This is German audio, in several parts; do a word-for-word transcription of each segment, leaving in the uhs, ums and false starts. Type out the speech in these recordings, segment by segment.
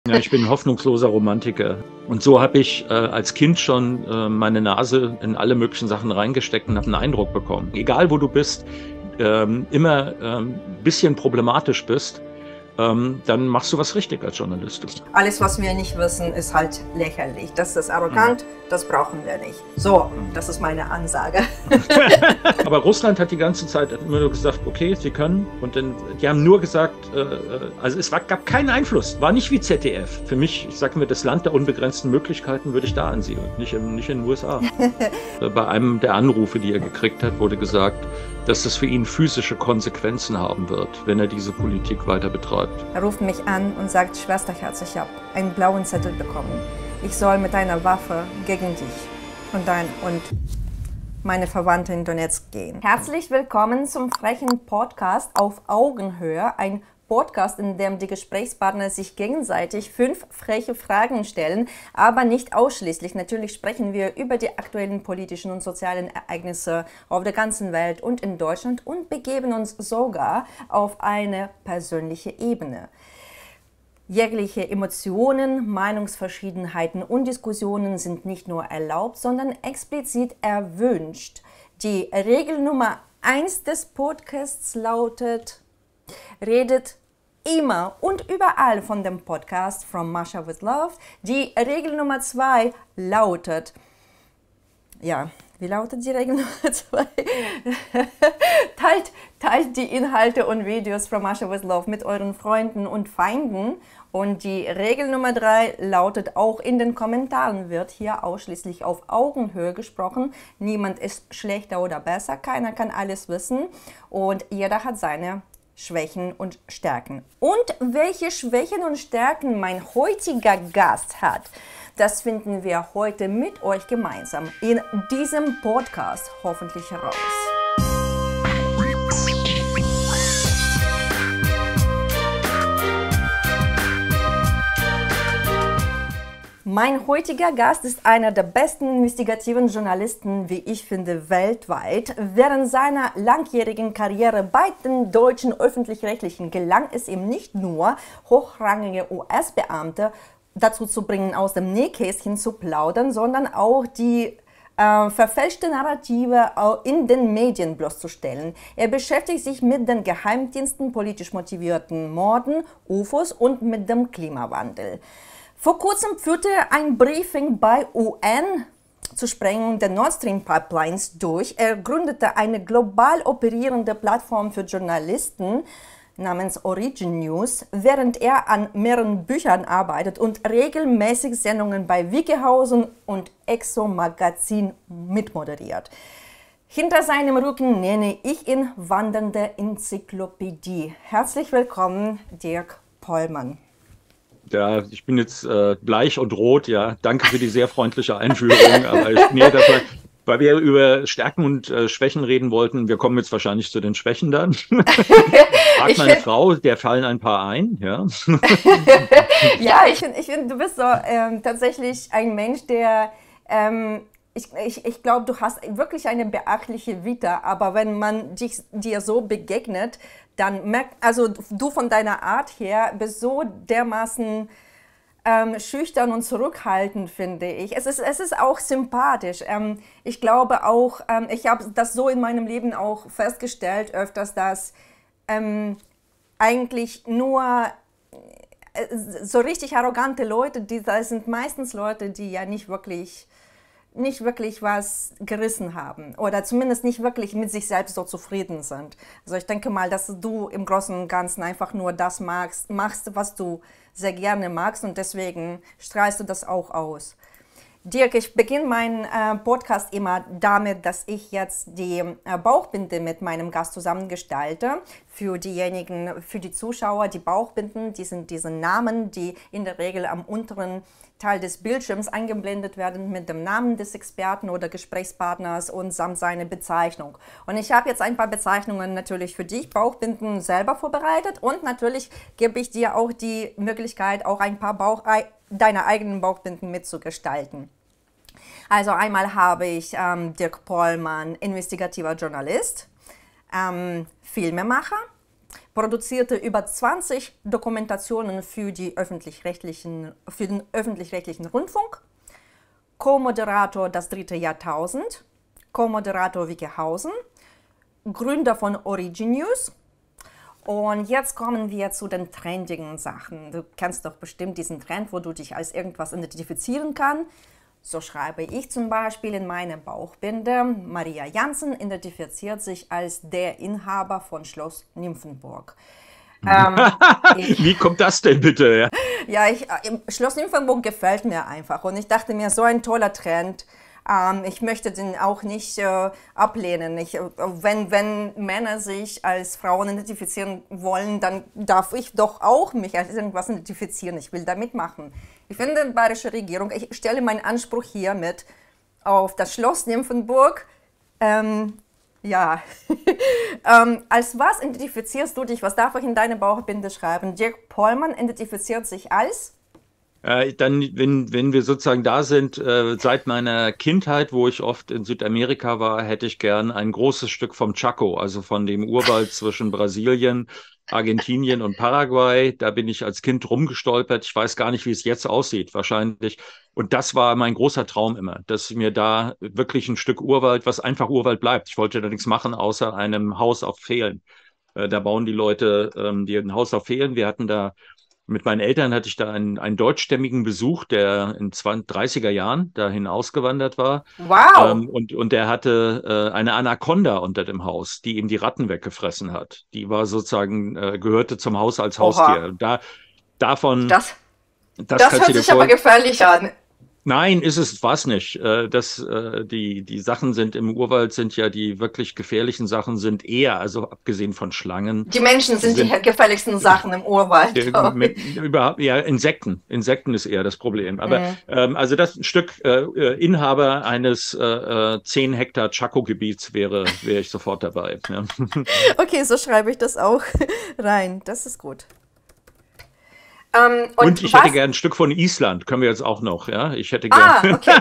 Ja, ich bin ein hoffnungsloser Romantiker. Und so habe ich äh, als Kind schon äh, meine Nase in alle möglichen Sachen reingesteckt und habe einen Eindruck bekommen. Egal wo du bist, ähm, immer ein ähm, bisschen problematisch bist, ähm, dann machst du was richtig als Journalist. Alles, was wir nicht wissen, ist halt lächerlich. Das ist arrogant, mhm. das brauchen wir nicht. So, das ist meine Ansage. Aber Russland hat die ganze Zeit immer nur gesagt, okay, sie können. Und dann, die haben nur gesagt, äh, also es war, gab keinen Einfluss, war nicht wie Z D F. Für mich, ich sage mir, das Land der unbegrenzten Möglichkeiten würde ich da ansiedeln, nicht in, nicht in den U S A. Bei einem der Anrufe, die er gekriegt hat, wurde gesagt, dass das für ihn physische Konsequenzen haben wird, wenn er diese Politik weiter betreibt. Er ruft mich an und sagt, Schwesterherz, ich habe einen blauen Zettel bekommen. Ich soll mit einer Waffe gegen dich und dein und meine Verwandte in Donetsk gehen. Herzlich willkommen zum frechen Podcast auf Augenhöhe, ein Podcast, in dem die Gesprächspartner sich gegenseitig fünf freche Fragen stellen, aber nicht ausschließlich. Natürlich sprechen wir über die aktuellen politischen und sozialen Ereignisse auf der ganzen Welt und in Deutschland und begeben uns sogar auf eine persönliche Ebene. Jegliche Emotionen, Meinungsverschiedenheiten und Diskussionen sind nicht nur erlaubt, sondern explizit erwünscht. Die Regel Nummer eins des Podcasts lautet: Redet immer und überall von dem Podcast From Masha with Love. Die Regel Nummer zwei lautet, ja, wie lautet die Regel Nummer zwei? teilt, teilt die Inhalte und Videos From Masha with Love mit euren Freunden und Feinden. Und die Regel Nummer drei lautet, auch in den Kommentaren wird hier ausschließlich auf Augenhöhe gesprochen. Niemand ist schlechter oder besser, keiner kann alles wissen und jeder hat seine Schwächen und Stärken. Und welche Schwächen und Stärken mein heutiger Gast hat, das finden wir heute mit euch gemeinsam in diesem Podcast hoffentlich heraus. Mein heutiger Gast ist einer der besten investigativen Journalisten, wie ich finde, weltweit. Während seiner langjährigen Karriere bei den deutschen Öffentlich-Rechtlichen gelang es ihm nicht nur, hochrangige U S-Beamte dazu zu bringen, aus dem Nähkästchen zu plaudern, sondern auch die äh, verfälschte Narrative in den Medien bloßzustellen. Er beschäftigt sich mit den Geheimdiensten, politisch motivierten Morden, U F Os und mit dem Klimawandel. Vor kurzem führte er ein Briefing bei U N zur Sprengung der Nord Stream Pipelines durch. Er gründete eine global operierende Plattform für Journalisten namens Origin News, während er an mehreren Büchern arbeitet und regelmäßig Sendungen bei Wikihausen und Exo Magazin mitmoderiert. Hinter seinem Rücken nenne ich ihn wandernde Enzyklopädie. Herzlich willkommen, Dirk Pollmann. Ja, ich bin jetzt äh, bleich und rot, ja. Danke für die sehr freundliche Einführung. Aber ich, nee, das war, weil wir über Stärken und äh, Schwächen reden wollten, wir kommen jetzt wahrscheinlich zu den Schwächen dann. Fragt meine Frau, der fallen ein paar ein, ja. Ja, ich finde, ich find, du bist so ähm, tatsächlich ein Mensch, der ähm, Ich, ich, ich glaube, du hast wirklich eine beachtliche Vita, aber wenn man dich, dir so begegnet, dann merkt, also du von deiner Art her bist so dermaßen ähm, schüchtern und zurückhaltend, finde ich. Es ist, es ist auch sympathisch. Ähm, ich glaube auch, ähm, ich habe das so in meinem Leben auch festgestellt, öfters, dass ähm, eigentlich nur äh, so richtig arrogante Leute, die, das sind meistens Leute, die ja nicht wirklich nicht wirklich was gerissen haben oder zumindest nicht wirklich mit sich selbst so zufrieden sind. Also ich denke mal, dass du im Großen und Ganzen einfach nur das magst, machst, was du sehr gerne magst und deswegen strahlst du das auch aus. Dirk, ich beginne meinen äh, Podcast immer damit, dass ich jetzt die äh, Bauchbinde mit meinem Gast zusammen gestalte. Für diejenigen, für die Zuschauer, die Bauchbinden, die sind diese Namen, die in der Regel am unteren Teil des Bildschirms eingeblendet werden mit dem Namen des Experten oder Gesprächspartners und samt seine Bezeichnung. Und ich habe jetzt ein paar Bezeichnungen natürlich für dich, Bauchbinden, selber vorbereitet und natürlich gebe ich dir auch die Möglichkeit, auch ein paar Bauch, deine eigenen Bauchbinden mitzugestalten. Also einmal habe ich ähm, Dirk Pollmann, investigativer Journalist, ähm, Filmemacher, produzierte über zwanzig Dokumentationen für, die öffentlich-rechtlichen, für den öffentlich-rechtlichen Rundfunk, Co-Moderator Das dritte Jahrtausend, Co-Moderator Wikihausen, Gründer von Origin News. Und jetzt kommen wir zu den trendigen Sachen. Du kennst doch bestimmt diesen Trend, wo du dich als irgendwas identifizieren kannst. So schreibe ich zum Beispiel in meiner Bauchbinde: Maria Jansen identifiziert sich als der Inhaber von Schloss Nymphenburg. Ähm, ich, Wie kommt das denn bitte? Ja, ich, Schloss Nymphenburg gefällt mir einfach. Und ich dachte mir, so ein toller Trend. Ähm, ich möchte den auch nicht äh, ablehnen. Ich, wenn, wenn Männer sich als Frauen identifizieren wollen, dann darf ich doch auch mich als irgendwas identifizieren. Ich will da mitmachen. Ich finde, die bayerische Regierung, ich stelle meinen Anspruch hiermit auf das Schloss Nymphenburg. Ähm, ja, ähm, als was identifizierst du dich? Was darf ich in deine Bauchbinde schreiben? Dirk Pollmann identifiziert sich als? Äh, dann, wenn, wenn wir sozusagen da sind, äh, seit meiner Kindheit, wo ich oft in Südamerika war, hätte ich gern ein großes Stück vom Chaco, also von dem Urwald zwischen Brasilien, Argentinien und Paraguay. Da bin ich als Kind rumgestolpert. Ich weiß gar nicht, wie es jetzt aussieht, wahrscheinlich. Und das war mein großer Traum immer, dass mir da wirklich ein Stück Urwald, was einfach Urwald bleibt. Ich wollte da nichts machen, außer einem Haus auf Pfählen. Äh, da bauen die Leute, ähm, die ein Haus auf Pfählen. Wir hatten da Mit meinen Eltern hatte ich da einen, einen deutschstämmigen Besuch, der in zwanzig, dreißiger Jahren dahin ausgewandert war. Wow! Ähm, und, und der hatte äh, eine Anaconda unter dem Haus, die ihm die Ratten weggefressen hat. Die war sozusagen, äh, gehörte zum Haus als Haustier. Da, davon, das das, das hört sich aber gefährlich an. Nein, ist es was nicht. Das, die, die Sachen sind im Urwald, sind ja die wirklich gefährlichen Sachen sind eher, also abgesehen von Schlangen. Die Menschen sind, sind die gefährlichsten Sachen im Urwald. Mit, überhaupt, ja, Insekten. Insekten ist eher das Problem. Aber mhm. ähm, also das ein Stück äh, Inhaber eines äh, zehn Hektar Chaco-Gebiets wäre, wäre ich sofort dabei. Ja. Okay, so schreibe ich das auch rein. Das ist gut. Um, und, und ich was? hätte gern ein Stück von Island, können wir jetzt auch noch, ja? Ich hätte gern. Ah, okay.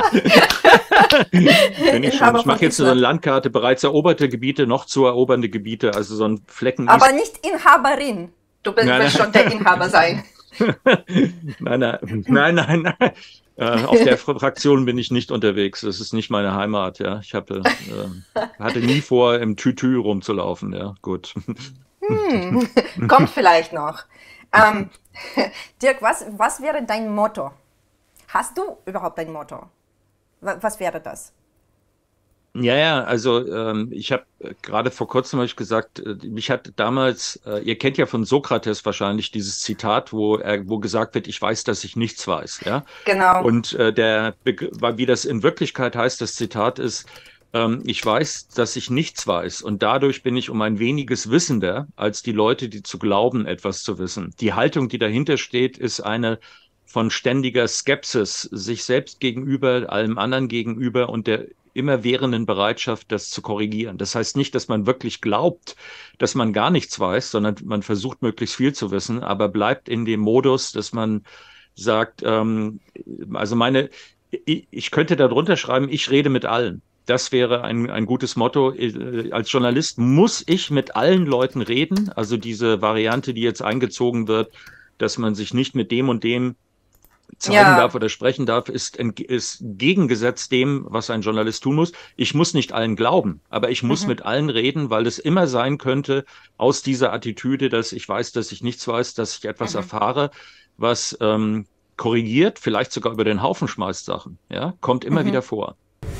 Wenn ich schon, ich mache jetzt so eine Landkarte, bereits eroberte Gebiete, noch zu erobernde Gebiete, also so ein Flecken. Aber Is nicht Inhaberin. Du willst nein, schon der Inhaber sein. nein, nein, nein, nein, nein. Äh, auf der Fraktion bin ich nicht unterwegs. Das ist nicht meine Heimat, ja. Ich habe, äh, hatte nie vor, im Tütü rumzulaufen, ja. Gut. Hm, kommt vielleicht noch. Ähm, Dirk, was, was wäre dein Motto? Hast du überhaupt ein Motto? Was wäre das? Ja, ja, also ähm, ich habe äh, gerade vor kurzem hab ich gesagt, äh, mich hat damals, äh, ihr kennt ja von Sokrates wahrscheinlich dieses Zitat, wo er, wo gesagt wird, ich weiß, dass ich nichts weiß, ja. Genau. Und äh, der, wie das in Wirklichkeit heißt, das Zitat ist: Ich weiß, dass ich nichts weiß und dadurch bin ich um ein weniges wissender als die Leute, die zu glauben, etwas zu wissen. Die Haltung, die dahinter steht, ist eine von ständiger Skepsis, sich selbst gegenüber, allem anderen gegenüber und der immerwährenden Bereitschaft, das zu korrigieren. Das heißt nicht, dass man wirklich glaubt, dass man gar nichts weiß, sondern man versucht, möglichst viel zu wissen, aber bleibt in dem Modus, dass man sagt, ähm, also meine, ich, ich könnte darunter schreiben, ich rede mit allen. Das wäre ein, ein gutes Motto. Als Journalist muss ich mit allen Leuten reden. Also diese Variante, die jetzt eingezogen wird, dass man sich nicht mit dem und dem zeigen ja. darf oder sprechen darf, ist, ist gegengesetzt dem, was ein Journalist tun muss. Ich muss nicht allen glauben, aber ich muss mhm. mit allen reden, weil es immer sein könnte, aus dieser Attitüde, dass ich weiß, dass ich nichts weiß, dass ich etwas mhm. erfahre, was ähm, korrigiert, vielleicht sogar über den Haufen schmeißt Sachen. Ja, kommt immer mhm. wieder vor.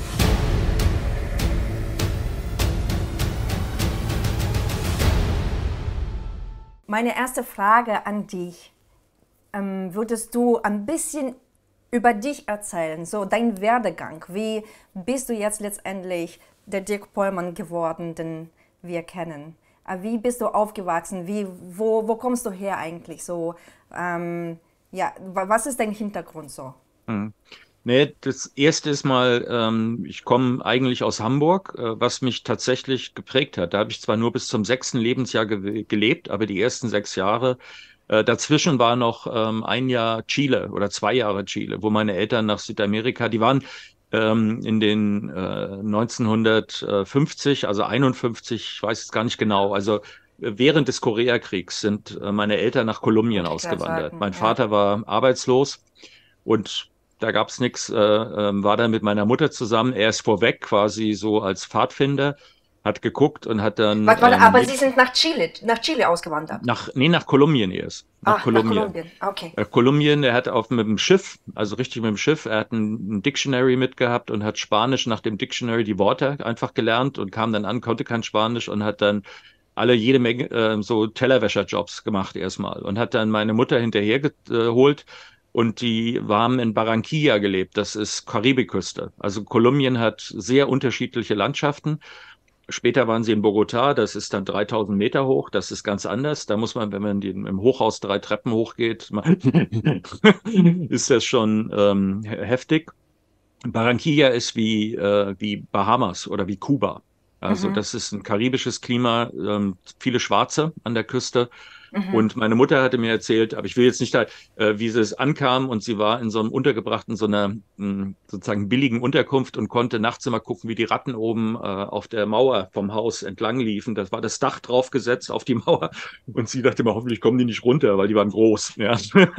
Meine erste Frage an dich: ähm, Würdest du ein bisschen über dich erzählen, so dein Werdegang? Wie bist du jetzt letztendlich der Dirk Pollmann geworden, den wir kennen? Wie bist du aufgewachsen? Wie, wo, wo kommst du her eigentlich? So, ähm, ja, was ist dein Hintergrund so? Hm. Nee, das erste ist mal, ähm, ich komme eigentlich aus Hamburg, äh, was mich tatsächlich geprägt hat. Da habe ich zwar nur bis zum sechsten Lebensjahr ge gelebt, aber die ersten sechs Jahre, äh, dazwischen war noch ähm, ein Jahr Chile oder zwei Jahre Chile, wo meine Eltern nach Südamerika, die waren ähm, in den äh, neunzehnhundertfünfzig, also einundfünfzig, ich weiß jetzt gar nicht genau, also während des Koreakriegs sind äh, meine Eltern nach Kolumbien ausgewandert. Sagen, Mein ja. Vater war arbeitslos und da gab es nichts, äh, äh, war dann mit meiner Mutter zusammen. Er ist vorweg quasi so als Pfadfinder, hat geguckt und hat dann Warte, warte, ähm, aber mit Sie sind nach Chile, nach Chile ausgewandert. nach, nee, nach Kolumbien erst. Nach Ah, nach Kolumbien. Kolumbien. Okay. Äh, Kolumbien, er hat auf mit dem Schiff, also richtig mit dem Schiff, er hat ein, ein Dictionary mitgehabt und hat Spanisch nach dem Dictionary die Worte einfach gelernt und kam dann an, konnte kein Spanisch und hat dann alle jede Menge äh, so Tellerwäscherjobs gemacht erstmal und hat dann meine Mutter hinterhergeholt und die haben in Barranquilla gelebt. Das ist Karibikküste. Also Kolumbien hat sehr unterschiedliche Landschaften. Später waren sie in Bogotá, das ist dann dreitausend Meter hoch, das ist ganz anders. Da muss man, wenn man den, im Hochhaus drei Treppen hochgeht, ist das schon ähm, heftig. Barranquilla ist wie, äh, wie Bahamas oder wie Kuba. Also Mhm. das ist ein karibisches Klima, ähm, viele Schwarze an der Küste. Mhm. Und meine Mutter hatte mir erzählt, aber ich will jetzt nicht, da, äh, wie sie es ankam und sie war in so einem untergebrachten, so einer mh, sozusagen billigen Unterkunft und konnte nachts immer gucken, wie die Ratten oben äh, auf der Mauer vom Haus entlang liefen. Das war das Dach draufgesetzt auf die Mauer und sie dachte immer, hoffentlich kommen die nicht runter, weil die waren groß. Ja.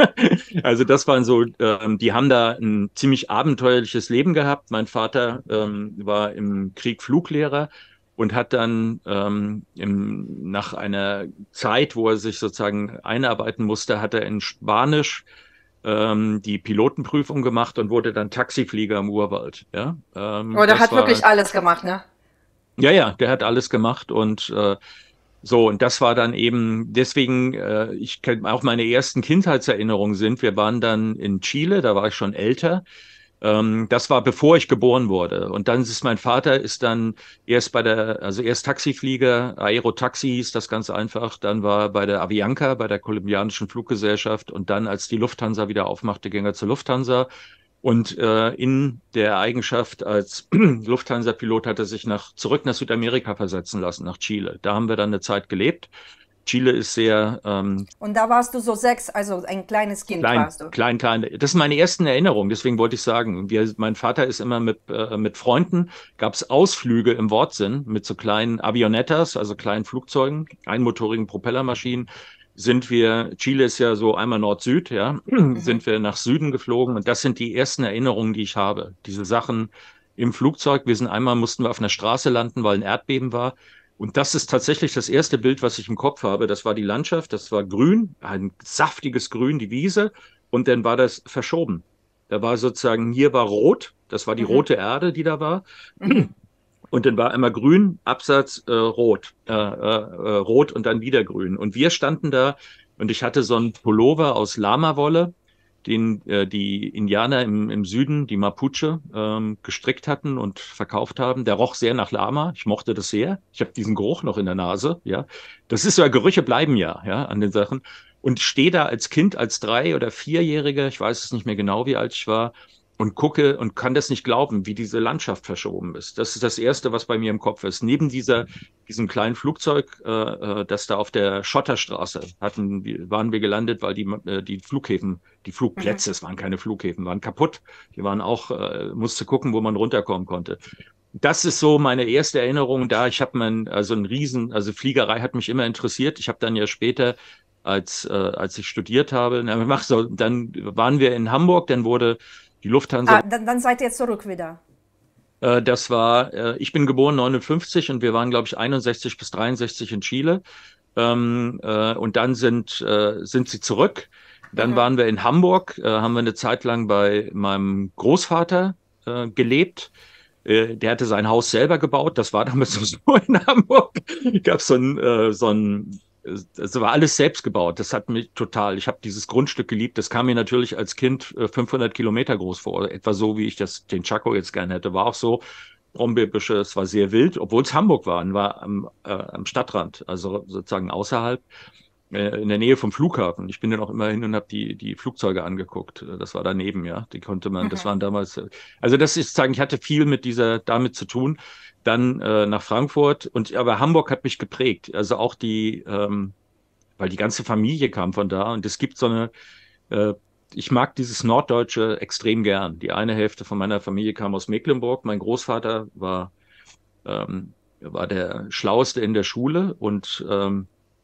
Also das waren so, ähm, die haben da ein ziemlich abenteuerliches Leben gehabt. Mein Vater ähm, war im Krieg Fluglehrer und hat dann ähm, im, nach einer Zeit, wo er sich sozusagen einarbeiten musste, hat er in Spanisch ähm, die Pilotenprüfung gemacht und wurde dann Taxiflieger im Urwald. Ja, ähm, Oh, der das hat war, wirklich alles gemacht, ne? ja, ja, der hat alles gemacht und äh, so, und das war dann eben, deswegen, äh, ich kenn, auch meine ersten Kindheitserinnerungen sind, wir waren dann in Chile, da war ich schon älter. Ähm, das war bevor ich geboren wurde. Und dann ist mein Vater ist dann erst bei der, also erst Taxiflieger, Aerotaxi hieß das ganz einfach. Dann war er bei der Avianca, bei der kolumbianischen Fluggesellschaft. Und dann, als die Lufthansa wieder aufmachte, ging er zur Lufthansa. Und äh, in der Eigenschaft als Lufthansa-Pilot hat er sich nach, zurück nach Südamerika versetzen lassen, nach Chile. Da haben wir dann eine Zeit gelebt. Chile ist sehr ähm, Und da warst du so sechs, also ein kleines Kind klein, warst du. klein, klein. Das sind meine ersten Erinnerungen, deswegen wollte ich sagen, wir, mein Vater ist immer mit, äh, mit Freunden, gab es Ausflüge im Wortsinn mit so kleinen Avionettas, also kleinen Flugzeugen, einmotorigen Propellermaschinen, sind wir, Chile ist ja so einmal Nord-Süd, ja, Mhm. sind wir nach Süden geflogen und das sind die ersten Erinnerungen, die ich habe. Diese Sachen im Flugzeug, wir sind einmal, mussten wir auf einer Straße landen, weil ein Erdbeben war. Und das ist tatsächlich das erste Bild, was ich im Kopf habe. Das war die Landschaft, das war grün, ein saftiges Grün, die Wiese. Und dann war das verschoben. Da war sozusagen, hier war rot, das war die Mhm. rote Erde, die da war. Mhm. Und dann war einmal grün, Absatz äh, rot, äh, äh, äh, rot und dann wieder grün. Und wir standen da und ich hatte so einen Pullover aus Lamawolle, den äh, die Indianer im, im Süden, die Mapuche, ähm, gestrickt hatten und verkauft haben. Der roch sehr nach Lama. Ich mochte das sehr. Ich habe diesen Geruch noch in der Nase. Ja, das ist ja, Gerüche bleiben ja, ja, an den Sachen. Und stehe da als Kind, als drei- oder vierjähriger, ich weiß es nicht mehr genau, wie alt ich war, und gucke und kann das nicht glauben, wie diese Landschaft verschoben ist. Das ist das Erste, was bei mir im Kopf ist. Neben dieser, diesem kleinen Flugzeug, äh, äh, das da auf der Schotterstraße hatten, waren wir gelandet, weil die, äh, die Flughäfen, die Mhm. Flugplätze, es waren keine Flughäfen, waren kaputt. Die waren auch, äh, musste gucken, wo man runterkommen konnte. Das ist so meine erste Erinnerung da. Ich habe mein, also ein Riesen, also Fliegerei hat mich immer interessiert. Ich habe dann ja später, als, äh, als ich studiert habe, na, mach so, dann waren wir in Hamburg, dann wurde die Lufthansa. Ah, dann, dann seid ihr zurück wieder. Äh, das war, äh, ich bin geboren neunundfünfzig und wir waren, glaube ich, einundsechzig bis dreiundsechzig in Chile. Ähm, äh, und dann sind, äh, sind sie zurück. Dann Mhm. waren wir in Hamburg, äh, haben wir eine Zeit lang bei meinem Großvater äh, gelebt. Äh, der hatte sein Haus selber gebaut. Das war damals so in Hamburg. Gab so ein, äh, so ein, es war alles selbst gebaut. Das hat mich total, ich habe dieses Grundstück geliebt. Das kam mir natürlich als Kind äh, fünfhundert Kilometer groß vor. Etwa so, wie ich das, den Chaco jetzt gerne hätte. War auch so. Brombeerbüsche, es war sehr wild, obwohl es Hamburg war, war am, äh, am Stadtrand, also sozusagen außerhalb, äh, in der Nähe vom Flughafen. Ich bin dann auch immer hin und habe die, die Flugzeuge angeguckt. Das war daneben, ja. Die konnte man, das Mhm. waren damals, äh, also das ist sagen, ich hatte viel mit dieser, damit zu tun. Dann äh, nach Frankfurt und aber Hamburg hat mich geprägt. Also auch die, ähm, weil die ganze Familie kam von da und es gibt so eine, äh, ich mag dieses Norddeutsche extrem gern. Die eine Hälfte von meiner Familie kam aus Mecklenburg. Mein Großvater war, ähm, war der Schlaueste in der Schule und ähm,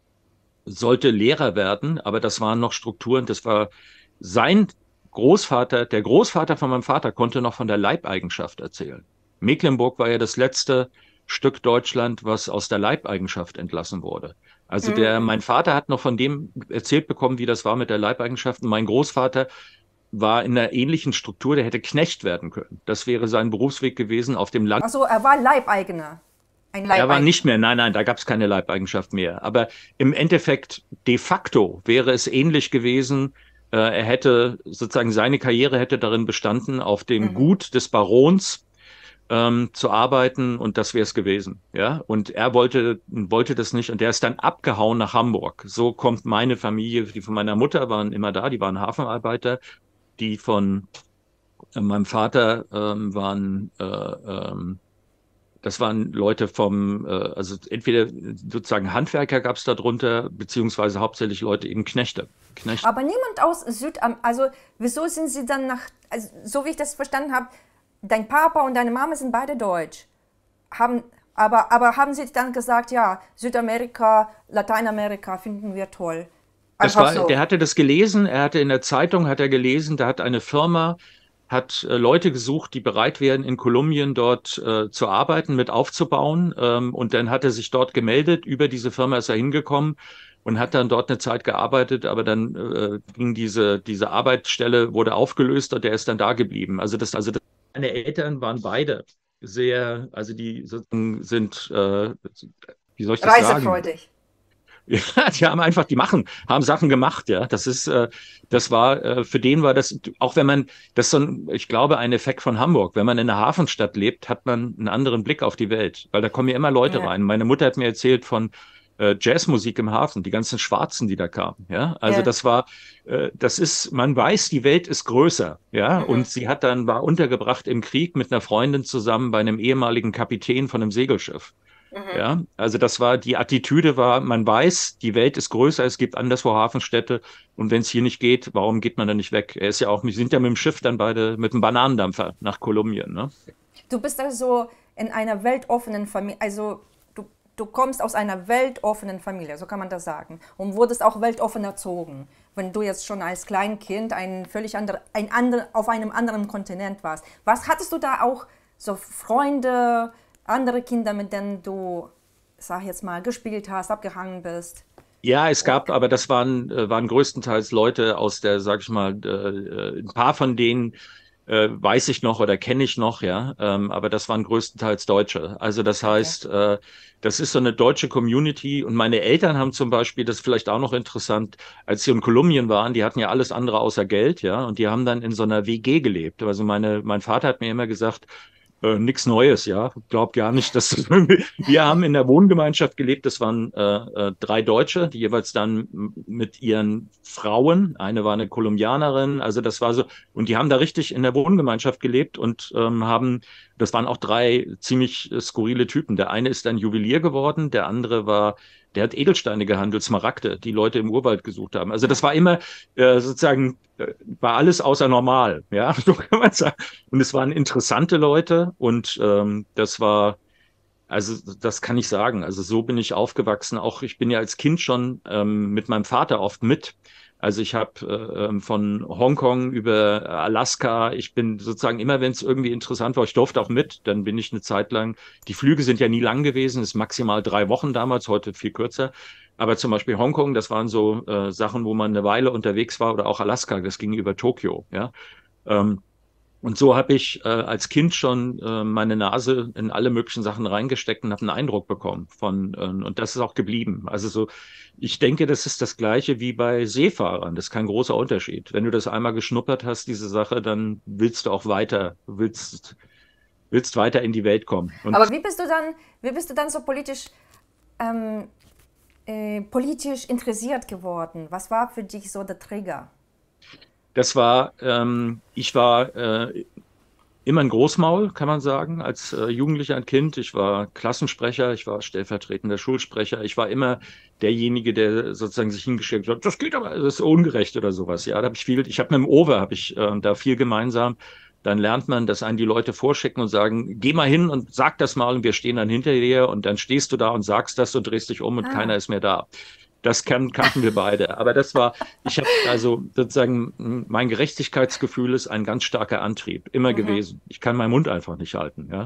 sollte Lehrer werden, aber das waren noch Strukturen, das war sein Großvater, der Großvater von meinem Vater konnte noch von der Leibeigenschaft erzählen. Mecklenburg war ja das letzte Stück Deutschland, was aus der Leibeigenschaft entlassen wurde. Also der, Mhm. mein Vater hat noch von dem erzählt bekommen, wie das war mit der Leibeigenschaft. Und mein Großvater war in einer ähnlichen Struktur, der hätte Knecht werden können. Das wäre sein Berufsweg gewesen auf dem Land. Also er war Leibeigener. Ein Er war Leibeigener. nicht mehr, nein, nein, da gab es keine Leibeigenschaft mehr. Aber im Endeffekt, de facto, wäre es ähnlich gewesen. Äh, er hätte sozusagen, seine Karriere hätte darin bestanden, auf dem Mhm. Gut des Barons ähm, zu arbeiten und das wäre es gewesen. Ja, und er wollte, wollte das nicht und der ist dann abgehauen nach Hamburg. So kommt meine Familie, die von meiner Mutter waren immer da, die waren Hafenarbeiter, die von äh, meinem Vater ähm, waren äh, ähm, das waren Leute vom, äh, also entweder sozusagen Handwerker gab es da drunter, beziehungsweise hauptsächlich Leute eben Knechte. Knechte. Aber niemand aus Südam, also wieso sind sie dann nach, also, so wie ich das verstanden habe, dein Papa und deine Mama sind beide deutsch. Haben, aber, aber haben sie dann gesagt, ja, Südamerika, Lateinamerika finden wir toll. Das Einfach war, so. der hatte das gelesen, er hatte in der Zeitung, hat er gelesen, da hat eine Firma, hat äh, Leute gesucht, die bereit wären, in Kolumbien dort äh, zu arbeiten, mit aufzubauen. Ähm, und dann hat er sich dort gemeldet. Über diese Firma ist er hingekommen und hat dann dort eine Zeit gearbeitet, aber dann äh, ging diese, diese Arbeitsstelle, wurde aufgelöst und der ist dann da geblieben. Also das, also das, meine Eltern waren beide sehr, also die sozusagen sind, äh, wie soll ich das sagen? Reisefreudig. Ja, die haben einfach, die machen, haben Sachen gemacht, ja. Das ist, äh, das war, äh, für den war das, auch wenn man, das ist so ein, ich glaube, ein Effekt von Hamburg. Wenn man in einer Hafenstadt lebt, hat man einen anderen Blick auf die Welt, weil da kommen ja immer Leute Ja, rein. Meine Mutter hat mir erzählt von äh, Jazzmusik im Hafen, die ganzen Schwarzen, die da kamen, ja. Also ja. das war, äh, das ist, man weiß, die Welt ist größer, ja. Und Mhm. sie hat dann, war untergebracht im Krieg mit einer Freundin zusammen bei einem ehemaligen Kapitän von einem Segelschiff. Mhm. Ja, also das war, die Attitüde war, man weiß, die Welt ist größer, es gibt anderswo Hafenstädte und wenn es hier nicht geht, warum geht man dann nicht weg? Er ist ja auch, wir sind ja mit dem Schiff dann beide mit dem Bananendampfer nach Kolumbien, ne? Du bist also in einer weltoffenen Familie, also du, du kommst aus einer weltoffenen Familie, so kann man das sagen. Und wurdest auch weltoffen erzogen. Wenn du jetzt schon als Kleinkind ein völlig andere, ein andere, auf einem anderen Kontinent warst. Was hattest du da auch so Freunde, andere Kinder, mit denen du, sag jetzt mal, gespielt hast, abgehangen bist? Ja, es gab, aber das waren, äh, waren größtenteils Leute aus der, sag ich mal, äh, äh, ein paar von denen äh, weiß ich noch oder kenne ich noch, ja, ähm, aber das waren größtenteils Deutsche. Also das Okay. heißt, äh, das ist so eine deutsche Community und meine Eltern haben zum Beispiel, das ist vielleicht auch noch interessant, als sie in Kolumbien waren, die hatten ja alles andere außer Geld, ja, und die haben dann in so einer W G gelebt. Also meine, mein Vater hat mir immer gesagt, äh, nichts Neues, ja. Glaub gar nicht, dass das irgendwie, wir haben in der Wohngemeinschaft gelebt. Das waren äh, äh, drei Deutsche, die jeweils dann m- mit ihren Frauen, eine war eine Kolumbianerin, also das war so, und die haben da richtig in der Wohngemeinschaft gelebt und ähm, haben, das waren auch drei ziemlich äh, skurrile Typen. Der eine ist dann Juwelier geworden, der andere war, der hat Edelsteine gehandelt, Smaragde, die Leute im Urwald gesucht haben. Also das war immer äh, sozusagen, äh, war alles außer normal, ja, so kann man sagen. Und es waren interessante Leute und ähm, das war, also das kann ich sagen. Also so bin ich aufgewachsen. Auch ich bin ja als Kind schon ähm, mit meinem Vater oft mit. Also ich habe äh, ähm, von Hongkong über Alaska, ich bin sozusagen immer, wenn es irgendwie interessant war, ich durfte auch mit, dann bin ich eine Zeit lang, die Flüge sind ja nie lang gewesen, ist maximal drei Wochen damals, heute viel kürzer. Aber zum Beispiel Hongkong, das waren so äh, Sachen, wo man eine Weile unterwegs war oder auch Alaska, das ging über Tokio, ja. Ähm, und so habe ich äh, als Kind schon äh, meine Nase in alle möglichen Sachen reingesteckt und habe einen Eindruck bekommen von, äh, und das ist auch geblieben. Also so, ich denke, das ist das Gleiche wie bei Seefahrern. Das ist kein großer Unterschied. Wenn du das einmal geschnuppert hast, diese Sache, dann willst du auch weiter, willst, willst weiter in die Welt kommen. Und Aber wie bist du dann, wie bist du dann so politisch, ähm, äh, politisch interessiert geworden? Was war für dich so der Trigger? das war, ähm, ich war äh, immer ein Großmaul, kann man sagen, als äh, Jugendlicher, ein Kind. Ich war Klassensprecher, ich war stellvertretender Schulsprecher. Ich war immer derjenige, der sozusagen sich hingestellt hat, das geht aber, das ist ungerecht oder sowas. Ja, da habe ich viel, ich habe mit dem Owe, habe ich äh, da viel gemeinsam. Dann lernt man, dass einen die Leute vorschicken und sagen, geh mal hin und sag das mal und wir stehen dann hinter dir und dann stehst du da und sagst das und drehst dich um und keiner Ah, ist mehr da. Das kan kannten wir beide. Aber das war, ich habe also sozusagen, mein Gerechtigkeitsgefühl ist ein ganz starker Antrieb, immer mhm. gewesen. Ich kann meinen Mund einfach nicht halten. Ja.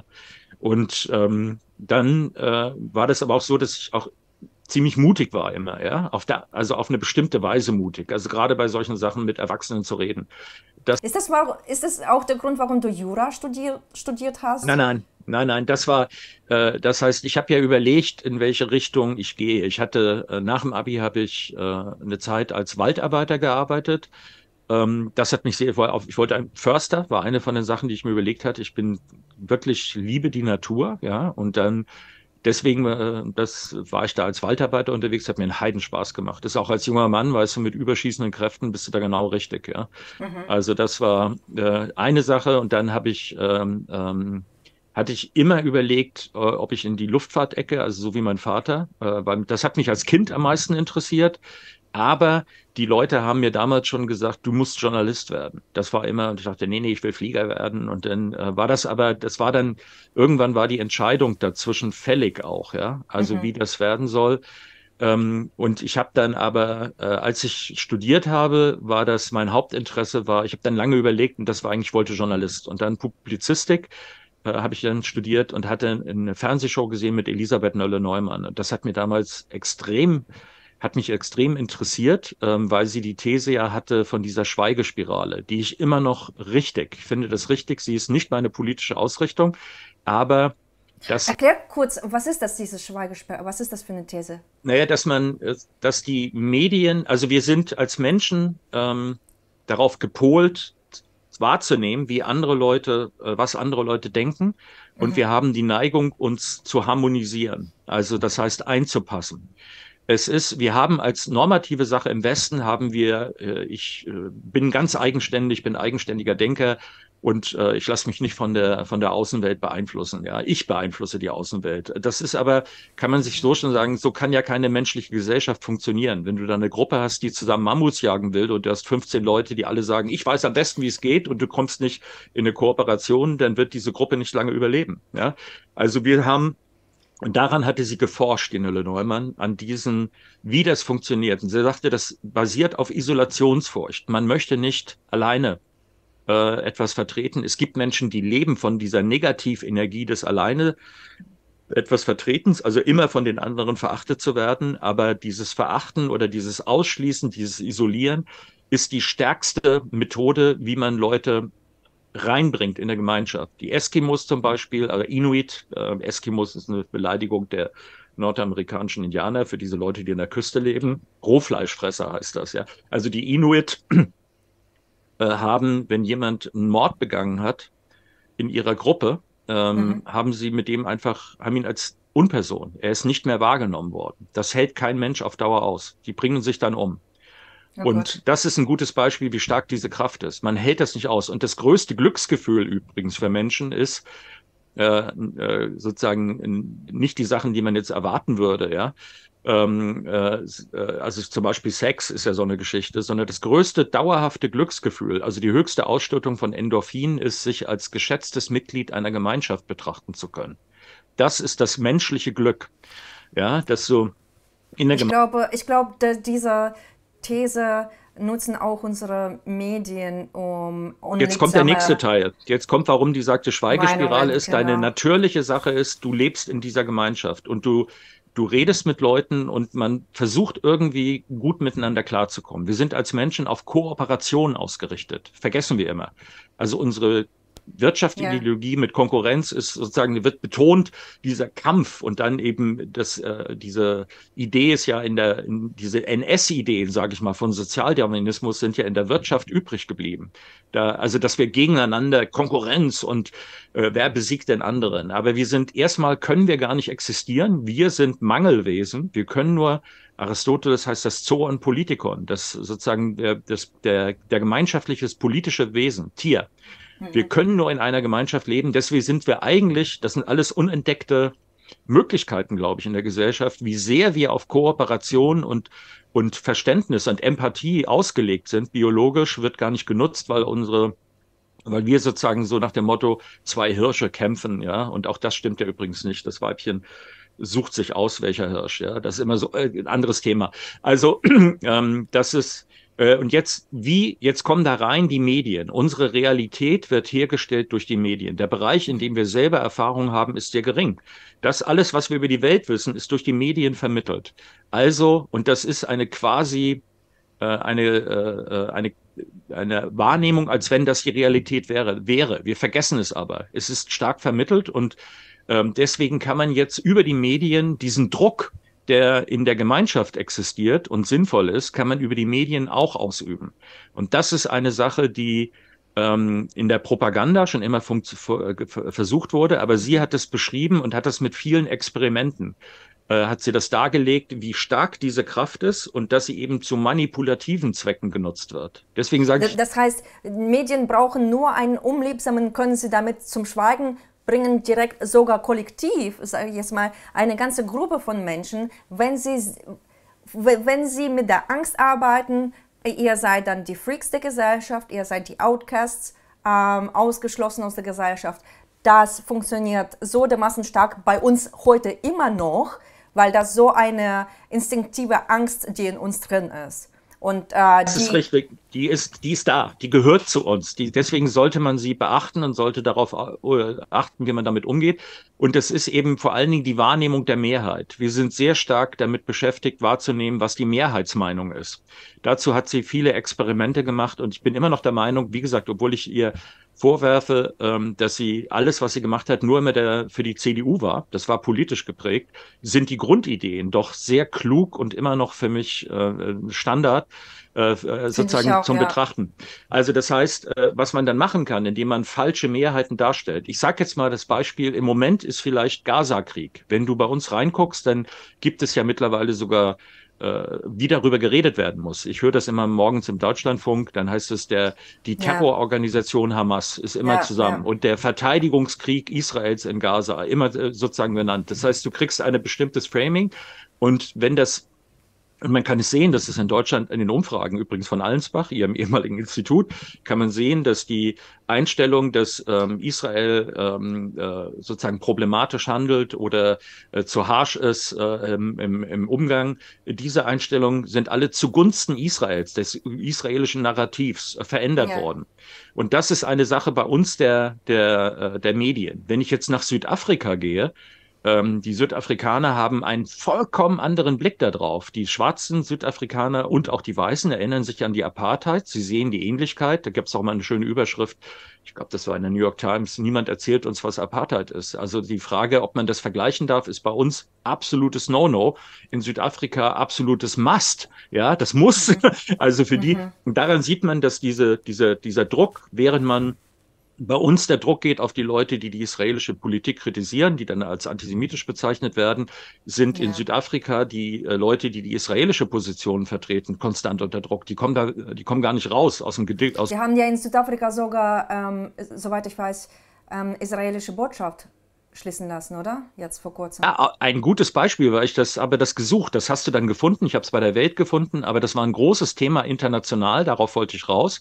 Und ähm, dann äh, war das aber auch so, dass ich auch ziemlich mutig war immer, ja, auf der, also auf eine bestimmte Weise mutig. Also gerade bei solchen Sachen mit Erwachsenen zu reden. Das ist, das war, ist das auch der Grund, warum du Jura studier, studiert hast? Nein, nein, nein, nein. Das war, äh, das heißt, ich habe ja überlegt, in welche Richtung ich gehe. Ich hatte äh, nach dem Abi habe ich äh, eine Zeit als Waldarbeiter gearbeitet. Ähm, das hat mich sehr, ich wollte ein Förster, war eine von den Sachen, die ich mir überlegt hatte. Ich bin wirklich, liebe die Natur, ja, und dann deswegen, äh, das war ich da als Waldarbeiter unterwegs, hat mir einen Heidenspaß gemacht. Das ist auch als junger Mann, weißt du, mit überschießenden Kräften bist du da genau richtig, ja. Mhm. Also das war äh, eine Sache und dann habe ich, ähm, ähm, hatte ich immer überlegt, äh, ob ich in die Luftfahrtecke, also so wie mein Vater, äh, weil das hat mich als Kind am meisten interessiert. Aber die Leute haben mir damals schon gesagt, du musst Journalist werden. Das war immer, und ich dachte, nee, nee, ich will Flieger werden. Und dann äh, war das aber, das war dann, irgendwann war die Entscheidung dazwischen fällig auch, ja. Also mhm. wie das werden soll. Ähm, und ich habe dann aber, äh, als ich studiert habe, war das mein Hauptinteresse, war, ich habe dann lange überlegt und das war eigentlich, ich wollte Journalist. Und dann Publizistik äh, habe ich dann studiert und hatte eine Fernsehshow gesehen mit Elisabeth Noelle-Neumann. Und das hat mir damals extrem hat mich extrem interessiert, ähm, weil sie die These ja hatte von dieser Schweigespirale, die ich immer noch richtig, ich finde das richtig, sie ist nicht meine politische Ausrichtung, aber das... Erklär kurz, was ist das, diese Schweigespirale, was ist das für eine These? Naja, dass man, dass die Medien, also wir sind als Menschen ähm, darauf gepolt, wahrzunehmen, wie andere Leute, was andere Leute denken. Und mhm. wir haben die Neigung, uns zu harmonisieren, also das heißt einzupassen. Es ist, wir haben als normative Sache im Westen haben wir, äh, ich äh, bin ganz eigenständig, bin eigenständiger Denker und äh, ich lasse mich nicht von der von der Außenwelt beeinflussen. Ja, ich beeinflusse die Außenwelt. Das ist aber, kann man sich so schon sagen, so kann ja keine menschliche Gesellschaft funktionieren. Wenn du da eine Gruppe hast, die zusammen Mammuts jagen will und du hast fünfzehn Leute, die alle sagen, ich weiß am besten, wie es geht und du kommst nicht in eine Kooperation, dann wird diese Gruppe nicht lange überleben. Ja, also wir haben Und daran hatte sie geforscht, die Noelle-Neumann, an diesen, wie das funktioniert. Und sie sagte, das basiert auf Isolationsfurcht. Man möchte nicht alleine äh, etwas vertreten. Es gibt Menschen, die leben von dieser Negativenergie des alleine etwas Vertretens, also immer von den anderen verachtet zu werden. Aber dieses Verachten oder dieses Ausschließen, dieses Isolieren ist die stärkste Methode, wie man Leute reinbringt in der Gemeinschaft. Die Eskimos zum Beispiel, also Inuit, äh, Eskimos ist eine Beleidigung der nordamerikanischen Indianer für diese Leute, die in der Küste leben. Rohfleischfresser heißt das, ja. Also die Inuit äh, haben, wenn jemand einen Mord begangen hat in ihrer Gruppe, ähm, mhm. haben sie mit dem einfach, haben ihn als Unperson, er ist nicht mehr wahrgenommen worden. Das hält kein Mensch auf Dauer aus. Die bringen sich dann um. Oh und Gott. Das ist ein gutes Beispiel, wie stark diese Kraft ist. Man hält das nicht aus. Und das größte Glücksgefühl übrigens für Menschen ist äh, äh, sozusagen nicht die Sachen, die man jetzt erwarten würde, ja. Ähm, äh, also zum Beispiel Sex ist ja so eine Geschichte, sondern das größte dauerhafte Glücksgefühl, also die höchste Ausschüttung von Endorphin ist, sich als geschätztes Mitglied einer Gemeinschaft betrachten zu können. Das ist das menschliche Glück. Ja, das so in der ich glaube, ich glaube, dieser These nutzen auch unsere Medien, um... Jetzt kommt der nächste Teil. Jetzt kommt, warum die sagte, Schweigespirale ist, genau. Deine natürliche Sache ist, du lebst in dieser Gemeinschaft und du, du redest mit Leuten und man versucht irgendwie gut miteinander klarzukommen. Wir sind als Menschen auf Kooperation ausgerichtet. Vergessen wir immer. Also unsere Wirtschaftsideologie ja. mit Konkurrenz ist sozusagen, wird betont, dieser Kampf und dann eben das, äh, diese Idee ist ja in der, in diese N S-Ideen, sage ich mal, von Sozialdarwinismus sind ja in der Wirtschaft übrig geblieben. Da, also, dass wir gegeneinander Konkurrenz und äh, wer besiegt den anderen. Aber wir sind, erstmal können wir gar nicht existieren. Wir sind Mangelwesen. Wir können nur, Aristoteles heißt das Zoon Politikon, das sozusagen der, das, der, der gemeinschaftliches politische Wesen, Tier. Wir können nur in einer Gemeinschaft leben, deswegen sind wir eigentlich, das sind alles unentdeckte Möglichkeiten, glaube ich, in der Gesellschaft, wie sehr wir auf Kooperation und, und Verständnis und Empathie ausgelegt sind. Biologisch wird gar nicht genutzt, weil unsere, weil wir sozusagen so nach dem Motto zwei Hirsche kämpfen, ja, und auch das stimmt ja übrigens nicht. Das Weibchen sucht sich aus, welcher Hirsch. Ja, das ist immer so äh, ein anderes Thema. Also ähm, das ist äh, und jetzt wie jetzt kommen da rein die Medien. Unsere Realität wird hergestellt durch die Medien. Der Bereich, in dem wir selber Erfahrung haben, ist sehr gering. Das alles, was wir über die Welt wissen, ist durch die Medien vermittelt. Also und das ist eine quasi äh, eine äh, eine eine Wahrnehmung, als wenn das die Realität wäre, wäre. Wir vergessen es aber. Es ist stark vermittelt und ähm, deswegen kann man jetzt über die Medien diesen Druck, der in der Gemeinschaft existiert und sinnvoll ist, kann man über die Medien auch ausüben. Und das ist eine Sache, die ähm, in der Propaganda schon immer versucht wurde, aber sie hat es beschrieben und hat das mit vielen Experimenten äh, hat sie das dargelegt, wie stark diese Kraft ist und dass sie eben zu manipulativen Zwecken genutzt wird. Deswegen sage ich... Das heißt, Medien brauchen nur einen Unliebsamen, können sie damit zum Schweigen bringen, direkt sogar kollektiv, sage ich jetzt mal, eine ganze Gruppe von Menschen, wenn sie, wenn sie mit der Angst arbeiten, ihr seid dann die Freaks der Gesellschaft, ihr seid die Outcasts, ähm, ausgeschlossen aus der Gesellschaft. Das funktioniert so dermaßen stark bei uns heute immer noch, weil das so eine instinktive Angst, die in uns drin ist. Und, äh, das ist richtig, die ist, die ist da, die gehört zu uns. Die, deswegen sollte man sie beachten und sollte darauf achten, wie man damit umgeht. Und das ist eben vor allen Dingen die Wahrnehmung der Mehrheit. Wir sind sehr stark damit beschäftigt, wahrzunehmen, was die Mehrheitsmeinung ist. Dazu hat sie viele Experimente gemacht und ich bin immer noch der Meinung, wie gesagt, obwohl ich ihr vorwerfe, ähm, dass sie alles, was sie gemacht hat, nur immer der, für die C D U war, das war politisch geprägt, sind die Grundideen doch sehr klug und immer noch für mich äh, Standard, äh, sozusagen auch, zum ja. Betrachten. Also das heißt, äh, was man dann machen kann, indem man falsche Mehrheiten darstellt. Ich sage jetzt mal das Beispiel, im Moment ist vielleicht Gaza-Krieg. Wenn du bei uns reinguckst, dann gibt es ja mittlerweile sogar wie darüber geredet werden muss. Ich höre das immer morgens im Deutschlandfunk, dann heißt es, der, die Terrororganisation Hamas ist immer ja, zusammen ja. und der Verteidigungskrieg Israels in Gaza immer sozusagen genannt. Das heißt, du kriegst ein bestimmtes Framing und wenn das Und man kann es sehen, dass es in Deutschland in den Umfragen übrigens von Allensbach, ihrem ehemaligen Institut, kann man sehen, dass die Einstellung, dass ähm, Israel ähm, äh, sozusagen problematisch handelt oder äh, zu harsch ist äh, im, im Umgang, diese Einstellungen sind alle zugunsten Israels, des israelischen Narrativs äh, verändert ja. worden. Und das ist eine Sache bei uns der, der, der Medien. Wenn ich jetzt nach Südafrika gehe, die Südafrikaner haben einen vollkommen anderen Blick darauf. Die schwarzen Südafrikaner und auch die Weißen erinnern sich an die Apartheid. Sie sehen die Ähnlichkeit. Da gibt es auch mal eine schöne Überschrift. Ich glaube, das war in der New York Times. Niemand erzählt uns, was Apartheid ist. Also die Frage, ob man das vergleichen darf, ist bei uns absolutes No-No. In Südafrika absolutes Must. Ja, das muss. Mhm. Also für mhm. die. Und daran sieht man, dass diese, diese, dieser Druck, während man bei uns der Druck geht auf die Leute, die die israelische Politik kritisieren, die dann als antisemitisch bezeichnet werden, sind ja. in Südafrika die äh, Leute, die die israelische Position vertreten, konstant unter Druck. Die kommen da, die kommen gar nicht raus aus dem Gedicht. Sie haben ja in Südafrika sogar, ähm, soweit ich weiß, ähm, israelische Botschaft schließen lassen, oder? Jetzt vor kurzem. Ja, ein gutes Beispiel, weil ich das, aber das gesucht, das hast du dann gefunden. Ich habe es bei der Welt gefunden, aber das war ein großes Thema international. Darauf wollte ich raus.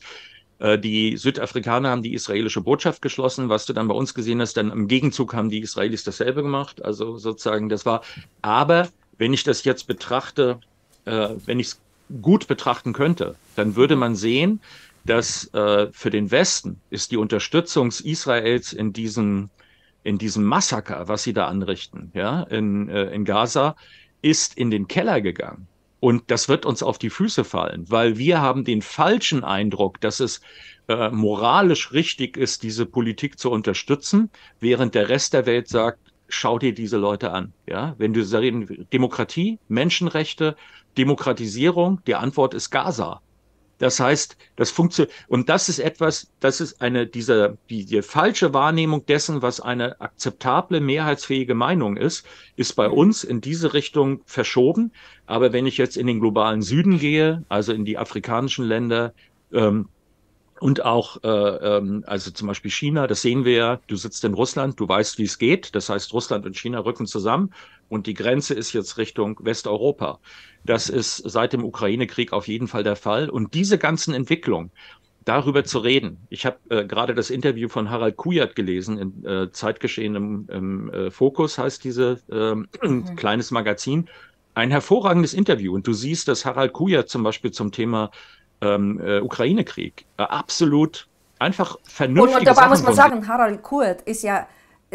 Die Südafrikaner haben die israelische Botschaft geschlossen, was du dann bei uns gesehen hast, dann im Gegenzug haben die Israelis dasselbe gemacht, also sozusagen das war, aber wenn ich das jetzt betrachte, äh, wenn ich es gut betrachten könnte, dann würde man sehen, dass äh, für den Westen ist die Unterstützung Israels in diesem, in diesem Massaker, was sie da anrichten, ja, in, äh, in Gaza, ist in den Keller gegangen. Und das wird uns auf die Füße fallen, weil wir haben den falschen Eindruck, dass es äh, moralisch richtig ist, diese Politik zu unterstützen, während der Rest der Welt sagt, schau dir diese Leute an. Ja, wenn du reden, Demokratie, Menschenrechte, Demokratisierung, die Antwort ist Gaza. Das heißt, das funktioniert, und das ist etwas, das ist eine, diese, die, die falsche Wahrnehmung dessen, was eine akzeptable, mehrheitsfähige Meinung ist, ist bei uns in diese Richtung verschoben. Aber wenn ich jetzt in den globalen Süden gehe, also in die afrikanischen Länder, ähm, und auch, äh, ähm, also zum Beispiel China, das sehen wir ja, du sitzt in Russland, du weißt, wie es geht. Das heißt, Russland und China rücken zusammen und die Grenze ist jetzt Richtung Westeuropa. Das ist seit dem Ukraine-Krieg auf jeden Fall der Fall. Und diese ganzen Entwicklungen, darüber zu reden. Ich habe äh, gerade das Interview von Harald Kujat gelesen, in äh, Zeitgeschehen im, im äh, Fokus heißt diese äh, mhm. kleines Magazin. Ein hervorragendes Interview. Und du siehst, dass Harald Kujat zum Beispiel zum Thema ähm, äh, Ukraine-Krieg äh, absolut einfach vernünftige Und dabei Sachen muss man sagen, Harald Kujat ist ja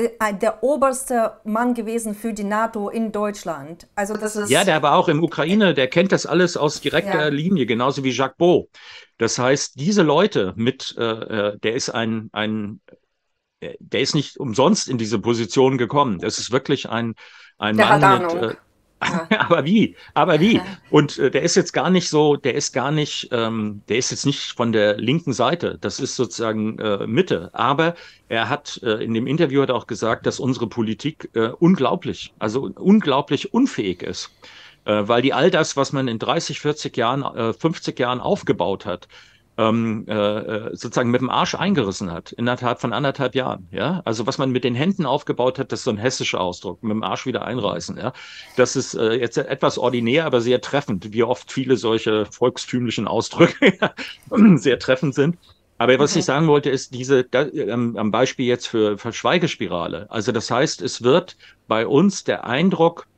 der oberste Mann gewesen für die NATO in Deutschland. Also das ist ja, der war auch im Ukraine, der kennt das alles aus direkter ja. Linie, genauso wie Jacques Beau. Das heißt, diese Leute mit, äh, der ist ein, ein, der ist nicht umsonst in diese Position gekommen. Das ist wirklich ein, ein der Mann hat mit, Ahnung. Äh, aber wie? Aber wie? Und äh, der ist jetzt gar nicht so, der ist gar nicht, ähm, der ist jetzt nicht von der linken Seite. Das ist sozusagen äh, Mitte. Aber er hat äh, in dem Interview hat er auch gesagt, dass unsere Politik äh, unglaublich, also unglaublich unfähig ist. Äh, weil die all das, was man in dreißig, vierzig Jahren, äh, fünfzig Jahren aufgebaut hat, Ähm, äh, sozusagen mit dem Arsch eingerissen hat, innerhalb von anderthalb Jahren. Ja, also was man mit den Händen aufgebaut hat, das ist so ein hessischer Ausdruck, mit dem Arsch wieder einreißen. Ja, das ist äh, jetzt etwas ordinär, aber sehr treffend, wie oft viele solche volkstümlichen Ausdrücke sehr treffend sind. Aber was okay. ich sagen wollte, ist diese, da, ähm, am Beispiel jetzt für, für Schweigespirale. Also das heißt, es wird bei uns der Eindruck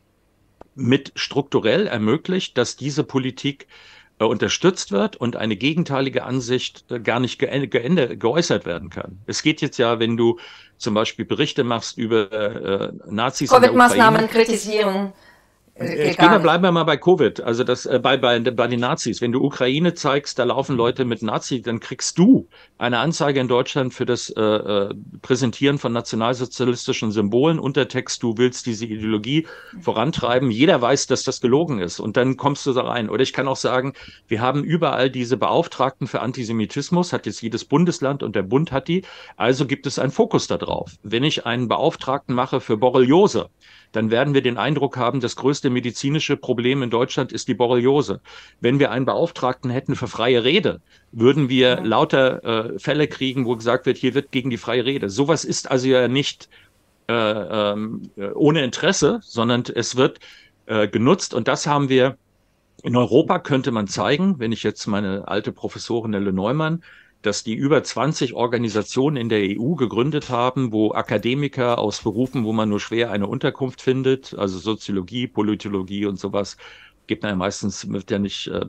mit strukturell ermöglicht, dass diese Politik unterstützt wird und eine gegenteilige Ansicht gar nicht ge ge geäußert werden kann. Es geht jetzt ja, wenn du zum Beispiel Berichte machst über äh, Nazis in der Ukraine. Covid-Maßnahmen kritisieren. Ich gehe mal, bleiben wir mal bei Covid, also das äh, bei, bei, bei den Nazis. Wenn du Ukraine zeigst, da laufen Leute mit Nazi, dann kriegst du eine Anzeige in Deutschland für das äh, äh, Präsentieren von nationalsozialistischen Symbolen. Untertext, du willst diese Ideologie vorantreiben. Jeder weiß, dass das gelogen ist. Und dann kommst du da rein. Oder ich kann auch sagen, wir haben überall diese Beauftragten für Antisemitismus, hat jetzt jedes Bundesland und der Bund hat die. Also gibt es einen Fokus darauf. Wenn ich einen Beauftragten mache für Borreliose, dann werden wir den Eindruck haben, das größte medizinische Problem in Deutschland ist die Borreliose. Wenn wir einen Beauftragten hätten für freie Rede, würden wir ja. lauter äh, Fälle kriegen, wo gesagt wird, hier wird gegen die freie Rede. Sowas ist also ja nicht äh, ähm, ohne Interesse, sondern es wird äh, genutzt. Und das haben wir in Europa, könnte man zeigen, wenn ich jetzt meine alte Professorin Nelle Neumann, dass die über zwanzig Organisationen in der E U gegründet haben, wo Akademiker aus Berufen, wo man nur schwer eine Unterkunft findet, also Soziologie, Politologie und sowas, gibt man ja meistens, wird ja nicht äh,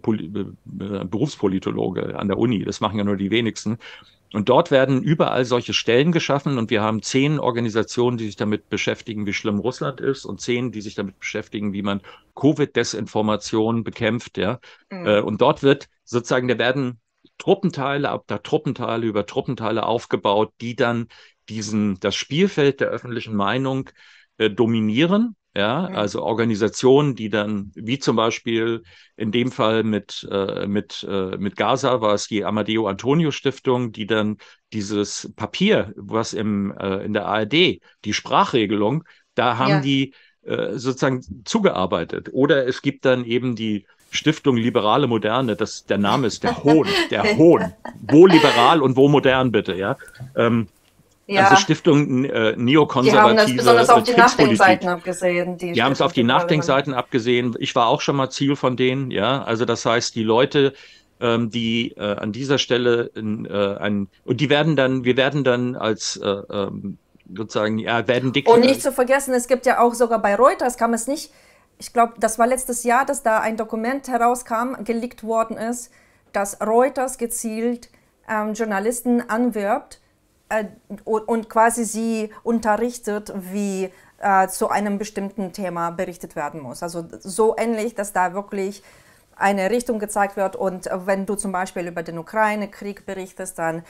äh, Berufspolitologe an der Uni, das machen ja nur die wenigsten. Und dort werden überall solche Stellen geschaffen und wir haben zehn Organisationen, die sich damit beschäftigen, wie schlimm Russland ist und zehn, die sich damit beschäftigen, wie man Covid-Desinformation bekämpft. Ja. Mhm. Äh, und dort wird sozusagen, da werden Truppenteile, ab der Truppenteile über Truppenteile aufgebaut, die dann diesen, das Spielfeld der öffentlichen Meinung äh, dominieren. Ja, mhm. also Organisationen, die dann, wie zum Beispiel in dem Fall mit, äh, mit, äh, mit Gaza war es die Amadeo Antonio Stiftung, die dann dieses Papier, was im, äh, in der A R D, die Sprachregelung, da haben ja. die äh, sozusagen zugearbeitet. Oder es gibt dann eben die Stiftung Liberale Moderne, das, der Name ist der Hohn, der Hohn. Wo liberal und wo modern, bitte, ja. Ähm, ja. Also Stiftung äh, neokonservative Die haben das besonders auf die Nachdenkseiten abgesehen. Die, die haben es auf die Nachdenkseiten abgesehen. Ich war auch schon mal Ziel von denen, ja. Also das heißt, die Leute, ähm, die äh, an dieser Stelle äh, ein, und die werden dann, wir werden dann als äh, ähm, sozusagen, ja, werden dick. Und nicht zu vergessen, es gibt ja auch sogar bei Reuters, kam es nicht. Ich glaube, das war letztes Jahr, dass da ein Dokument herauskam, geleakt worden ist, dass Reuters gezielt ähm, Journalisten anwirbt äh, und, und quasi sie unterrichtet, wie äh, zu einem bestimmten Thema berichtet werden muss. Also so ähnlich, dass da wirklich eine Richtung gezeigt wird. Und wenn du zum Beispiel über den Ukraine-Krieg berichtest, dann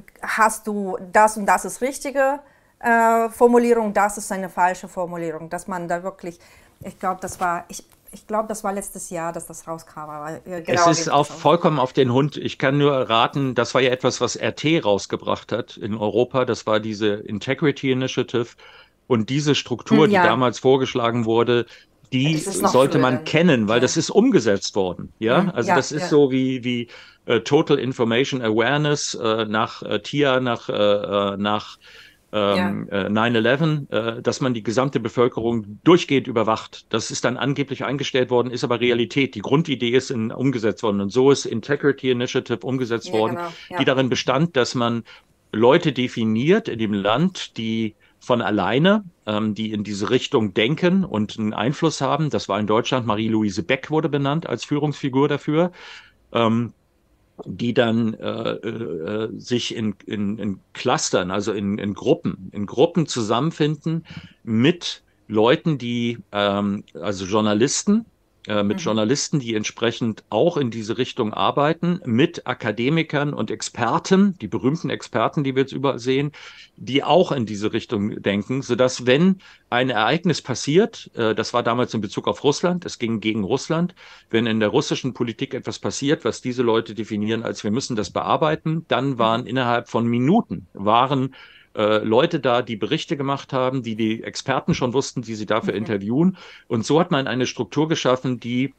hast du das und das ist richtige äh, Formulierung, das ist eine falsche Formulierung, dass man da wirklich... Ich glaube, das war ich, ich glaube, das war letztes Jahr, dass das rauskam. Aber genau es ist auf, vollkommen auf den Hund. Ich kann nur raten, das war ja etwas, was R T rausgebracht hat in Europa. Das war diese Integrity Initiative. Und diese Struktur, ja. die damals vorgeschlagen wurde, die sollte man kennen, weil ja. das ist umgesetzt worden. Ja, also ja, das ist ja. so wie, wie uh, Total Information Awareness uh, nach uh, T I A, nach, uh, nach ähm, ja. äh, nine eleven, äh, dass man die gesamte Bevölkerung durchgehend überwacht. Das ist dann angeblich eingestellt worden, ist aber Realität. Die Grundidee ist in, umgesetzt worden. Und so ist Integrity Initiative umgesetzt ja, worden, genau. ja. die darin bestand, dass man Leute definiert in dem Land, die von alleine, ähm, die in diese Richtung denken und einen Einfluss haben. Das war in Deutschland, Marie-Louise Beck wurde benannt als Führungsfigur dafür. Ähm, die dann äh, äh, sich in, in, in Clustern, also in, in Gruppen, in Gruppen zusammenfinden mit Leuten, die, ähm, also Journalisten, äh, mit mhm. Journalisten, die entsprechend auch in diese Richtung arbeiten, mit Akademikern und Experten, die berühmten Experten, die wir jetzt überall sehen, die auch in diese Richtung denken, sodass, wenn ein Ereignis passiert, äh, das war damals in Bezug auf Russland, es ging gegen Russland, wenn in der russischen Politik etwas passiert, was diese Leute definieren als wir müssen das bearbeiten, dann waren mhm. innerhalb von Minuten, waren äh, Leute da, die Berichte gemacht haben, die die Experten schon wussten, die sie dafür mhm. interviewen. Und so hat man eine Struktur geschaffen, die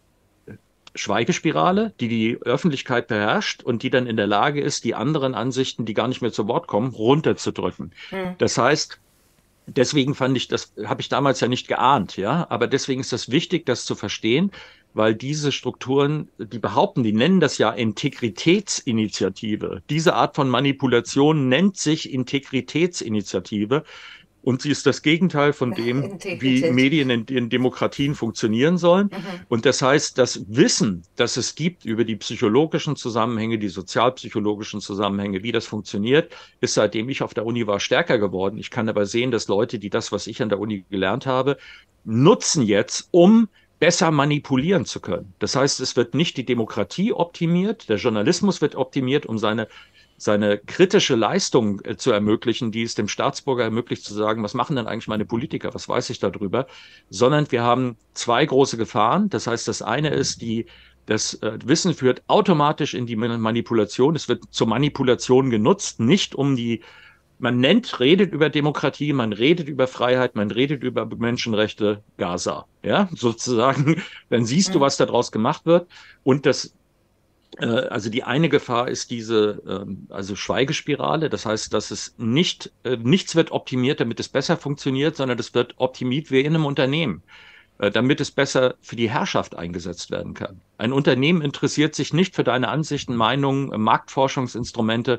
Schweigespirale, die die Öffentlichkeit beherrscht und die dann in der Lage ist, die anderen Ansichten, die gar nicht mehr zu Wort kommen, runterzudrücken. Mhm. Das heißt, deswegen fand ich, das habe ich damals ja nicht geahnt, ja, aber deswegen ist das wichtig, das zu verstehen, weil diese Strukturen, die behaupten, die nennen das ja Integritätsinitiative. Diese Art von Manipulation nennt sich Integritätsinitiative. Und sie ist das Gegenteil von dem, wie Medien in, in Demokratien funktionieren sollen. Mhm. Und das heißt, das Wissen, das es gibt über die psychologischen Zusammenhänge, die sozialpsychologischen Zusammenhänge, wie das funktioniert, ist, seitdem ich auf der Uni war, stärker geworden. Ich kann aber sehen, dass Leute, die das, was ich an der Uni gelernt habe, nutzen jetzt, um besser manipulieren zu können. Das heißt, es wird nicht die Demokratie optimiert, der Journalismus wird optimiert, um seine seine kritische Leistung äh, zu ermöglichen, die es dem Staatsbürger ermöglicht zu sagen, was machen denn eigentlich meine Politiker, was weiß ich darüber, sondern wir haben zwei große Gefahren. Das heißt, das eine ist, die, das äh, Wissen führt automatisch in die Manipulation. Es wird zur Manipulation genutzt, nicht um die, man nennt, redet über Demokratie, man redet über Freiheit, man redet über Menschenrechte, Gaza, ja, sozusagen. Dann siehst mhm. du, was daraus gemacht wird. Und das Also die eine Gefahr ist diese also Schweigespirale, das heißt, dass es nicht, nichts wird optimiert, damit es besser funktioniert, sondern es wird optimiert wie in einem Unternehmen, damit es besser für die Herrschaft eingesetzt werden kann. Ein Unternehmen interessiert sich nicht für deine Ansichten, Meinungen, Marktforschungsinstrumente,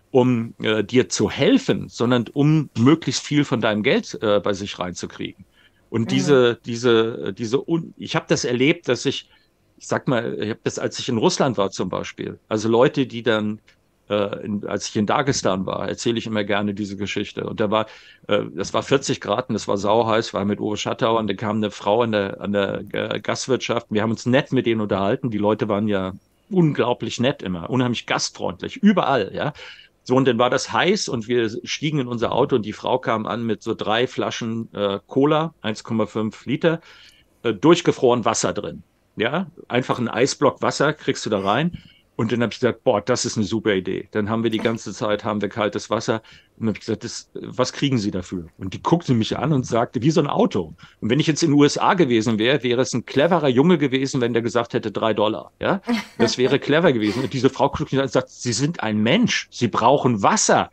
um äh, dir zu helfen, sondern um möglichst viel von deinem Geld äh, bei sich reinzukriegen. Und mhm. diese, diese, diese, Un ich habe das erlebt, dass ich Ich sag mal, ich habe das, als ich in Russland war zum Beispiel, also Leute, die dann, äh, in, als ich in Dagestan war, erzähle ich immer gerne diese Geschichte. Und da war, äh, das war vierzig Grad und das war sauheiß, war mit Uwe Schattauer und da kam eine Frau an der, an der äh, Gastwirtschaft. Wir haben uns nett mit denen unterhalten. Die Leute waren ja unglaublich nett immer, unheimlich gastfreundlich, überall, ja. So, und dann war das heiß und wir stiegen in unser Auto und die Frau kam an mit so drei Flaschen äh, Cola, eins Komma fünf Liter, äh, durchgefroren Wasser drin. Ja, einfach ein Eisblock Wasser kriegst du da rein. Und dann habe ich gesagt, boah, das ist eine super Idee. Dann haben wir die ganze Zeit, haben wir kaltes Wasser. Und dann habe ich gesagt, das, was kriegen Sie dafür? Und die guckte mich an und sagte, wie so ein Auto. Und wenn ich jetzt in den U S A gewesen wäre, wäre es ein cleverer Junge gewesen, wenn der gesagt hätte, drei Dollar. Ja, das wäre clever gewesen. Und diese Frau guckt mich an und sagt, Sie sind ein Mensch. Sie brauchen Wasser.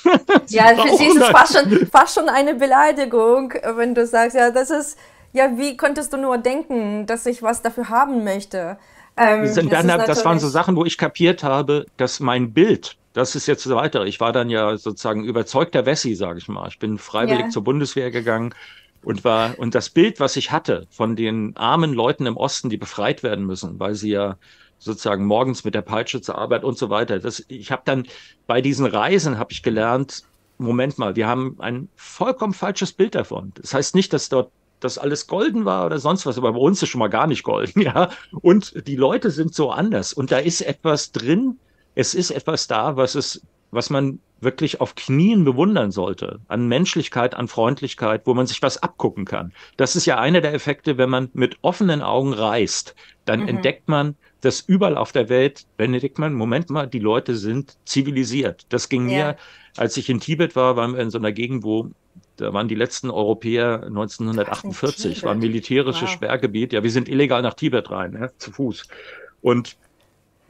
Sie ja, für Sie ist es fast schon, fast schon eine Beleidigung, wenn du sagst, ja, das ist, ja, wie konntest du nur denken, dass ich was dafür haben möchte? Ähm, das, dann, das waren so Sachen, wo ich kapiert habe, dass mein Bild, das ist jetzt so weiter, ich war dann ja sozusagen überzeugter Wessi, sage ich mal. Ich bin freiwillig yeah. zur Bundeswehr gegangen und war, und das Bild, was ich hatte von den armen Leuten im Osten, die befreit werden müssen, weil sie ja sozusagen morgens mit der Peitsche zur Arbeit und so weiter. Das, ich habe dann bei diesen Reisen habe ich gelernt, Moment mal, wir haben ein vollkommen falsches Bild davon. Das heißt nicht, dass dort das alles golden war oder sonst was, aber bei uns ist schon mal gar nicht golden, ja. Und die Leute sind so anders und da ist etwas drin, es ist etwas da, was es, was man wirklich auf Knien bewundern sollte, an Menschlichkeit, an Freundlichkeit, wo man sich was abgucken kann. Das ist ja einer der Effekte, wenn man mit offenen Augen reist, dann mhm. entdeckt man, dass überall auf der Welt, wenn entdeckt man, Moment mal, die Leute sind zivilisiert. Das ging ja. mir, als ich in Tibet war, waren wir in so einer Gegend, wo da waren die letzten Europäer neunzehnhundertachtundvierzig, war ein militärisches wow. Sperrgebiet. Ja, wir sind illegal nach Tibet rein, ja, zu Fuß. Und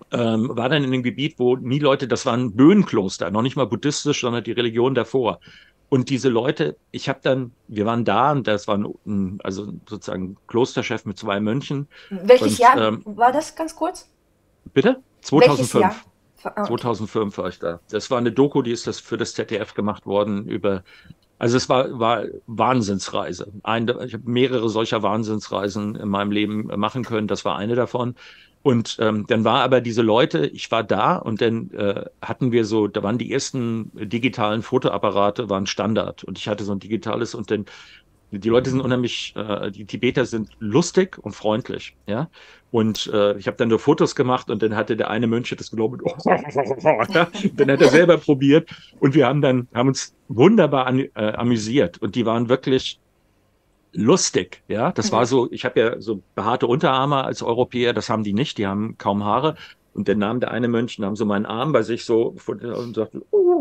ähm, war dann in einem Gebiet, wo nie Leute, das waren Böenkloster, noch nicht mal buddhistisch, sondern die Religion davor. Und diese Leute, ich habe dann, wir waren da und das war ein, also sozusagen ein Klosterchef mit zwei Mönchen. Welches Und, Jahr ähm, war das, ganz kurz? bitte? Welches Jahr? zweitausendfünf. Ah, okay. zweitausendfünf war ich da. Das war eine Doku, die ist das für das Z D F gemacht worden über, also es war, war Wahnsinnsreise. Ein, ich habe mehrere solcher Wahnsinnsreisen in meinem Leben machen können. Das war eine davon. Und ähm, dann war aber diese Leute, ich war da und dann äh, hatten wir so, da waren die ersten digitalen Fotoapparate, waren Standard. Und ich hatte so ein digitales und dann die Leute sind unheimlich, äh, die Tibeter sind lustig und freundlich, ja. Und äh, ich habe dann nur Fotos gemacht und dann hatte der eine Mönch das geglaubt, oh, ja? Dann hat er selber probiert und wir haben dann, haben uns wunderbar an, äh, amüsiert und die waren wirklich lustig, ja. Das war so, ich habe ja so behaarte Unterarme als Europäer, das haben die nicht, die haben kaum Haare. Und dann nahm der eine Mönch, nahm so meinen Arm bei sich so und sagte,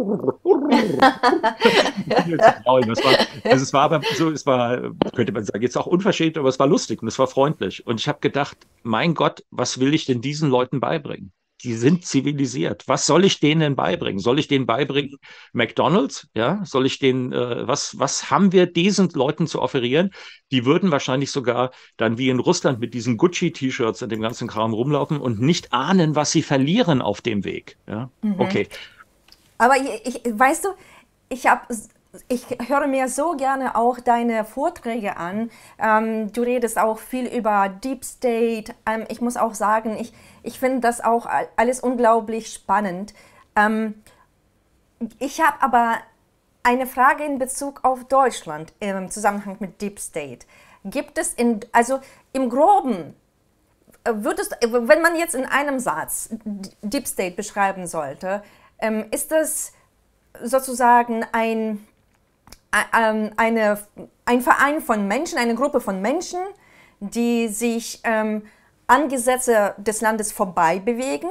das war, also es war aber so, es war, könnte man sagen, jetzt auch unverschämt, aber es war lustig und es war freundlich. Und ich habe gedacht, mein Gott, was will ich denn diesen Leuten beibringen? Die sind zivilisiert. Was soll ich denen denn beibringen? Soll ich denen beibringen McDonald's? Ja, soll ich denen, äh, was, was haben wir diesen Leuten zu offerieren? Die würden wahrscheinlich sogar dann wie in Russland mit diesen Gucci-T-Shirts und dem ganzen Kram rumlaufen und nicht ahnen, was sie verlieren auf dem Weg. Ja, okay. Aber ich, ich, weißt du, ich habe, ich höre mir so gerne auch deine Vorträge an. Ähm, du redest auch viel über Deep State. Ähm, ich muss auch sagen, ich, ich finde das auch alles unglaublich spannend. Ähm, ich habe aber eine Frage in Bezug auf Deutschland im Zusammenhang mit Deep State. Gibt es in, also im Groben, würdest, wenn man jetzt in einem Satz Deep State beschreiben sollte, ähm, ist das sozusagen ein, ein, eine, ein Verein von Menschen, eine Gruppe von Menschen, die sich ähm, an Gesetze des Landes vorbei bewegen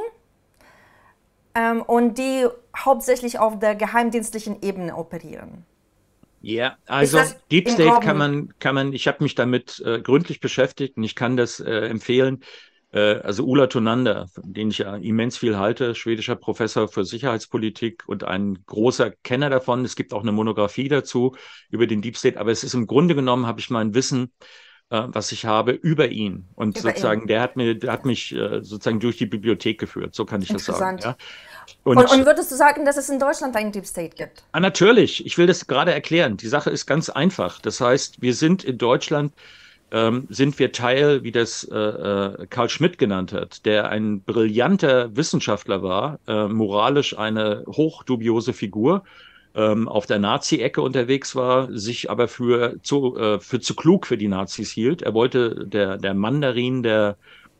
ähm, und die hauptsächlich auf der geheimdienstlichen Ebene operieren. Ja, also Deep im State Groben- kann man, kann man, ich habe mich damit äh, gründlich beschäftigt und ich kann das äh, empfehlen. Äh, also Ulla Tonander, von dem ich ja immens viel halte, schwedischer Professor für Sicherheitspolitik und ein großer Kenner davon. Es gibt auch eine Monographie dazu über den Deep State, aber es ist im Grunde genommen, habe ich mein Wissen, äh, was ich habe, über ihn. Und Über sozusagen, ihn. der hat mir, der hat mich äh, sozusagen durch die Bibliothek geführt, so kann ich das sagen. Interessant. Ja. Und, und würdest du sagen, dass es in Deutschland einen Deep State gibt? Ah, natürlich. Ich will das gerade erklären. Die Sache ist ganz einfach. Das heißt, wir sind in Deutschland, ähm, sind wir Teil, wie das äh, äh, Carl Schmitt genannt hat, der ein brillanter Wissenschaftler war, äh, moralisch eine hochdubiose Figur, ähm, auf der Nazi-Ecke unterwegs war, sich aber für zu, äh, für zu klug für die Nazis hielt. Er wollte der, der Mandarin der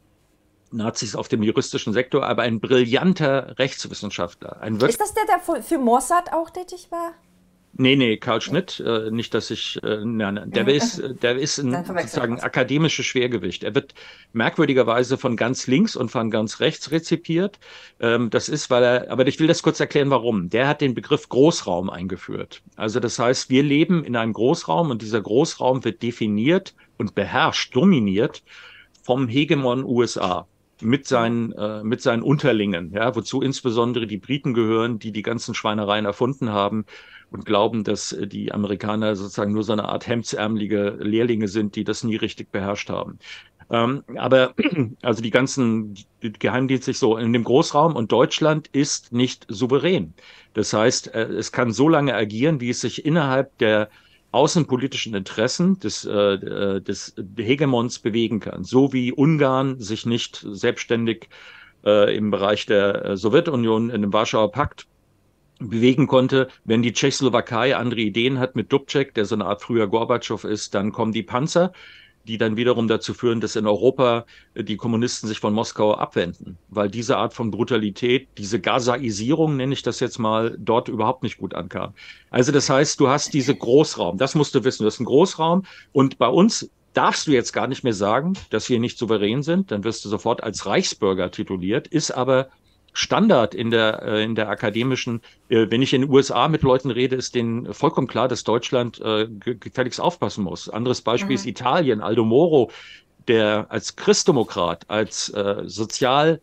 Nazis auf dem juristischen Sektor, aber ein brillanter Rechtswissenschaftler. Ein Ist das der, der für- für Mossad auch tätig war? Nee, nee, Carl Schmitt, äh, nicht, dass ich, äh, nein, nein, der ist, äh, der ist ein Dann verwechsel ich sozusagen was. akademisches Schwergewicht. Er wird merkwürdigerweise von ganz links und von ganz rechts rezipiert. Ähm, das ist, weil er, aber ich will das kurz erklären, warum. Der hat den Begriff Großraum eingeführt. Also das heißt, wir leben in einem Großraum und dieser Großraum wird definiert und beherrscht, dominiert vom Hegemon U S A. Mit seinen, äh, mit seinen Unterlingen, ja, wozu insbesondere die Briten gehören, die die ganzen Schweinereien erfunden haben und glauben, dass äh, die Amerikaner sozusagen nur so eine Art hemdsärmelige Lehrlinge sind, die das nie richtig beherrscht haben. Ähm, aber also die ganzen die geheimdienstlich so in dem Großraum und Deutschland ist nicht souverän. Das heißt, äh, es kann so lange agieren, wie es sich innerhalb der außenpolitischen Interessen des, äh, des Hegemons bewegen kann. So wie Ungarn sich nicht selbstständig äh, im Bereich der äh, Sowjetunion in dem Warschauer Pakt bewegen konnte. Wenn die Tschechoslowakei andere Ideen hat mit Dubček, der so eine Art früher Gorbatschow ist, dann kommen die Panzer, die dann wiederum dazu führen, dass in Europa die Kommunisten sich von Moskau abwenden, weil diese Art von Brutalität, diese Gazaisierung, nenne ich das jetzt mal, dort überhaupt nicht gut ankam. Also das heißt, du hast diese Großraum, das musst du wissen, du hast einen Großraum und bei uns darfst du jetzt gar nicht mehr sagen, dass wir nicht souverän sind, dann wirst du sofort als Reichsbürger tituliert, ist aber Standard in der, äh, in der akademischen, äh, wenn ich in den U S A mit Leuten rede, ist denen vollkommen klar, dass Deutschland äh, gefälligst aufpassen muss. Anderes Beispiel Mhm. ist Italien, Aldo Moro, der als Christdemokrat, als äh, sozial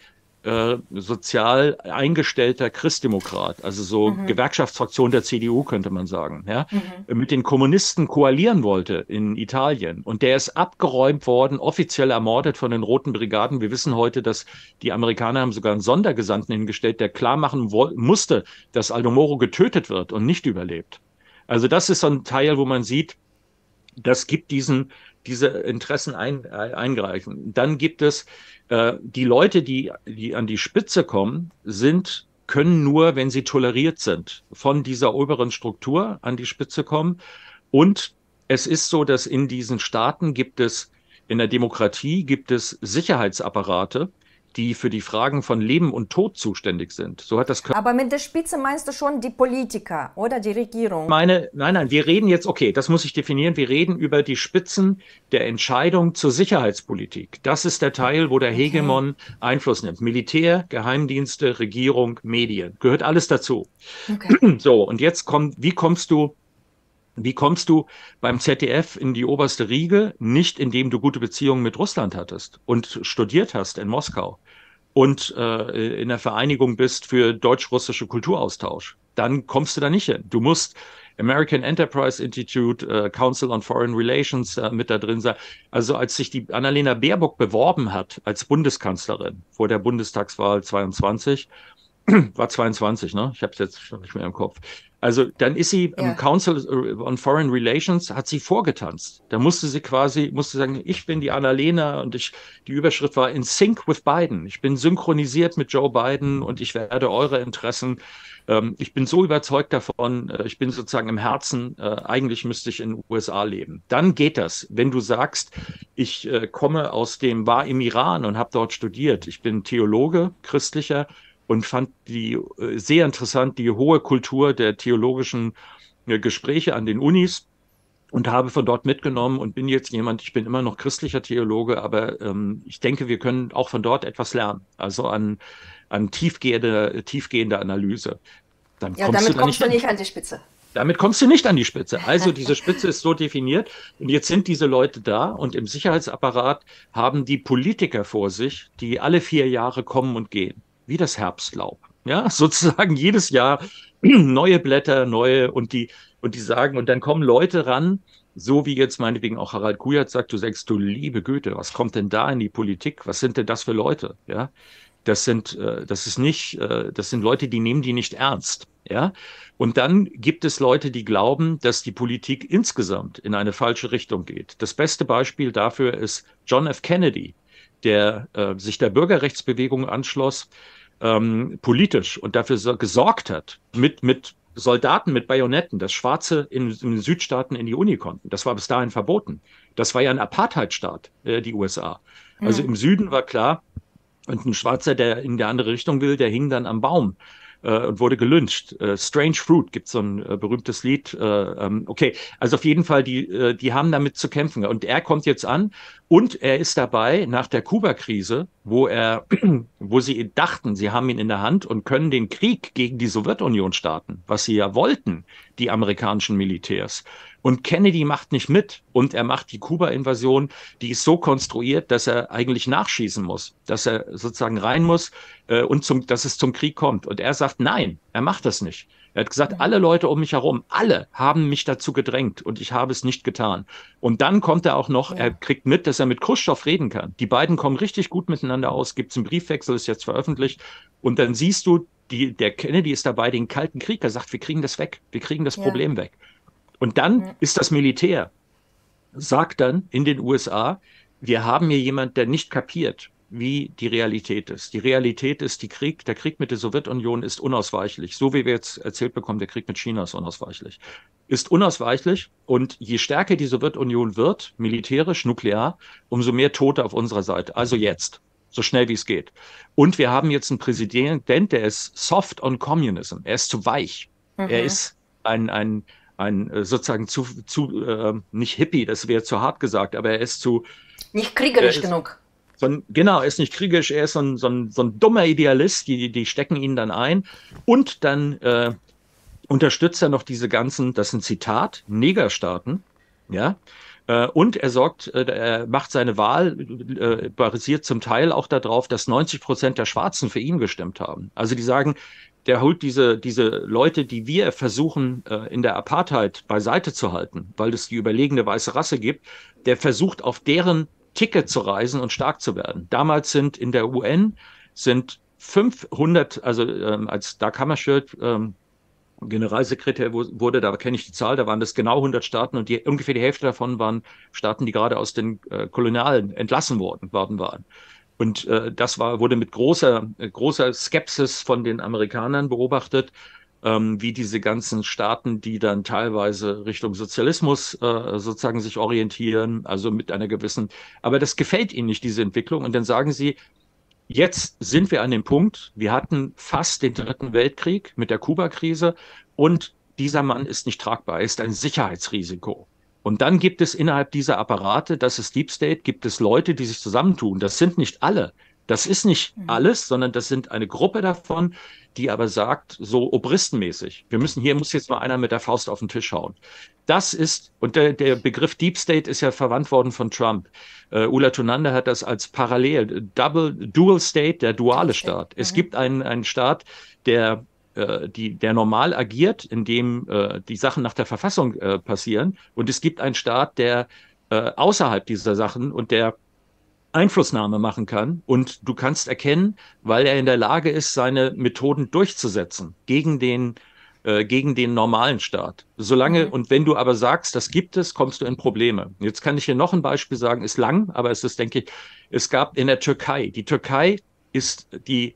äh, sozial eingestellter Christdemokrat, also so mhm. Gewerkschaftsfraktion der C D U, könnte man sagen, ja, mhm. mit den Kommunisten koalieren wollte in Italien. Und der ist abgeräumt worden, offiziell ermordet von den Roten Brigaden. Wir wissen heute, dass die Amerikaner haben sogar einen Sondergesandten hingestellt, der klar machen musste, dass Aldo Moro getötet wird und nicht überlebt. Also das ist so ein Teil, wo man sieht, das gibt diesen, diese Interessen ein, eingreifen. Dann gibt es äh, die Leute, die, die an die Spitze kommen, sind, können nur, wenn sie toleriert sind, von dieser oberen Struktur an die Spitze kommen. Und es ist so, dass in diesen Staaten gibt es, in der Demokratie gibt es Sicherheitsapparate, die für die Fragen von Leben und Tod zuständig sind. So hat das. Aber mit der Spitze meinst du schon die Politiker oder die Regierung? Meine, nein, nein, wir reden jetzt, okay, das muss ich definieren, wir reden über die Spitzen der Entscheidung zur Sicherheitspolitik. Das ist der Teil, wo der Hegemon okay. Einfluss nimmt. Militär, Geheimdienste, Regierung, Medien. Gehört alles dazu. Okay. So, und jetzt kommt, wie kommst du Wie kommst du beim Z D F in die oberste Riege? Nicht, indem du gute Beziehungen mit Russland hattest und studiert hast in Moskau und äh, in der Vereinigung bist für deutsch-russische Kulturaustausch. Dann kommst du da nicht hin. Du musst American Enterprise Institute, äh, Council on Foreign Relations äh, mit da drin sein. Also als sich die Annalena Baerbock beworben hat als Bundeskanzlerin vor der Bundestagswahl zweiundzwanzig, war zweiundzwanzig, ne? Ich habe es jetzt schon nicht mehr im Kopf. Also dann ist sie ja. im Council on Foreign Relations, hat sie vorgetanzt. Da musste sie quasi, musste sagen, ich bin die Annalena und ich, die Überschrift war in sync with Biden. Ich bin synchronisiert mit Joe Biden und ich werde eure Interessen. Ähm, ich bin so überzeugt davon, äh, ich bin sozusagen im Herzen, äh, eigentlich müsste ich in den U S A leben. Dann geht das, wenn du sagst, ich äh, komme aus dem, war im Iran und habe dort studiert. Ich bin Theologe, christlicher, und fand die äh, sehr interessant, die hohe Kultur der theologischen äh, Gespräche an den Unis und habe von dort mitgenommen und bin jetzt jemand, ich bin immer noch christlicher Theologe, aber ähm, ich denke, wir können auch von dort etwas lernen, also an, an tiefgehende, tiefgehende Analyse. Dann ja, kommst damit du kommst nicht du nicht an die Spitze. Damit kommst du nicht an die Spitze. Also diese Spitze ist so definiert und jetzt sind diese Leute da und im Sicherheitsapparat haben die Politiker vor sich, die alle vier Jahre kommen und gehen. Wie das Herbstlaub, ja, sozusagen jedes Jahr neue Blätter, neue und die, und die sagen, und dann kommen Leute ran, so wie jetzt meinetwegen auch Harald Kujat sagt, du sagst, du liebe Güte, was kommt denn da in die Politik? Was sind denn das für Leute? Ja, das sind, äh, das ist nicht, äh, das sind Leute, die nehmen die nicht ernst, ja. Und dann gibt es Leute, die glauben, dass die Politik insgesamt in eine falsche Richtung geht. Das beste Beispiel dafür ist John F. Kennedy, der äh, sich der Bürgerrechtsbewegung anschloss, ähm, politisch und dafür so gesorgt hat, mit, mit Soldaten mit Bajonetten, dass Schwarze in, in den Südstaaten in die Uni konnten. Das war bis dahin verboten. Das war ja ein Apartheidstaat, äh, die U S A. Also mhm. im Süden war klar, und ein Schwarzer, der in die andere Richtung will, der hing dann am Baum äh, und wurde gelyncht. Äh, Strange Fruit gibt so ein äh, berühmtes Lied. Äh, ähm, okay, also auf jeden Fall, die, äh, die haben damit zu kämpfen. Und er kommt jetzt an und er ist dabei nach der Kuba-Krise, wo er, wo sie dachten, sie haben ihn in der Hand und können den Krieg gegen die Sowjetunion starten, was sie ja wollten, die amerikanischen Militärs. Und Kennedy macht nicht mit und er macht die Kuba-Invasion, die ist so konstruiert, dass er eigentlich nachschießen muss, dass er sozusagen rein muss äh, und zum, dass es zum Krieg kommt. Und er sagt, nein, er macht das nicht. Er hat gesagt, alle Leute um mich herum, alle haben mich dazu gedrängt und ich habe es nicht getan. Und dann kommt er auch noch, ja. er kriegt mit, dass er mit Chruschtschow reden kann. Die beiden kommen richtig gut miteinander aus, gibt es einen Briefwechsel, ist jetzt veröffentlicht. Und dann siehst du, die, der Kennedy ist dabei, den Kalten Krieg, er sagt, wir kriegen das weg, wir kriegen das ja. Problem weg. Und dann ja. ist das Militär, sagt dann in den U S A, wir haben hier jemand, der nicht kapiert, wie die Realität ist. Die Realität ist, die Krieg, der Krieg mit der Sowjetunion ist unausweichlich. So wie wir jetzt erzählt bekommen, der Krieg mit China ist unausweichlich. Ist unausweichlich und je stärker die Sowjetunion wird, militärisch, nuklear, umso mehr Tote auf unserer Seite. Also jetzt, so schnell wie es geht. Und wir haben jetzt einen Präsident, der ist soft on communism. Er ist zu weich. Mhm. Er ist ein, ein ein sozusagen zu, zu äh, nicht Hippie, das wäre zu hart gesagt, aber er ist zu... Nicht kriegerisch ist, genug. So ein, genau, er ist nicht kriegerisch, er ist so ein, so ein, so ein dummer Idealist, die, die stecken ihn dann ein und dann äh, unterstützt er noch diese ganzen, das ist ein Zitat, Negerstaaten, Ja. Äh, und er sorgt, äh, er macht seine Wahl, äh, basiert zum Teil auch darauf, dass neunzig Prozent der Schwarzen für ihn gestimmt haben. Also die sagen, der holt diese, diese Leute, die wir versuchen, äh, in der Apartheid beiseite zu halten, weil es die überlegene weiße Rasse gibt, der versucht, auf deren Ticket zu reisen und stark zu werden. Damals sind in der U N sind fünfhundert, also ähm, als Dag Hammarskjöld ähm, Generalsekretär wurde, da kenne ich die Zahl, da waren das genau hundert Staaten und die, ungefähr die Hälfte davon waren Staaten, die gerade aus den äh, Kolonialen entlassen worden, worden waren. Und äh, das war, wurde mit großer, äh, großer Skepsis von den Amerikanern beobachtet, ähm, wie diese ganzen Staaten, die dann teilweise Richtung Sozialismus äh, sozusagen sich orientieren, also mit einer gewissen, aber das gefällt ihnen nicht, diese Entwicklung. Und dann sagen sie, jetzt sind wir an dem Punkt, wir hatten fast den Dritten Weltkrieg mit der Kuba-Krise und dieser Mann ist nicht tragbar, er ist ein Sicherheitsrisiko. Und dann gibt es innerhalb dieser Apparate, das ist Deep State, gibt es Leute, die sich zusammentun. Das sind nicht alle. Das ist nicht alles, sondern das sind eine Gruppe davon, die aber sagt, so obristenmäßig, wir müssen, hier muss jetzt mal einer mit der Faust auf den Tisch hauen. Das ist, und der, der Begriff Deep State ist ja verwandt worden von Trump. Uh, Ulla Tonander hat das als parallel, Double, Dual State, der duale Staat. Es gibt einen, einen Staat, der, äh, die, der normal agiert, in dem äh, die Sachen nach der Verfassung äh, passieren. Und es gibt einen Staat, der äh, außerhalb dieser Sachen und der Einflussnahme machen kann. Und du kannst erkennen, weil er in der Lage ist, seine Methoden durchzusetzen gegen den äh, gegen den normalen Staat. Solange, mhm. und wenn du aber sagst, das gibt es, kommst du in Probleme. Jetzt kann ich hier noch ein Beispiel sagen, ist lang, aber es ist, denke ich, es gab in der Türkei, die Türkei ist die,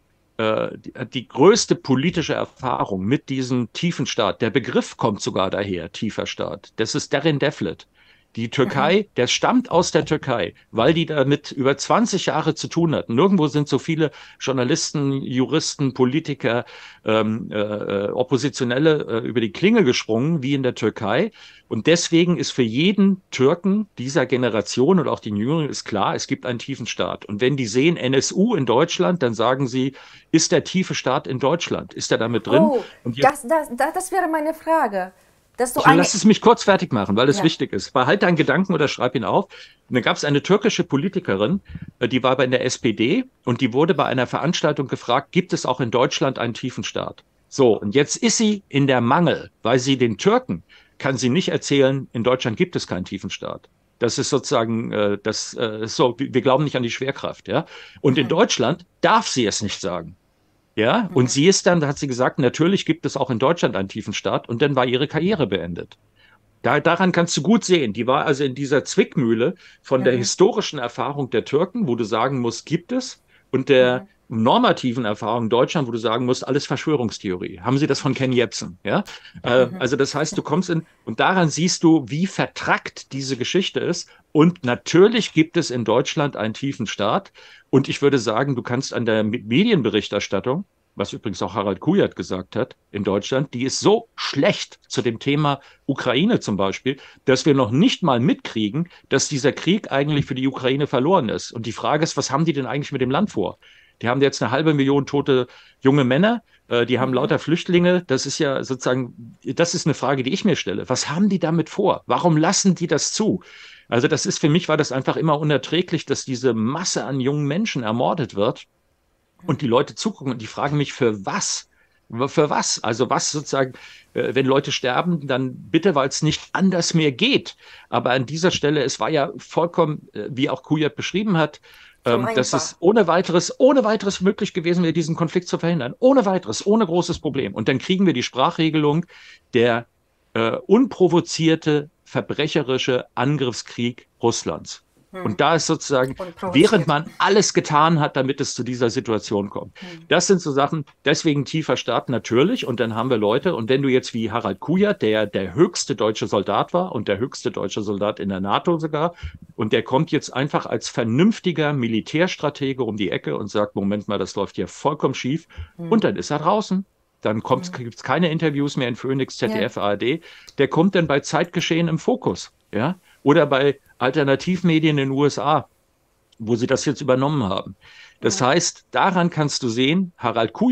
äh, die, die größte politische Erfahrung mit diesem tiefen Staat. Der Begriff kommt sogar daher, tiefer Staat. Das ist Derin Devlet. Die Türkei, der stammt aus der Türkei, weil die damit über zwanzig Jahre zu tun hatten. Nirgendwo sind so viele Journalisten, Juristen, Politiker, ähm, äh, Oppositionelle äh, über die Klinge gesprungen wie in der Türkei. Und deswegen ist für jeden Türken dieser Generation und auch den Jüngeren ist klar, es gibt einen tiefen Staat. Und wenn die sehen N S U in Deutschland, dann sagen sie, ist der tiefe Staat in Deutschland? Ist er damit drin? Oh, und das, das, das, das wäre meine Frage. Dass du so, eine... Lass es mich kurz fertig machen, weil es ja. wichtig ist. Behalt deinen Gedanken oder schreib ihn auf. Und dann gab es eine türkische Politikerin, die war aber in der S P D und die wurde bei einer Veranstaltung gefragt, gibt es auch in Deutschland einen tiefen Staat? So, und jetzt ist sie in der Mangel, weil sie den Türken kann sie nicht erzählen, in Deutschland gibt es keinen tiefen Staat. Das ist sozusagen, äh, das äh, ist so, wir glauben nicht an die Schwerkraft, ja. Und mhm. in Deutschland darf sie es nicht sagen. Ja, und sie ist dann, da hat sie gesagt, natürlich gibt es auch in Deutschland einen tiefen Staat und dann war ihre Karriere beendet. Da, daran kannst du gut sehen, die war also in dieser Zwickmühle von mhm. der historischen Erfahrung der Türken, wo du sagen musst, gibt es, und der mhm. normativen Erfahrung in Deutschland, wo du sagen musst, alles Verschwörungstheorie. Haben sie das von Ken Jebsen, ja? Mhm. Äh, also das heißt, du kommst in, und daran siehst du, wie vertrackt diese Geschichte ist. Und natürlich gibt es in Deutschland einen tiefen Staat. Und ich würde sagen, du kannst an der Medienberichterstattung, was übrigens auch Harald Kujat gesagt hat, in Deutschland, die ist so schlecht zu dem Thema Ukraine zum Beispiel, dass wir noch nicht mal mitkriegen, dass dieser Krieg eigentlich für die Ukraine verloren ist. Und die Frage ist, was haben die denn eigentlich mit dem Land vor? Die haben jetzt eine halbe Million tote junge Männer, äh, die haben mhm. lauter Flüchtlinge. Das ist ja sozusagen, das ist eine Frage, die ich mir stelle. Was haben die damit vor? Warum lassen die das zu? Also das ist, für mich war das einfach immer unerträglich, dass diese Masse an jungen Menschen ermordet wird und die Leute zugucken und die fragen mich, für was? Für was? Also was sozusagen, äh, wenn Leute sterben, dann bitte, weil es nicht anders mehr geht. Aber an dieser Stelle, es war ja vollkommen, äh, wie auch Kujat beschrieben hat, ähm, dass es ohne weiteres, ohne weiteres möglich gewesen wäre, diesen Konflikt zu verhindern. Ohne weiteres, ohne großes Problem. Und dann kriegen wir die Sprachregelung, der äh, unprovozierte verbrecherische Angriffskrieg Russlands. Hm. Und da ist sozusagen, während man alles getan hat, damit es zu dieser Situation kommt. Hm. Das sind so Sachen, deswegen tiefer Staat natürlich. Und dann haben wir Leute, und wenn du jetzt wie Harald Kujat, der der höchste deutsche Soldat war und der höchste deutsche Soldat in der NATO sogar, und der kommt jetzt einfach als vernünftiger Militärstratege um die Ecke und sagt, Moment mal, das läuft hier vollkommen schief. Hm. Und dann ist er draußen. Dann mhm. gibt es keine Interviews mehr in Phoenix, Z D F, ja. A R D. Der kommt dann bei Zeitgeschehen im Fokus. Ja? Oder bei Alternativmedien in den U S A, wo sie das jetzt übernommen haben. Das ja. heißt, daran kannst du sehen, Harald Kujat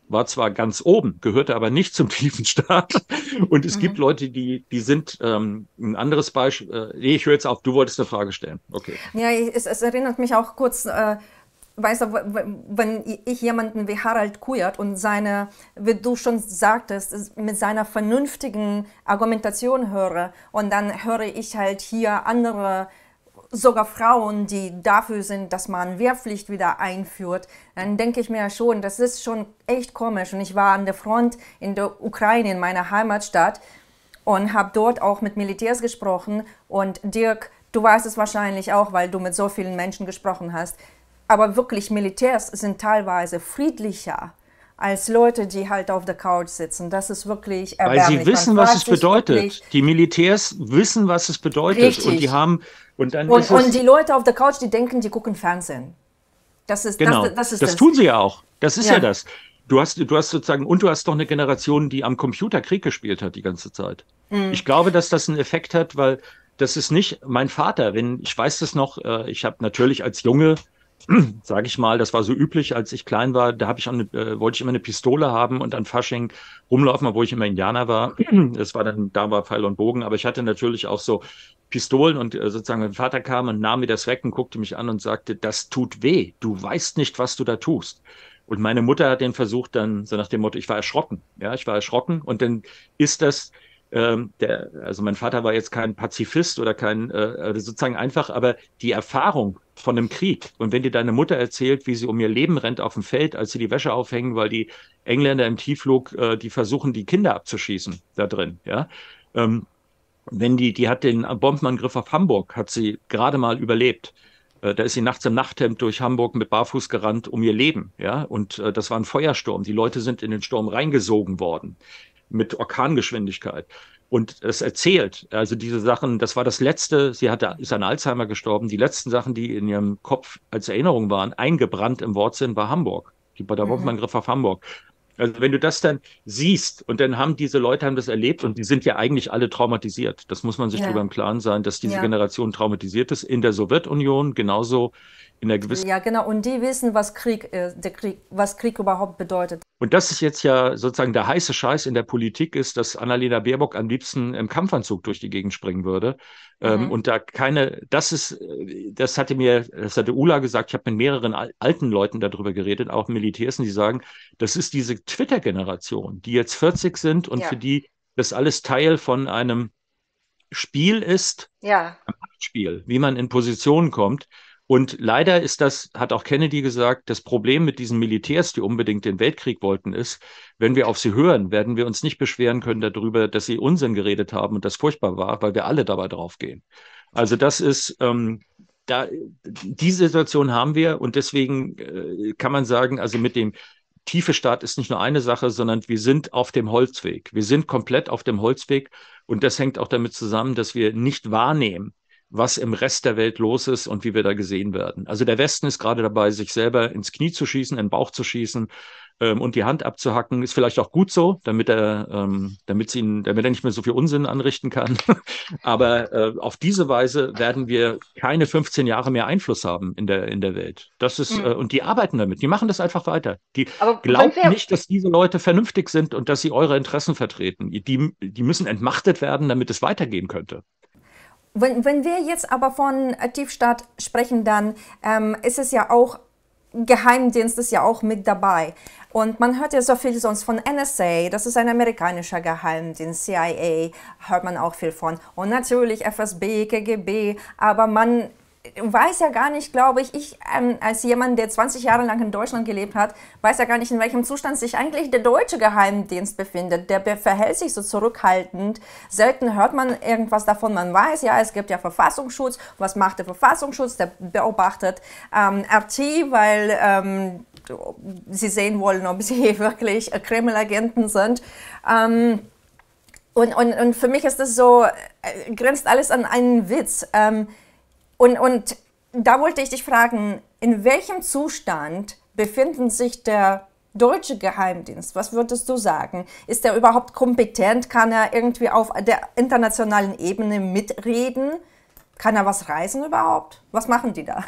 war zwar ganz oben, gehörte aber nicht zum tiefen Staat. Und es mhm. gibt Leute, die, die sind ähm, ein anderes Beispiel. Äh, nee, ich höre jetzt auf, du wolltest eine Frage stellen. Okay. Ja, es, es erinnert mich auch kurz, äh, weißt du, wenn ich jemanden wie Harald Kujat und seine, wie du schon sagtest, mit seiner vernünftigen Argumentation höre und dann höre ich halt hier andere, sogar Frauen, die dafür sind, dass man Wehrpflicht wieder einführt, dann denke ich mir schon, das ist schon echt komisch. Und ich war an der Front in der Ukraine, in meiner Heimatstadt, und habe dort auch mit Militärs gesprochen. Und Dirk, du weißt es wahrscheinlich auch, weil du mit so vielen Menschen gesprochen hast, aber wirklich Militärs sind teilweise friedlicher als Leute, die halt auf der Couch sitzen. Das ist wirklich erbärmlich. Weil sie wissen, was es bedeutet. Die Militärs wissen, was es bedeutet. Richtig. Und die haben und dann und, ist es, und die Leute auf der Couch, die denken, die gucken Fernsehen. Das ist genau. das, das, ist das, das tun sie ja auch. Das ist ja, ja das. Du hast, du hast sozusagen, und du hast doch eine Generation, die am Computer Krieg gespielt hat die ganze Zeit. Mhm. Ich glaube, dass das einen Effekt hat, weil das ist nicht mein Vater. Wenn ich weiß das noch, ich habe natürlich als Junge, sage ich mal, das war so üblich, als ich klein war, da habe ich eine, äh, wollte ich immer eine Pistole haben und an Fasching rumlaufen, obwohl ich immer Indianer war. Das war dann, da war Pfeil und Bogen, aber ich hatte natürlich auch so Pistolen und äh, sozusagen mein Vater kam und nahm mir das weg und guckte mich an und sagte, das tut weh, du weißt nicht, was du da tust. Und meine Mutter hat den versucht dann, so nach dem Motto, ich war erschrocken, ja, ich war erschrocken und dann ist das, ähm, der, also mein Vater war jetzt kein Pazifist oder kein, äh, sozusagen einfach, aber die Erfahrung von einem Krieg. Und wenn dir deine Mutter erzählt, wie sie um ihr Leben rennt auf dem Feld, als sie die Wäsche aufhängen, weil die Engländer im Tiefflug, äh, die versuchen, die Kinder abzuschießen da drin, ja. Ähm, wenn die, die hat den Bombenangriff auf Hamburg, hat sie gerade mal überlebt. Äh, da ist sie nachts im Nachthemd durch Hamburg mit Barfuß gerannt um ihr Leben, ja. Und äh, das war ein Feuersturm. Die Leute sind in den Sturm reingesogen worden mit Orkangeschwindigkeit. Und es erzählt, also diese Sachen, das war das letzte, sie hatte, ist an Alzheimer gestorben, die letzten Sachen, die in ihrem Kopf als Erinnerung waren, eingebrannt im Wortsinn, war Hamburg, die, der Bombenangriff auf Hamburg. Also wenn du das dann siehst und dann haben diese Leute haben das erlebt und die sind ja eigentlich alle traumatisiert. Das muss man sich ja. darüber im Klaren sein, dass diese ja. Generation traumatisiert ist, in der Sowjetunion genauso in der gewissen... Ja, genau, und die wissen, was Krieg ist, der Krieg, was Krieg überhaupt bedeutet. Und das ist jetzt ja sozusagen der heiße Scheiß in der Politik ist, dass Annalena Baerbock am liebsten im Kampfanzug durch die Gegend springen würde. Mhm. Ähm, und da keine, das ist, das hatte mir, das hatte Ulla gesagt, ich habe mit mehreren alten Leuten darüber geredet, auch Militärs, die sagen, das ist diese Twitter-Generation, die jetzt vierzig sind und ja. für die das alles Teil von einem Spiel ist, ja. ein Spiel, wie man in Positionen kommt. Und leider ist das, hat auch Kennedy gesagt, das Problem mit diesen Militärs, die unbedingt den Weltkrieg wollten, ist, wenn wir auf sie hören, werden wir uns nicht beschweren können darüber, dass sie Unsinn geredet haben und das furchtbar war, weil wir alle dabei draufgehen. Also das ist, ähm, da, diese Situation haben wir und deswegen äh, kann man sagen, also mit dem tiefe Staat ist nicht nur eine Sache, sondern wir sind auf dem Holzweg. Wir sind komplett auf dem Holzweg und das hängt auch damit zusammen, dass wir nicht wahrnehmen, was im Rest der Welt los ist und wie wir da gesehen werden. Also der Westen ist gerade dabei, sich selber ins Knie zu schießen, in den Bauch zu schießen ähm, und die Hand abzuhacken. Ist vielleicht auch gut so, damit er, ähm, damit sie ihn, damit er nicht mehr so viel Unsinn anrichten kann. Aber äh, auf diese Weise werden wir keine fünfzehn Jahre mehr Einfluss haben in der, in der Welt. Das ist, mhm. äh, und die arbeiten damit, die machen das einfach weiter. Die glauben nicht, dass diese Leute vernünftig sind und dass sie eure Interessen vertreten. Die, die müssen entmachtet werden, damit es weitergehen könnte. Wenn, wenn wir jetzt aber von Tiefstaat sprechen, dann ähm, ist es ja auch, Geheimdienst ist ja auch mit dabei. Und man hört ja so viel sonst von N S A, das ist ein amerikanischer Geheimdienst, C I A, hört man auch viel von. Und natürlich F S B, K G B, aber man weiß ja gar nicht, glaube ich, ich ähm, als jemand, der zwanzig Jahre lang in Deutschland gelebt hat, weiß ja gar nicht, in welchem Zustand sich eigentlich der deutsche Geheimdienst befindet. Der verhält sich so zurückhaltend. Selten hört man irgendwas davon. Man weiß ja, es gibt ja Verfassungsschutz. Was macht der Verfassungsschutz? Der beobachtet ähm, R T, weil ähm, sie sehen wollen, ob sie wirklich Kreml-Agenten sind. Ähm, und, und, und für mich ist das so, äh, grenzt alles an einen Witz. Ähm, Und, und da wollte ich dich fragen, in welchem Zustand befindet sich der deutsche Geheimdienst? Was würdest du sagen? Ist er überhaupt kompetent? Kann er irgendwie auf der internationalen Ebene mitreden? Kann er was reisen überhaupt? Was machen die da?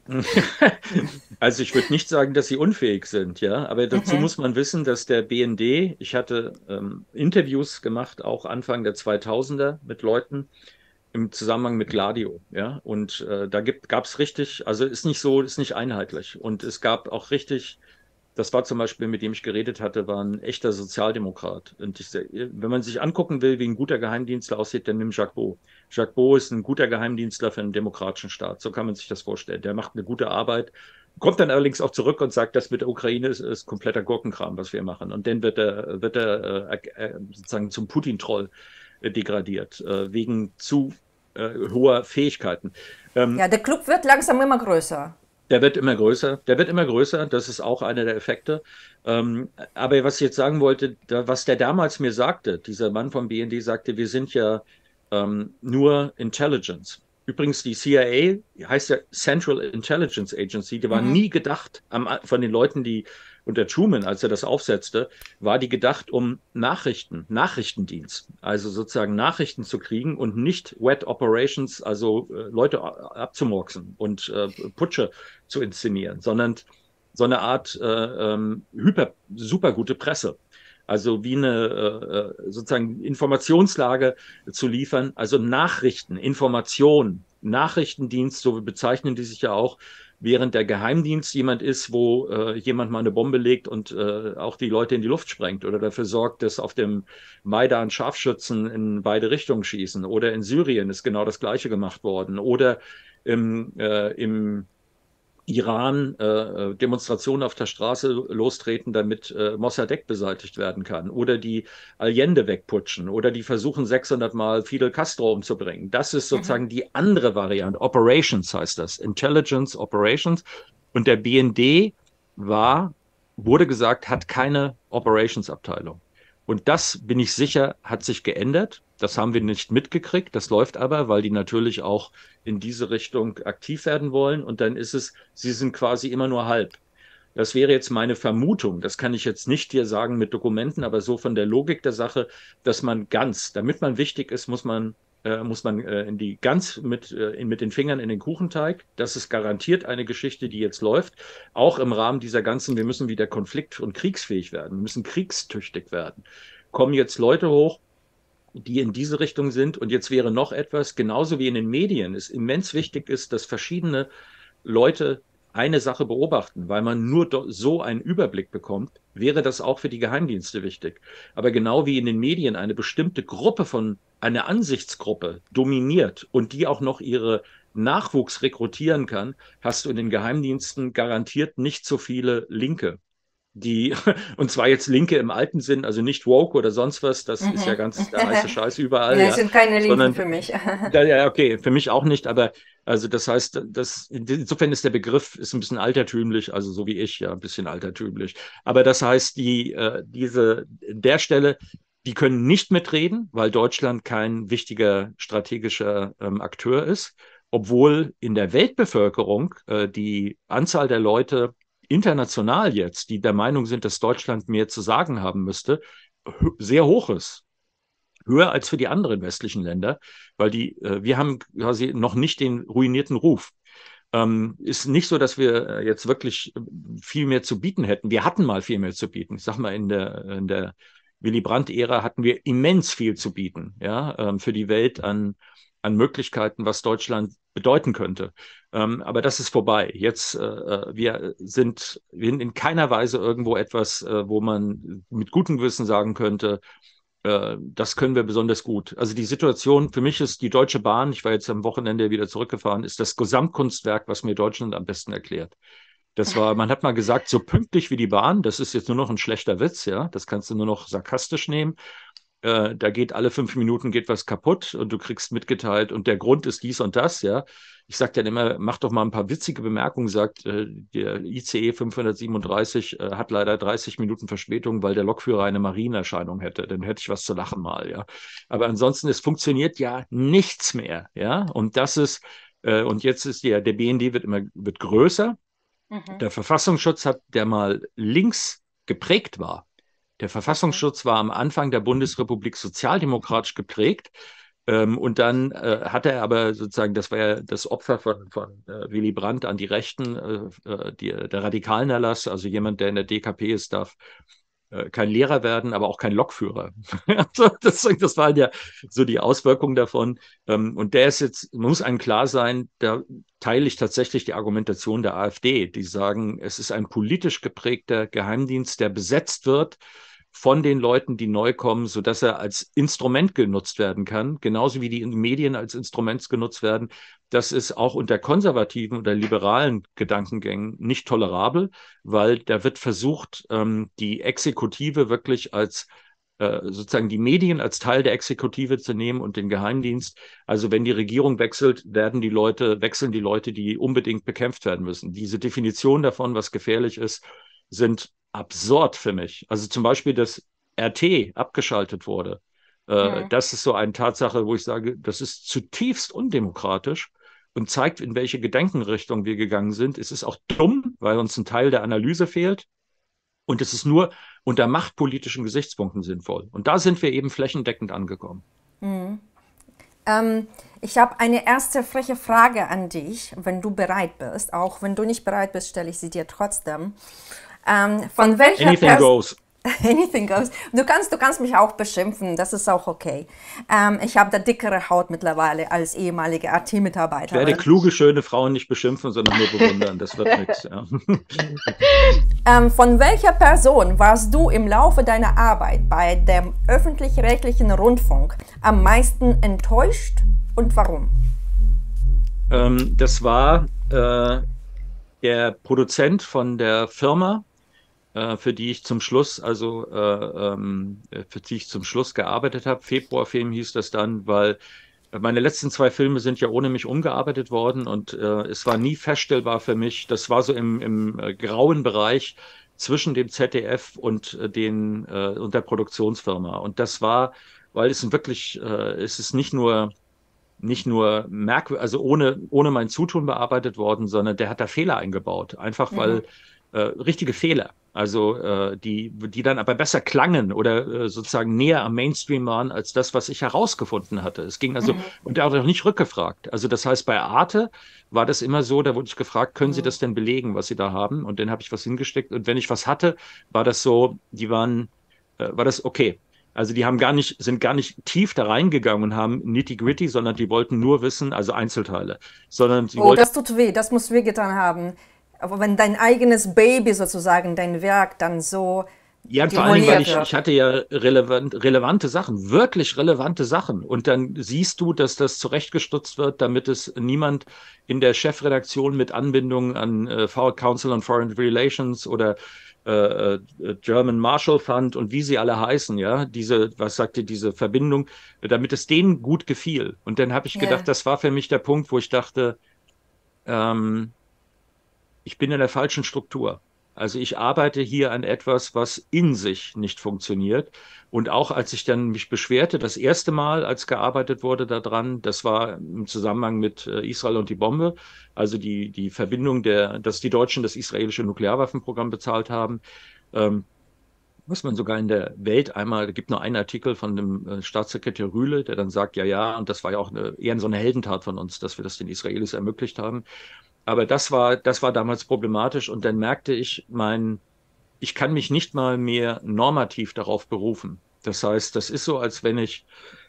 Also ich würde nicht sagen, dass sie unfähig sind, ja, aber dazu Mhm. muss man wissen, dass der B N D, ich hatte ähm, Interviews gemacht, auch Anfang der zweitausender mit Leuten im Zusammenhang mit Gladio, ja, und äh, da gibt, gab es richtig, also ist nicht so, ist nicht einheitlich und es gab auch richtig, das war zum Beispiel, mit dem ich geredet hatte, war ein echter Sozialdemokrat. Und ich, wenn man sich angucken will, wie ein guter Geheimdienstler aussieht, dann nimm Jacques Beau. Jacques Beau ist ein guter Geheimdienstler für einen demokratischen Staat. So kann man sich das vorstellen. Der macht eine gute Arbeit, kommt dann allerdings auch zurück und sagt, das mit der Ukraine ist, ist kompletter Gurkenkram, was wir machen. Und dann wird er, wird er äh, äh, sozusagen zum Putin-Troll äh, degradiert, äh, wegen zu äh, hoher Fähigkeiten. Ähm, Ja, der Club wird langsam immer größer. Der wird immer größer, der wird immer größer, das ist auch einer der Effekte. Ähm, aber was ich jetzt sagen wollte, da, was der damals mir sagte, dieser Mann vom B N D sagte, wir sind ja ähm, nur Intelligence. Übrigens, die C I A heißt ja Central Intelligence Agency, die war Mhm. nie gedacht am, von den Leuten, die unter Truman, als er das aufsetzte, war die gedacht, um Nachrichten, Nachrichtendienst, also sozusagen Nachrichten zu kriegen und nicht Wet Operations, also äh, Leute abzumurksen und äh, Putsche zu inszenieren, sondern so eine Art äh, ähm, hyper, super gute Presse. Also wie eine äh, sozusagen Informationslage zu liefern, also Nachrichten, Information, Nachrichtendienst, so bezeichnen die sich ja auch, während der Geheimdienst jemand ist, wo äh, jemand mal eine Bombe legt und äh, auch die Leute in die Luft sprengt oder dafür sorgt, dass auf dem Maidan Scharfschützen in beide Richtungen schießen. Oder in Syrien ist genau das Gleiche gemacht worden. Oder im, äh, im Iran äh, Demonstrationen auf der Straße lostreten, damit äh, Mossadegh beseitigt werden kann. Oder die Allende wegputschen. Oder die versuchen sechshundert Mal Fidel Castro umzubringen. Das ist Mhm. sozusagen die andere Variante. Operations heißt das. Intelligence Operations. Und der B N D war, wurde gesagt, hat keine Operations-Abteilung. Und das, bin ich sicher, hat sich geändert. Das haben wir nicht mitgekriegt. Das läuft aber, weil die natürlich auch in diese Richtung aktiv werden wollen. Und dann ist es, sie sind quasi immer nur halb. Das wäre jetzt meine Vermutung. Das kann ich jetzt nicht dir sagen mit Dokumenten, aber so von der Logik der Sache, dass man ganz, damit man wichtig ist, muss man, äh, muss man äh, in die ganz mit, äh, in, mit den Fingern in den Kuchenteig. Das ist garantiert eine Geschichte, die jetzt läuft. Auch im Rahmen dieser ganzen, wir müssen wieder konflikt- und kriegsfähig werden, wir müssen kriegstüchtig werden. Kommen jetzt Leute hoch, die in diese Richtung sind. Und jetzt wäre noch etwas, genauso wie in den Medien es immens wichtig ist, dass verschiedene Leute eine Sache beobachten, weil man nur so einen Überblick bekommt, wäre das auch für die Geheimdienste wichtig. Aber genau wie in den Medien eine bestimmte Gruppe von, eine Ansichtsgruppe dominiert und die auch noch ihre Nachwuchs rekrutieren kann, hast du in den Geheimdiensten garantiert nicht so viele Linke, die, und zwar jetzt Linke im alten Sinn, also nicht woke oder sonst was, das ist ja Mhm. ganz der heiße Scheiß überall, Ja, es ja, sind keine Linken sondern, für mich. ja, ja, okay, für mich auch nicht, aber also das heißt, das, insofern ist der Begriff ist ein bisschen altertümlich, also so wie ich, ja, ein bisschen altertümlich. Aber das heißt, die, äh, diese, der Stelle, die können nicht mitreden, weil Deutschland kein wichtiger strategischer ähm, Akteur ist, obwohl in der Weltbevölkerung äh, die Anzahl der Leute international jetzt, die der Meinung sind, dass Deutschland mehr zu sagen haben müsste, sehr hoch ist. Höher als für die anderen westlichen Länder, weil die, äh, wir haben quasi noch nicht den ruinierten Ruf. Ähm, ist nicht so, dass wir äh, jetzt wirklich viel mehr zu bieten hätten. Wir hatten mal viel mehr zu bieten. Ich sag mal, in der, in der Willy Brandt-Ära hatten wir immens viel zu bieten, ja, ähm, für die Welt an, an Möglichkeiten, was Deutschland bedeuten könnte. Ähm, aber das ist vorbei. Jetzt, äh, äh, wir sind, wir sind in keiner Weise irgendwo etwas, äh, wo man mit gutem Gewissen sagen könnte, äh, das können wir besonders gut. Also die Situation, für mich ist die Deutsche Bahn, ich war jetzt am Wochenende wieder zurückgefahren, ist das Gesamtkunstwerk, was mir Deutschland am besten erklärt. Das war, man hat mal gesagt, so pünktlich wie die Bahn, das ist jetzt nur noch ein schlechter Witz, ja, das kannst du nur noch sarkastisch nehmen. Äh, da geht alle fünf Minuten geht was kaputt und du kriegst mitgeteilt und der Grund ist dies und das, ja. Ich sage dann immer, mach doch mal ein paar witzige Bemerkungen, sagt äh, der I C E fünfhundertsiebenunddreißig äh, hat leider dreißig Minuten Verspätung, weil der Lokführer eine Marienerscheinung hätte. Dann hätte ich was zu lachen mal, ja. Aber ansonsten, es funktioniert ja nichts mehr, ja. Und das ist, äh, und jetzt ist der, der B N D wird immer wird größer. Mhm. Der Verfassungsschutz hat, der mal links geprägt war, der Mhm. Verfassungsschutz war am Anfang der Bundesrepublik sozialdemokratisch geprägt. Ähm, und dann äh, hat er aber sozusagen, das war ja das Opfer von, von äh, Willy Brandt an die Rechten, äh, äh, die, der Radikalenerlass, also jemand, der in der D K P ist, darf äh, kein Lehrer werden, aber auch kein Lokführer. Also das, das waren ja so die Auswirkungen davon. Ähm, und der ist jetzt, muss einem klar sein, da teile ich tatsächlich die Argumentation der AfD, die sagen, es ist ein politisch geprägter Geheimdienst, der besetzt wird von den Leuten, die neu kommen, sodass er als Instrument genutzt werden kann, genauso wie die Medien als Instrument genutzt werden. Das ist auch unter konservativen oder liberalen Gedankengängen nicht tolerabel, weil da wird versucht, ähm, die Exekutive wirklich als äh, sozusagen die Medien als Teil der Exekutive zu nehmen und den Geheimdienst. Also wenn die Regierung wechselt, werden die Leute, wechseln die Leute, die unbedingt bekämpft werden müssen. Diese Definition davon, was gefährlich ist, sind absurd für mich. Also zum Beispiel, dass R T abgeschaltet wurde. Äh, Hm. das ist so eine Tatsache, wo ich sage, das ist zutiefst undemokratisch und zeigt, in welche Gedankenrichtung wir gegangen sind. Es ist auch dumm, weil uns ein Teil der Analyse fehlt. Und es ist nur unter machtpolitischen Gesichtspunkten sinnvoll. Und da sind wir eben flächendeckend angekommen. Hm. Ähm, ich habe eine erste freche Frage an dich, wenn du bereit bist. Auch wenn du nicht bereit bist, stelle ich sie dir trotzdem. Ähm, von welcher Anything Pers goes. Anything goes. Du kannst, du kannst mich auch beschimpfen, das ist auch okay. Ähm, ich habe da dickere Haut mittlerweile als ehemalige A Ich werde T-Mitarbeiterin. kluge, schöne Frauen nicht beschimpfen, sondern nur bewundern. Das wird nichts. Ja. Ähm, von welcher Person warst du im Laufe deiner Arbeit bei dem öffentlich-rechtlichen Rundfunk am meisten enttäuscht und warum? Ähm, das war äh, der Produzent von der Firma, äh, für die ich zum Schluss, also äh, ähm, für die ich zum Schluss gearbeitet habe. Februarfilm hieß das dann, weil meine letzten zwei Filme sind ja ohne mich umgearbeitet worden und äh, es war nie feststellbar für mich. Das war so im, im äh, grauen Bereich zwischen dem Z D F und äh, den äh, und der Produktionsfirma. Und das war, weil es wirklich, äh, es ist nicht nur nicht nur merkwürdig, also ohne, ohne mein Zutun bearbeitet worden, sondern der hat da Fehler eingebaut. Einfach Mhm. weil äh, richtige Fehler, also äh, die, die dann aber besser klangen oder äh, sozusagen näher am Mainstream waren als das, was ich herausgefunden hatte. Es ging also, Mhm. und er hat auch nicht rückgefragt. Also das heißt, bei Arte war das immer so, da wurde ich gefragt, können Sie Mhm. das denn belegen, was Sie da haben? Und dann habe ich was hingesteckt. Und wenn ich was hatte, war das so, die waren, äh, war das okay. Also die haben gar nicht, sind gar nicht tief da reingegangen und haben nitty-gritty, sondern die wollten nur wissen, also Einzelteile, sondern sie Oh, wollten, das tut weh, das muss wehgetan haben. Aber wenn dein eigenes Baby sozusagen, dein Werk dann so ja, und vor allen Dingen, weil demoliert ich, ich wird. hatte ja relevant, relevante Sachen, wirklich relevante Sachen. Und dann siehst du, dass das zurechtgestutzt wird, damit es niemand in der Chefredaktion mit Anbindung an äh, Council on Foreign Relations oder äh, äh, German Marshall Fund und wie sie alle heißen, ja, diese, was sagte diese Verbindung, damit es denen gut gefiel. Und dann habe ich gedacht, Ja. das war für mich der Punkt, wo ich dachte, ähm, ich bin in der falschen Struktur. Also ich arbeite hier an etwas, was in sich nicht funktioniert. Und auch als ich dann mich beschwerte, das erste Mal, als gearbeitet wurde daran, das war im Zusammenhang mit äh, Israel und die Bombe, also die, die Verbindung der, dass die Deutschen das israelische Nuklearwaffenprogramm bezahlt haben. Ähm, muss man sogar in der Welt einmal, da gibt nur einen Artikel von dem äh, Staatssekretär Rühle, der dann sagt, ja, ja, und das war ja auch eine, eher so eine Heldentat von uns, dass wir das den Israelis ermöglicht haben. Aber das war, das war damals problematisch und dann merkte ich, mein, ich kann mich nicht mal mehr normativ darauf berufen. Das heißt, das ist so, als wenn ich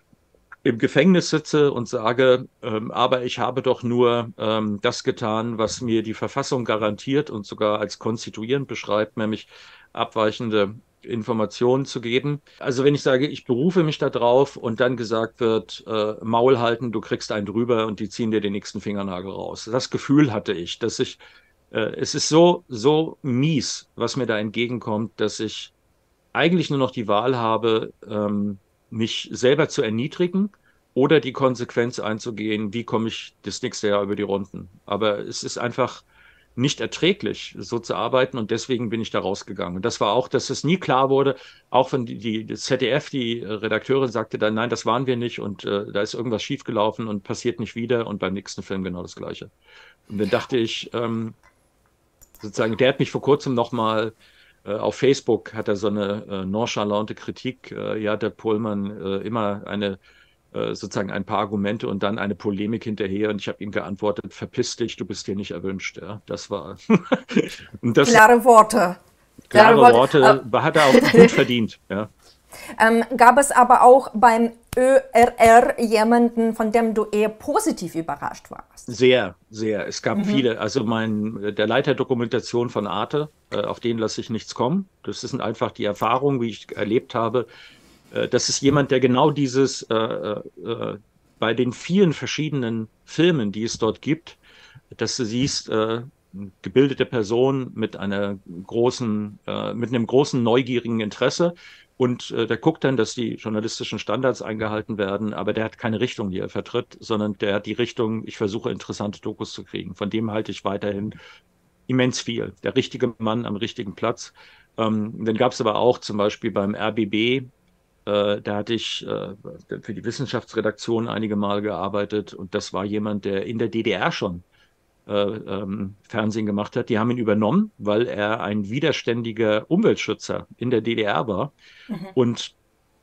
im Gefängnis sitze und sage, ähm, aber ich habe doch nur ähm, das getan, was mir die Verfassung garantiert und sogar als konstituierend beschreibt, nämlich abweichende Informationen zu geben. Also wenn ich sage, ich berufe mich da drauf und dann gesagt wird, äh, Maul halten, du kriegst einen drüber und die ziehen dir den nächsten Fingernagel raus. Das Gefühl hatte ich, dass ich, äh, es ist so, so mies, was mir da entgegenkommt, dass ich eigentlich nur noch die Wahl habe, ähm, mich selber zu erniedrigen oder die Konsequenz einzugehen, wie komme ich das nächste Jahr über die Runden. Aber es ist einfach nicht erträglich, so zu arbeiten und deswegen bin ich da rausgegangen. Und das war auch, dass es nie klar wurde, auch wenn die, die das Z D F, die Redakteurin sagte dann, nein, das waren wir nicht und äh, da ist irgendwas schiefgelaufen und passiert nicht wieder und beim nächsten Film genau das Gleiche. Und dann dachte ich, ähm, sozusagen, der hat mich vor kurzem nochmal äh, auf Facebook hat er so eine äh, nonchalante Kritik, äh, ja, der Pohlmann äh, immer eine äh, sozusagen ein paar Argumente und dann eine Polemik hinterher. Und ich habe ihm geantwortet, verpiss dich, du bist hier nicht erwünscht. Ja, das war und das, klare Worte. Klare Worte, Worte hat er auch gut verdient. Ja. Ähm, gab es aber auch beim Ö R R jemanden, von dem du eher positiv überrascht warst? Sehr, sehr. Es gab Mhm. viele. Also mein, der Leiter Dokumentation von Arte, äh, auf den lasse ich nichts kommen. Das sind einfach die Erfahrungen, wie ich erlebt habe. Äh, das ist jemand, der genau dieses äh, äh, bei den vielen verschiedenen Filmen, die es dort gibt, dass du siehst, äh, gebildete Person mit einer großen, äh, mit einem großen neugierigen Interesse. Und äh, der guckt dann, dass die journalistischen Standards eingehalten werden, aber der hat keine Richtung, die er vertritt, sondern der hat die Richtung, ich versuche interessante Dokus zu kriegen. Von dem halte ich weiterhin immens viel. Der richtige Mann am richtigen Platz. Ähm, dann gab es aber auch zum Beispiel beim R B B, äh, da hatte ich äh, für die Wissenschaftsredaktion einige Mal gearbeitet und das war jemand, der in der D D R schon Äh, ähm, Fernsehen gemacht hat. Die haben ihn übernommen, weil er ein widerständiger Umweltschützer in der D D R war. Mhm. Und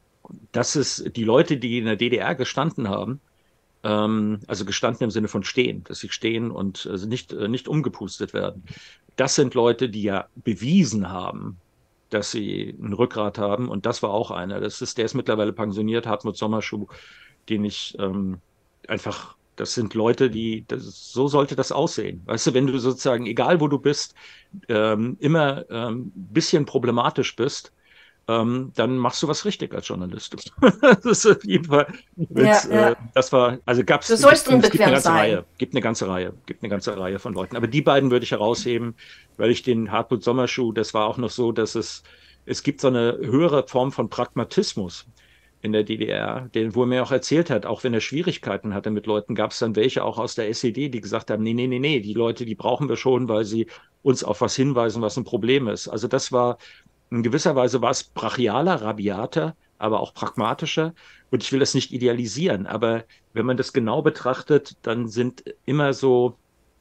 das ist die Leute, die in der D D R gestanden haben, ähm, also gestanden im Sinne von stehen, dass sie stehen und also nicht, äh, nicht umgepustet werden. Das sind Leute, die ja bewiesen haben, dass sie ein Rückgrat haben. Und das war auch einer. Das ist, der ist mittlerweile pensioniert, Hartmut Sommerschuh, den ich ähm, einfach Das sind Leute, die, das, so sollte das aussehen. Weißt du, wenn du sozusagen, egal wo du bist, ähm, immer ein ähm, bisschen problematisch bist, ähm, dann machst du was richtig als Journalist. Das ist auf jeden Fall, ja, ja. Äh, das war, also gab's, du sollst gibt, es gibt eine ganze sein. Reihe, gibt eine ganze Reihe, gibt eine ganze Reihe von Leuten. Aber die beiden würde ich herausheben, weil ich den Hartmut Sommerschuh, das war auch noch so, dass es, es gibt so eine höhere Form von Pragmatismus in der D D R, den, wo er mir auch erzählt hat, auch wenn er Schwierigkeiten hatte mit Leuten, gab es dann welche auch aus der S E D, die gesagt haben, nee, nee, nee, nee, die Leute, die brauchen wir schon, weil sie uns auf was hinweisen, was ein Problem ist. Also das war, in gewisser Weise war es brachialer, rabiater, aber auch pragmatischer. Und ich will das nicht idealisieren, aber wenn man das genau betrachtet, dann sind immer so,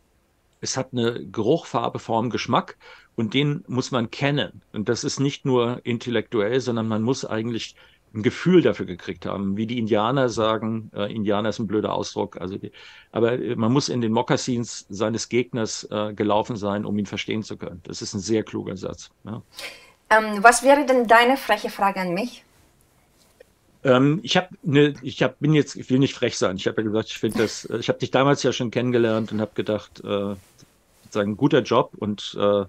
es hat eine Geruch, Farbe, Form, Geschmack und den muss man kennen. Und das ist nicht nur intellektuell, sondern man muss eigentlich ein Gefühl dafür gekriegt haben, wie die Indianer sagen, äh, Indianer ist ein blöder Ausdruck, also die, aber man muss in den Mokassins seines Gegners äh, gelaufen sein, um ihn verstehen zu können. Das ist ein sehr kluger Satz. Ja. Ähm, was wäre denn deine freche Frage an mich? Ähm, ich habe ne, ich hab, bin jetzt, ich will nicht frech sein. Ich habe ja gesagt, ich finde das, ich habe dich damals ja schon kennengelernt und habe gedacht, äh, sozusagen guter Job und äh,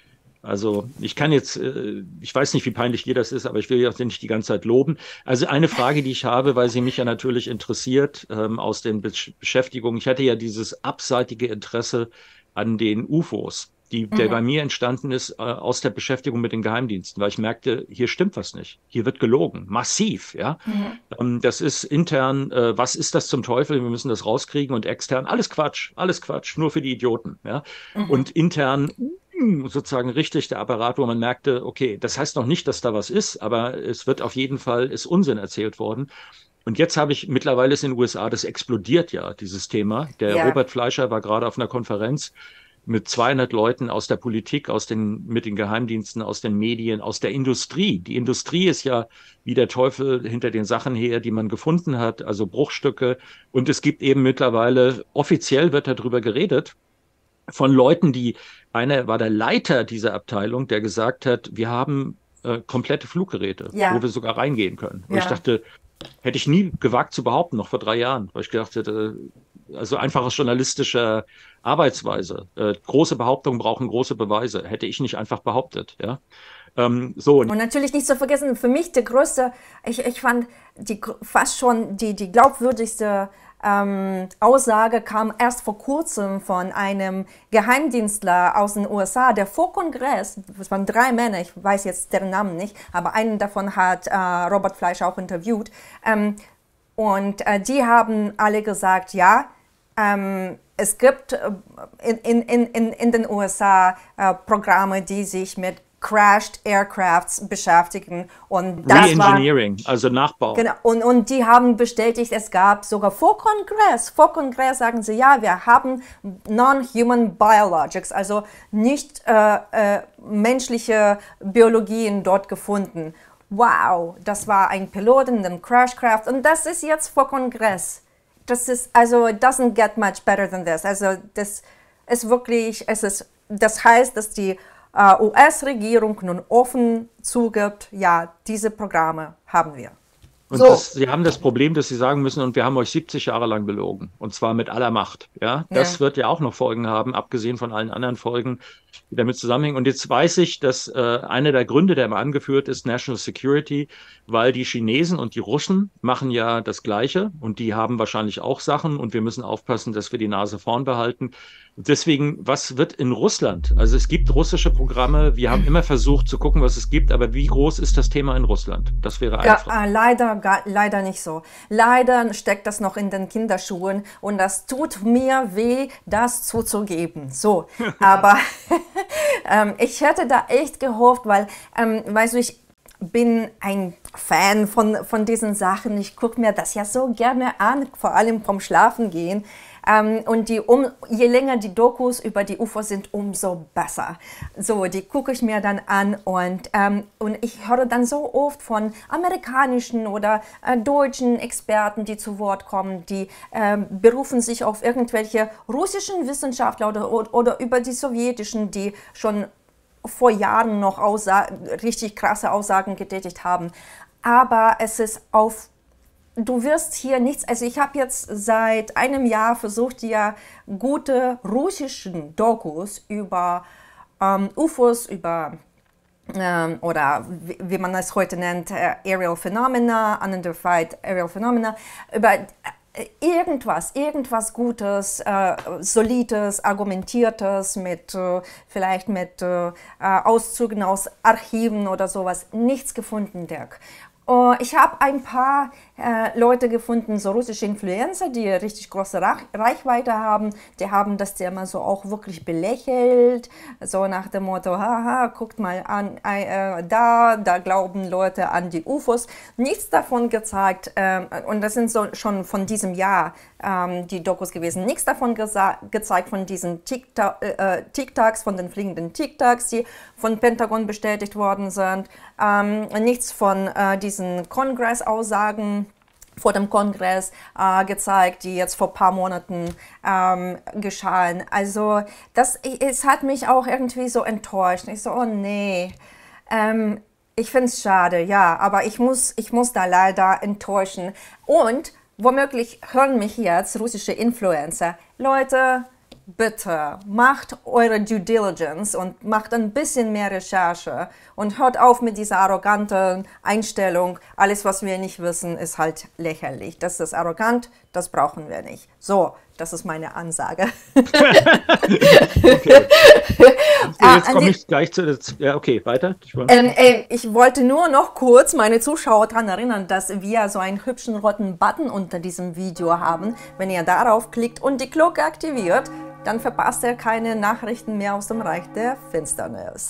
Also ich kann jetzt, ich weiß nicht, wie peinlich dir das ist, aber ich will ja auch nicht die ganze Zeit loben. Also eine Frage, die ich habe, weil sie mich ja natürlich interessiert, ähm, aus den Beschäftigungen. Ich hatte ja dieses abseitige Interesse an den U F Os, die, mhm. der bei mir entstanden ist äh, aus der Beschäftigung mit den Geheimdiensten, weil ich merkte, hier stimmt was nicht. Hier wird gelogen, massiv. Ja, mhm. ähm, das ist intern, äh, was ist das zum Teufel? Wir müssen das rauskriegen und extern, alles Quatsch, alles Quatsch, nur für die Idioten. Ja, mhm. und intern sozusagen richtig der Apparat, wo man merkte, okay, das heißt noch nicht, dass da was ist, aber es wird auf jeden Fall, ist Unsinn erzählt worden. Und jetzt habe ich, mittlerweile ist in den U S A, das explodiert ja, dieses Thema. Der ja. Robert Fleischer war gerade auf einer Konferenz mit zweihundert Leuten aus der Politik, aus den, mit den Geheimdiensten, aus den Medien, aus der Industrie. Die Industrie ist ja wie der Teufel hinter den Sachen her, die man gefunden hat, also Bruchstücke. Und es gibt eben mittlerweile, offiziell wird darüber geredet, von Leuten, die, einer war der Leiter dieser Abteilung, der gesagt hat, wir haben äh, komplette Fluggeräte, ja. wo wir sogar reingehen können. Und ja. ich dachte, hätte ich nie gewagt zu behaupten, noch vor drei Jahren, weil ich gedacht hätte, also einfach aus journalistischer Arbeitsweise, äh, große Behauptungen brauchen große Beweise, hätte ich nicht einfach behauptet, ja. Ähm, so. Und natürlich nicht zu vergessen, für mich der größte, ich, ich fand die fast schon die, die glaubwürdigste Ähm, Aussage kam erst vor kurzem von einem Geheimdienstler aus den U S A, der vor Kongress, das waren drei Männer, ich weiß jetzt deren Namen nicht, aber einen davon hat äh, Robert Fleischer auch interviewt. Ähm, und äh, die haben alle gesagt, ja, ähm, es gibt äh, in, in, in, in den U S A äh, Programme, die sich mit Crashed Aircrafts beschäftigen. Und das Re-Engineering, also Nachbau. Genau, und, und die haben bestätigt, es gab sogar vor Kongress, vor Kongress sagen sie, ja, wir haben Non-Human Biologics, also nicht äh, äh, menschliche Biologien dort gefunden. wow, das war ein Pilot in dem Crashcraft und das ist jetzt vor Kongress. Das ist, also, it doesn't get much better than this. Also, das ist wirklich, es ist, das heißt, dass die äh, U S-Regierung nun offen zugibt, ja, diese Programme haben wir. Und So. das, Sie haben das Problem, dass Sie sagen müssen, und wir haben euch siebzig Jahre lang belogen. Und zwar mit aller Macht. Ja, das Ja. wird ja auch noch Folgen haben, abgesehen von allen anderen Folgen, die damit zusammenhängen. Und jetzt weiß ich, dass äh, einer der Gründe, der immer angeführt ist, National Security, weil die Chinesen und die Russen machen ja das Gleiche und die haben wahrscheinlich auch Sachen und wir müssen aufpassen, dass wir die Nase vorn behalten. Deswegen, was wird in Russland? Also es gibt russische Programme, wir haben immer versucht zu gucken, was es gibt, aber wie groß ist das Thema in Russland? Das wäre Ja, einfach. äh, leider, ga- leider nicht so. Leider steckt das noch in den Kinderschuhen und das tut mir weh, das zuzugeben. So, aber ähm, ich hätte da echt gehofft, weil, ähm, weißt du, ich bin ein Fan von, von diesen Sachen. Ich gucke mir das ja so gerne an, vor allem vom Schlafengehen. Ähm, und die, um, je länger die Dokus über die U F Os sind, umso besser. So, die gucke ich mir dann an und, ähm, und ich höre dann so oft von amerikanischen oder äh, deutschen Experten, die zu Wort kommen, die ähm, berufen sich auf irgendwelche russischen Wissenschaftler oder, oder, oder über die sowjetischen, die schon vor Jahren noch Aussa- richtig krasse Aussagen getätigt haben. Aber es ist auf Du wirst hier nichts, also ich habe jetzt seit einem Jahr versucht, ja gute russischen Dokus über ähm, U F Os, über ähm, oder wie, wie man es heute nennt, äh, Aerial Phenomena, Unidentified Aerial Phenomena, über äh, irgendwas, irgendwas Gutes, äh, Solides, Argumentiertes, mit äh, vielleicht mit äh, Auszügen aus Archiven oder sowas, nichts gefunden, Dirk. Uh, ich habe ein paar äh, Leute gefunden, so russische Influencer, die richtig große Rach Reichweite haben. Die haben das Thema so auch wirklich belächelt, so nach dem Motto, haha, guckt mal an, äh, da, da glauben Leute an die U F Os. Nichts davon gezeigt, äh, und das sind so schon von diesem Jahr ähm, die Dokus gewesen, nichts davon gezeigt von diesen TikTok, äh, TikToks, von den fliegenden TikToks, die von Pentagon bestätigt worden sind. Ähm, nichts von äh, diesen Kongress-Aussagen vor dem Kongress äh, gezeigt, die jetzt vor ein paar Monaten ähm, geschahen. Also das, es hat mich auch irgendwie so enttäuscht. Ich so, oh nee, ähm, ich finde es schade, ja, aber ich muss, ich muss da leider enttäuschen. Und womöglich hören mich jetzt russische Influencer. Leute, bitte macht eure Due Diligence und macht ein bisschen mehr Recherche und hört auf mit dieser arroganten Einstellung. Alles, was wir nicht wissen, ist halt lächerlich. Das ist arrogant, das brauchen wir nicht. So, das ist meine Ansage. Okay. Jetzt komme ich gleich zu der, ja, okay, weiter. Ich, ähm, äh, ich wollte nur noch kurz meine Zuschauer daran erinnern, dass wir so einen hübschen roten Button unter diesem Video haben. Wenn ihr darauf klickt und die Glocke aktiviert, dann verpasst ihr keine Nachrichten mehr aus dem Reich der Finsternis.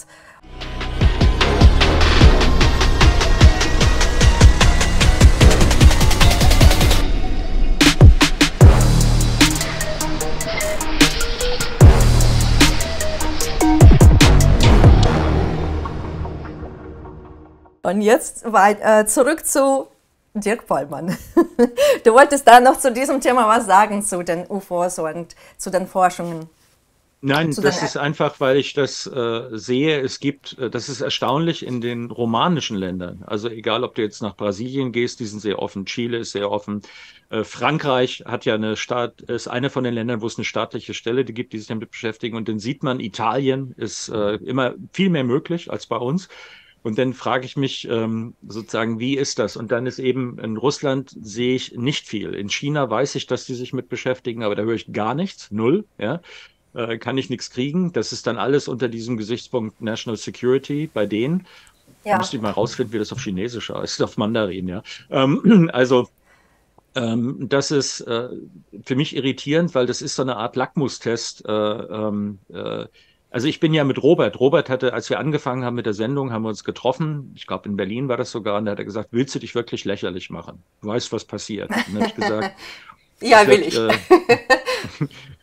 Und jetzt weit, äh, zurück zu Dirk Pollmann. Du wolltest da noch zu diesem Thema was sagen, zu den U F Os und zu den Forschungen. Nein, das ist einfach, weil ich das äh, sehe. Es gibt, äh, das ist erstaunlich in den romanischen Ländern. Also egal, ob du jetzt nach Brasilien gehst, die sind sehr offen. Chile ist sehr offen. Äh, Frankreich hat ja eine Staat, ist eine von den Ländern, wo es eine staatliche Stelle gibt, die sich damit beschäftigen. Und dann sieht man, Italien ist äh, immer viel mehr möglich als bei uns. Und dann frage ich mich ähm, sozusagen, wie ist das? Und dann ist eben in Russland sehe ich nicht viel. In China weiß ich, dass die sich mit beschäftigen, aber da höre ich gar nichts, null, ja. Äh, kann ich nichts kriegen. Das ist dann alles unter diesem Gesichtspunkt National Security bei denen. Ja. Da müsste ich mal rausfinden, wie das auf Chinesisch heißt, auf Mandarin, ja. Ähm, also ähm, das ist äh, für mich irritierend, weil das ist so eine Art Lackmustest. Äh, ähm, äh, Also ich bin ja mit Robert. Robert hatte, als wir angefangen haben mit der Sendung, haben wir uns getroffen. Ich glaube, in Berlin war das sogar. Und da hat er gesagt, willst du dich wirklich lächerlich machen? Du weißt, was passiert. Und dann habe ich gesagt, ja, will wird, ich. Äh,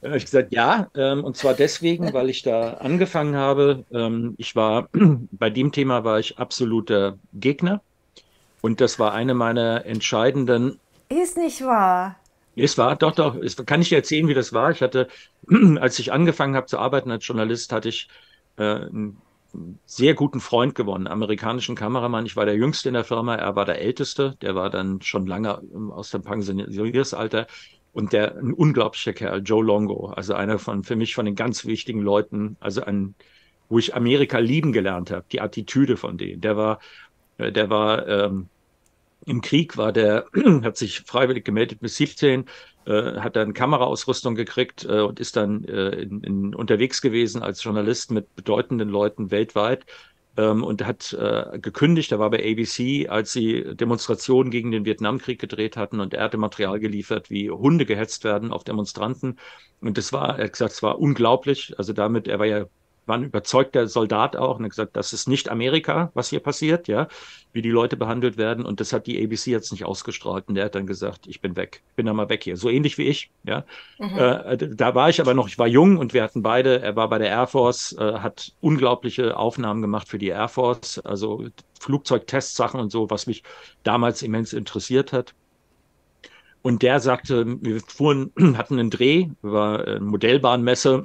Dann habe ich gesagt, ja, ähm, und zwar deswegen, weil ich da angefangen habe. Ähm, ich war, bei dem Thema war ich absoluter Gegner. Und das war eine meiner entscheidenden. Ist nicht wahr. Es war, doch, doch, es kann ich dir erzählen, wie das war. Ich hatte, als ich angefangen habe zu arbeiten als Journalist, hatte ich äh, einen sehr guten Freund gewonnen, amerikanischen Kameramann. Ich war der Jüngste in der Firma, er war der Älteste, der war dann schon lange ähm, aus dem Pensioniersalter und der ein unglaublicher Kerl, Joe Longo, also einer von, für mich von den ganz wichtigen Leuten, also ein, wo ich Amerika lieben gelernt habe, die Attitüde von denen. Der war, äh, der war ähm, im Krieg war der, hat sich freiwillig gemeldet bis siebzehn, äh, hat dann Kameraausrüstung gekriegt äh, und ist dann äh, in, in, unterwegs gewesen als Journalist mit bedeutenden Leuten weltweit ähm, und hat äh, gekündigt. Er war bei A B C, als sie Demonstrationen gegen den Vietnamkrieg gedreht hatten und er hatte Material geliefert, wie Hunde gehetzt werden auf Demonstranten. Und das war, er hat gesagt, es war unglaublich. Also damit, er war ja war ein überzeugter Soldat auch und hat gesagt, das ist nicht Amerika, was hier passiert, ja, wie die Leute behandelt werden. Und das hat die A B C jetzt nicht ausgestrahlt. Und der hat dann gesagt, ich bin weg, ich bin da mal weg hier. So ähnlich wie ich, ja. Mhm. Äh, da war ich aber noch, ich war jung und wir hatten beide, er war bei der Air Force, äh, hat unglaubliche Aufnahmen gemacht für die Air Force, also Flugzeugtestsachen und so, was mich damals immens interessiert hat. Und der sagte, wir fuhren, hatten einen Dreh, war eine Modellbahnmesse,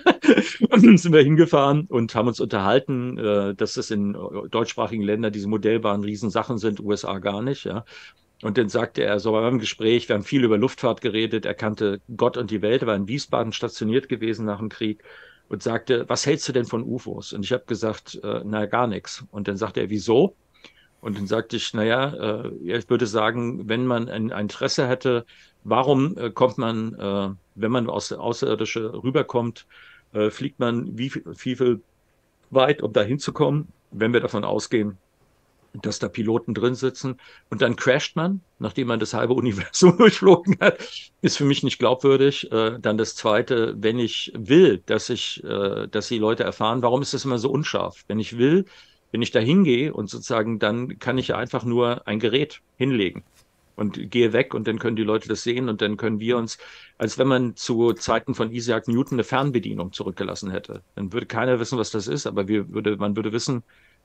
sind wir hingefahren und haben uns unterhalten, äh, dass es in deutschsprachigen Ländern diese Modellbahnen Riesensachen sind, U S A gar nicht, ja. Und dann sagte er, so beim Gespräch, wir haben viel über Luftfahrt geredet, er kannte Gott und die Welt, er war in Wiesbaden stationiert gewesen nach dem Krieg und sagte, was hältst du denn von U F Os? Und ich habe gesagt, äh, na gar nichts. Und dann sagte er, wieso? Und dann sagte ich, naja, äh, ich würde sagen, wenn man ein, ein Interesse hätte, warum äh, kommt man, äh, wenn man aus der Außerirdische rüberkommt, äh, fliegt man wie, wie viel weit, um da hinzukommen, wenn wir davon ausgehen, dass da Piloten drin sitzen und dann crasht man, nachdem man das halbe Universum durchflogen hat, ist für mich nicht glaubwürdig. Äh, dann das Zweite, wenn ich will, dass ich, äh, dass die Leute erfahren, warum ist das immer so unscharf? Wenn ich will, wenn ich da hingehe und sozusagen, dann kann ich ja einfach nur ein Gerät hinlegen und gehe weg und dann können die Leute das sehen und dann können wir uns, als wenn man zu Zeiten von Isaac Newton eine Fernbedienung zurückgelassen hätte. Dann würde keiner wissen, was das ist, aber wir würde, man würde wissen,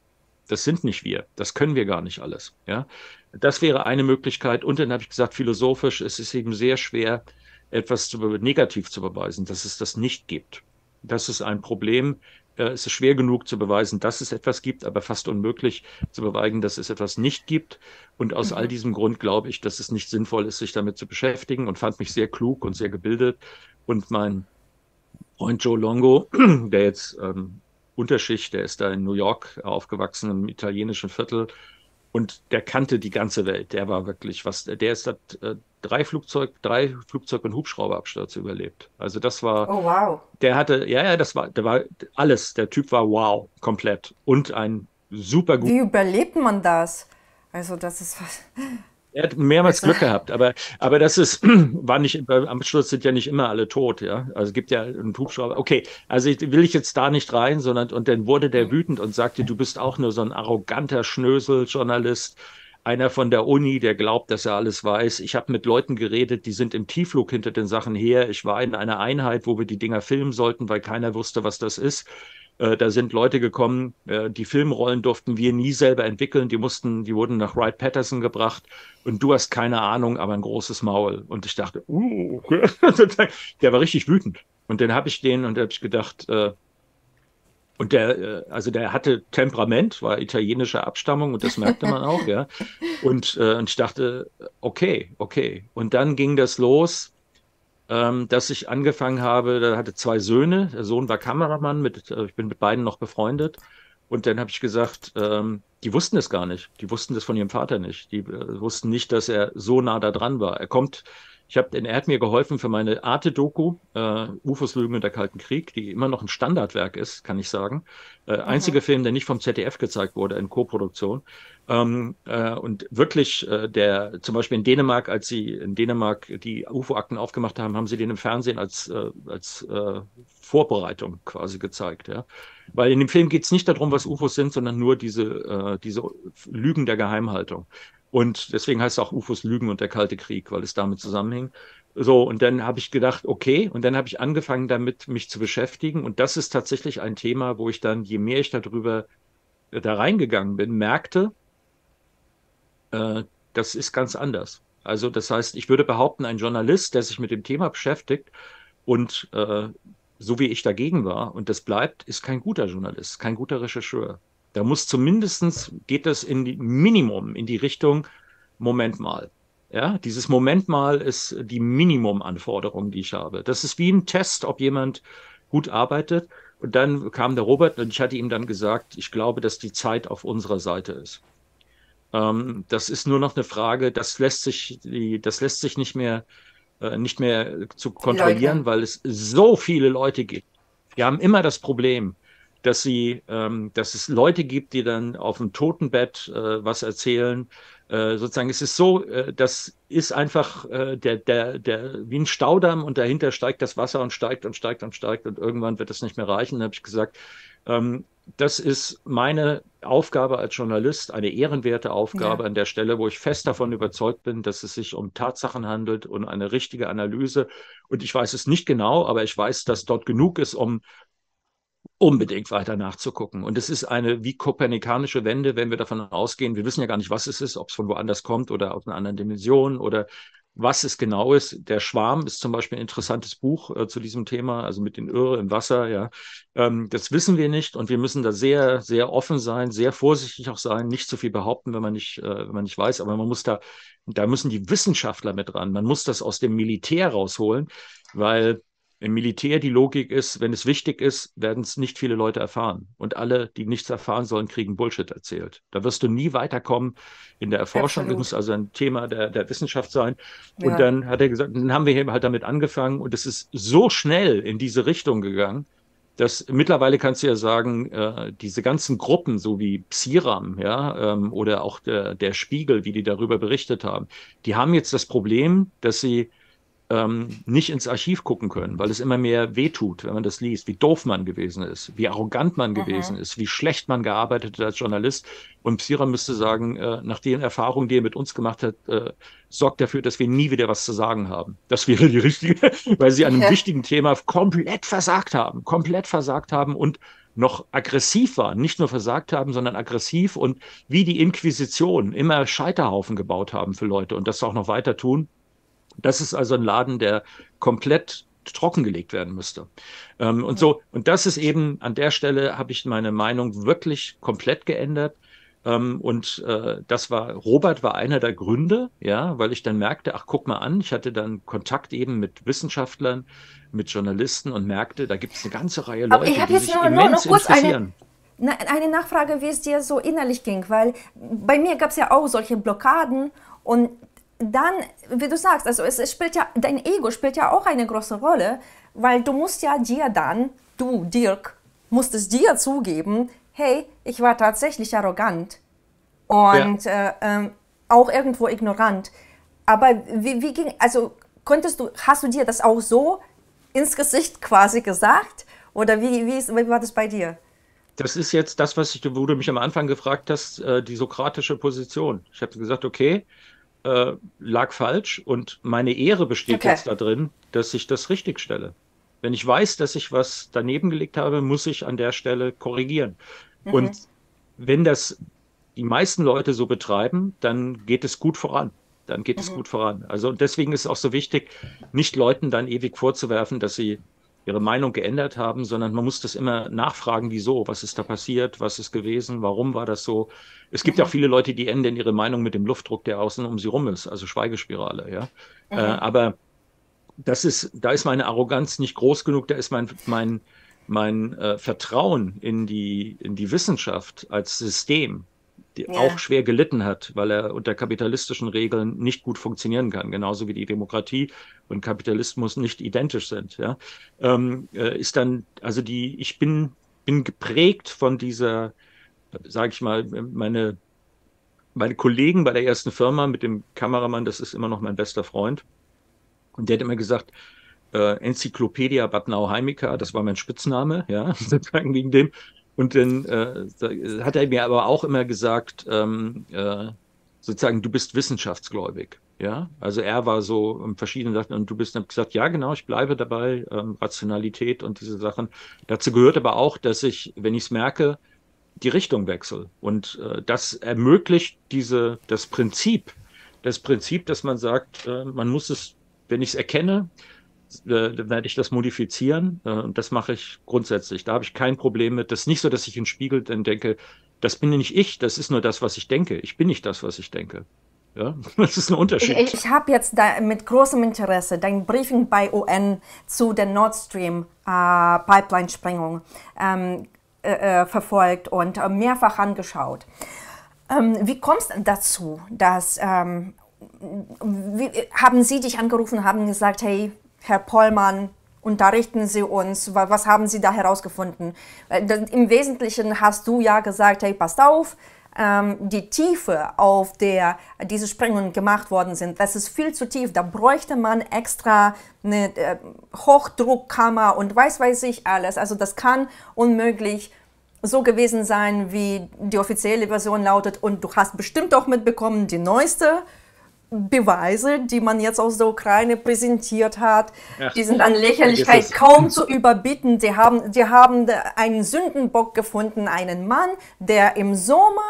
das sind nicht wir. Das können wir gar nicht alles. Ja, das wäre eine Möglichkeit. Und dann habe ich gesagt, philosophisch, es ist eben sehr schwer, etwas zu, negativ zu beweisen, dass es das nicht gibt. Das ist ein Problem. Es ist schwer genug zu beweisen, dass es etwas gibt, aber fast unmöglich zu beweisen, dass es etwas nicht gibt. Und aus all Mhm. diesem Grund glaube ich, dass es nicht sinnvoll ist, sich damit zu beschäftigen und fand mich sehr klug und sehr gebildet. Und mein Freund Joe Longo, der jetzt ähm, Unterschicht, der ist da in New York aufgewachsen, im italienischen Viertel. Und der kannte die ganze Welt. Der war wirklich was. Der ist hat äh, drei Flugzeug, drei Flugzeug- und Hubschrauberabstürze überlebt. Also das war, Oh, wow. der hatte, ja, ja, das war, der war alles. Der Typ war wow, komplett. Und ein super gut. Wie überlebt man das? Also, das ist was. Er hat mehrmals Also, Glück gehabt, aber, aber das ist, war nicht, am Schluss sind ja nicht immer alle tot, ja. Also es gibt ja einen Hubschrauber. Okay, also ich, will ich jetzt da nicht rein, sondern, und dann wurde der wütend und sagte, du bist auch nur so ein arroganter Schnösel-Journalist, einer von der Uni, der glaubt, dass er alles weiß. Ich habe mit Leuten geredet, die sind im Tiefflug hinter den Sachen her. Ich war in einer Einheit, wo wir die Dinger filmen sollten, weil keiner wusste, was das ist. Äh, da sind Leute gekommen, äh, die Filmrollen durften wir nie selber entwickeln. Die mussten, die wurden nach Wright-Patterson gebracht. Und du hast keine Ahnung, aber ein großes Maul. Und ich dachte, uh, okay. Der war richtig wütend. Und dann habe ich den und da habe ich gedacht, äh, und der, äh, also der hatte Temperament, war italienischer Abstammung und das merkte man auch, ja. Und, äh, und ich dachte, okay, okay. Und dann ging das los, ähm, dass ich angefangen habe, da hatte zwei Söhne, der Sohn war Kameramann, mit, äh, ich bin mit beiden noch befreundet. Und dann habe ich gesagt, ähm, die wussten es gar nicht. Die wussten das von ihrem Vater nicht. Die äh, wussten nicht, dass er so nah da dran war. Er kommt, ich habe, er hat mir geholfen für meine Arte-Doku, äh, U F Os Lügen und der Kalten Krieg, die immer noch ein Standardwerk ist, kann ich sagen. Äh, mhm. einziger Film, der nicht vom Z D F gezeigt wurde in Co-Produktion. Ähm, äh, und wirklich, äh, der zum Beispiel in Dänemark, als sie in Dänemark die U F O-Akten aufgemacht haben, haben sie den im Fernsehen als, äh, als äh, Vorbereitung quasi gezeigt. Ja? Weil in dem Film geht es nicht darum, was U F Os sind, sondern nur diese, äh, diese Lügen der Geheimhaltung. Und deswegen heißt es auch U F Os Lügen und der Kalte Krieg, weil es damit zusammenhängt. So, und dann habe ich gedacht, okay, und dann habe ich angefangen damit, mich zu beschäftigen. Und das ist tatsächlich ein Thema, wo ich dann, je mehr ich darüber äh, da reingegangen bin, merkte, äh, das ist ganz anders. Also das heißt, ich würde behaupten, ein Journalist, der sich mit dem Thema beschäftigt und äh, so wie ich dagegen war, und das bleibt, ist kein guter Journalist, kein guter Rechercheur. Da muss zumindestens geht das in die Minimum in die Richtung, Moment mal. Ja, dieses Moment mal ist die Minimumanforderung, die ich habe. Das ist wie ein Test, ob jemand gut arbeitet. Und dann kam der Robert und ich hatte ihm dann gesagt, ich glaube, dass die Zeit auf unserer Seite ist. Ähm, das ist nur noch eine Frage, das lässt sich, die, das lässt sich nicht mehr, äh, nicht mehr zu Leugnen. kontrollieren, weil es so viele Leute gibt. Wir haben immer das Problem, dass sie, ähm, dass es Leute gibt, die dann auf dem Totenbett äh, was erzählen. Äh, sozusagen, es ist so, äh, das ist einfach äh, der, der, der, wie ein Staudamm und dahinter steigt das Wasser und steigt und steigt und steigt und irgendwann wird das nicht mehr reichen. Dann habe ich gesagt, ähm, das ist meine Aufgabe als Journalist, eine ehrenwerte Aufgabe Ja, an der Stelle, wo ich fest davon überzeugt bin, dass es sich um Tatsachen handelt und eine richtige Analyse. Und ich weiß es nicht genau, aber ich weiß, dass dort genug ist, um unbedingt weiter nachzugucken. Und es ist eine wie kopernikanische Wende, wenn wir davon ausgehen, wir wissen ja gar nicht, was es ist, ob es von woanders kommt oder aus einer anderen Dimension oder was es genau ist. Der Schwarm ist zum Beispiel ein interessantes Buch äh, zu diesem Thema, also mit den Irre im Wasser, ja. Ähm, das wissen wir nicht und wir müssen da sehr, sehr offen sein, sehr vorsichtig auch sein, nicht zu viel behaupten, wenn man nicht, äh, wenn man nicht weiß, aber man muss da, da müssen die Wissenschaftler mit ran. Man muss das aus dem Militär rausholen, weil im Militär die Logik ist, wenn es wichtig ist, werden es nicht viele Leute erfahren. Und alle, die nichts erfahren sollen, kriegen Bullshit erzählt. Da wirst du nie weiterkommen in der Erforschung. Das muss absolut. also ein Thema der, der Wissenschaft sein. Und Ja. dann hat er gesagt, dann haben wir hier halt damit angefangen und es ist so schnell in diese Richtung gegangen, dass mittlerweile kannst du ja sagen, äh, diese ganzen Gruppen, so wie Psiram, ja, ähm, oder auch der, der Spiegel, wie die darüber berichtet haben, die haben jetzt das Problem, dass sie ähm, nicht ins Archiv gucken können, weil es immer mehr wehtut, wenn man das liest, wie doof man gewesen ist, wie arrogant man gewesen Mhm. ist, wie schlecht man gearbeitet hat als Journalist. Und Psira müsste sagen, äh, nach den Erfahrungen, die er mit uns gemacht hat, äh, sorgt dafür, dass wir nie wieder was zu sagen haben. Das wäre die richtige, weil sie an einem Ja. wichtigen Thema komplett versagt haben, komplett versagt haben und noch aggressiv waren, nicht nur versagt haben, sondern aggressiv und wie die Inquisition immer Scheiterhaufen gebaut haben für Leute und das auch noch weiter tun. Das ist also ein Laden, der komplett trockengelegt werden müsste. Ähm, und Ja. so, und das ist eben, an der Stelle habe ich meine Meinung wirklich komplett geändert. Ähm, und äh, das war, Robert war einer der Gründe, ja, weil ich dann merkte, ach, guck mal an, ich hatte dann Kontakt eben mit Wissenschaftlern, mit Journalisten und merkte, da gibt es eine ganze Reihe Aber ich Leute, habe die jetzt sich nur, nur, immens nur kurz eine, interessieren. na- eine Nachfrage, wie es dir so innerlich ging, weil bei mir gab es ja auch solche Blockaden und dann, wie du sagst, also es, es spielt ja, dein Ego spielt ja auch eine große Rolle, weil du musst ja dir dann, du, Dirk, musstest dir zugeben, hey, ich war tatsächlich arrogant Ja, und äh, ähm, auch irgendwo ignorant. Aber wie, wie ging, also konntest du, hast du dir das auch so ins Gesicht quasi gesagt? Oder wie, wie, ist, wie war das bei dir? das ist jetzt das, was ich, wo du mich am Anfang gefragt hast, äh, die sokratische Position. Ich habe gesagt, okay, äh, lag falsch und meine Ehre besteht Okay. jetzt darin, dass ich das richtig stelle. Wenn ich weiß, dass ich was daneben gelegt habe, muss ich an der Stelle korrigieren. Und wenn das die meisten Leute so betreiben, dann geht es gut voran. Dann geht es gut voran. Also deswegen ist es auch so wichtig, nicht Leuten dann ewig vorzuwerfen, dass sie ihre Meinung geändert haben, sondern man muss das immer nachfragen, wieso, was ist da passiert, was ist gewesen, warum war das so. Es gibt ja auch viele Leute, die ändern ihre Meinung mit dem Luftdruck, der außen um sie rum ist, also Schweigespirale, ja. Äh, aber das ist, da ist meine Arroganz nicht groß genug, da ist mein, mein, mein äh, Vertrauen in die, in die Wissenschaft als System, die auch Ja. schwer gelitten hat, weil er unter kapitalistischen Regeln nicht gut funktionieren kann, genauso wie die Demokratie und Kapitalismus nicht identisch sind, ja, ähm, äh, ist dann, also die, ich bin, bin geprägt von dieser, sage ich mal, meine, meine Kollegen bei der ersten Firma mit dem Kameramann, das ist immer noch mein bester Freund, und der hat immer gesagt, äh, Enzyklopädia Bad Nauheimica, das war mein Spitzname, ja, sozusagen wegen dem. Und dann äh, hat er mir aber auch immer gesagt, ähm, äh, sozusagen, du bist wissenschaftsgläubig. Ja, also er war so um verschiedene Sachen und du bist dann gesagt, ja genau, ich bleibe dabei, ähm, Rationalität und diese Sachen. Dazu gehört aber auch, dass ich, wenn ich es merke, die Richtung wechsle. Und äh, das ermöglicht diese, das Prinzip, das Prinzip, dass man sagt, äh, man muss es, wenn ich es erkenne, äh, dann werde ich das modifizieren. Äh, und das mache ich grundsätzlich. Da habe ich kein Problem mit. Das ist nicht so, dass ich in den Spiegel dann denke, das bin nicht ich, das ist nur das, was ich denke. Ich bin nicht das, was ich denke. Ja, das ist ein Unterschied. Ich, ich habe jetzt da mit großem Interesse dein Briefing bei U N zu der Nord Stream äh, Pipeline-Sprengung ähm, äh, verfolgt und äh, mehrfach angeschaut. Ähm, wie kommst du dazu, dass ähm, wie, haben Sie dich angerufen, haben gesagt, hey, Herr Pollmann, unterrichten Sie uns, was haben Sie da herausgefunden? Im Wesentlichen hast du ja gesagt, hey, passt auf, ähm, die Tiefe, auf der diese Sprengungen gemacht worden sind, das ist viel zu tief. Da bräuchte man extra eine äh, Hochdruckkammer und weiß weiß ich alles. Also das kann unmöglich so gewesen sein, wie die offizielle Version lautet. Und du hast bestimmt auch mitbekommen, die neueste Beweise, die man jetzt aus der Ukraine präsentiert hat, ja, die sind an Lächerlichkeit kaum zu überbieten. Die haben, die haben einen Sündenbock gefunden, einen Mann, der im Sommer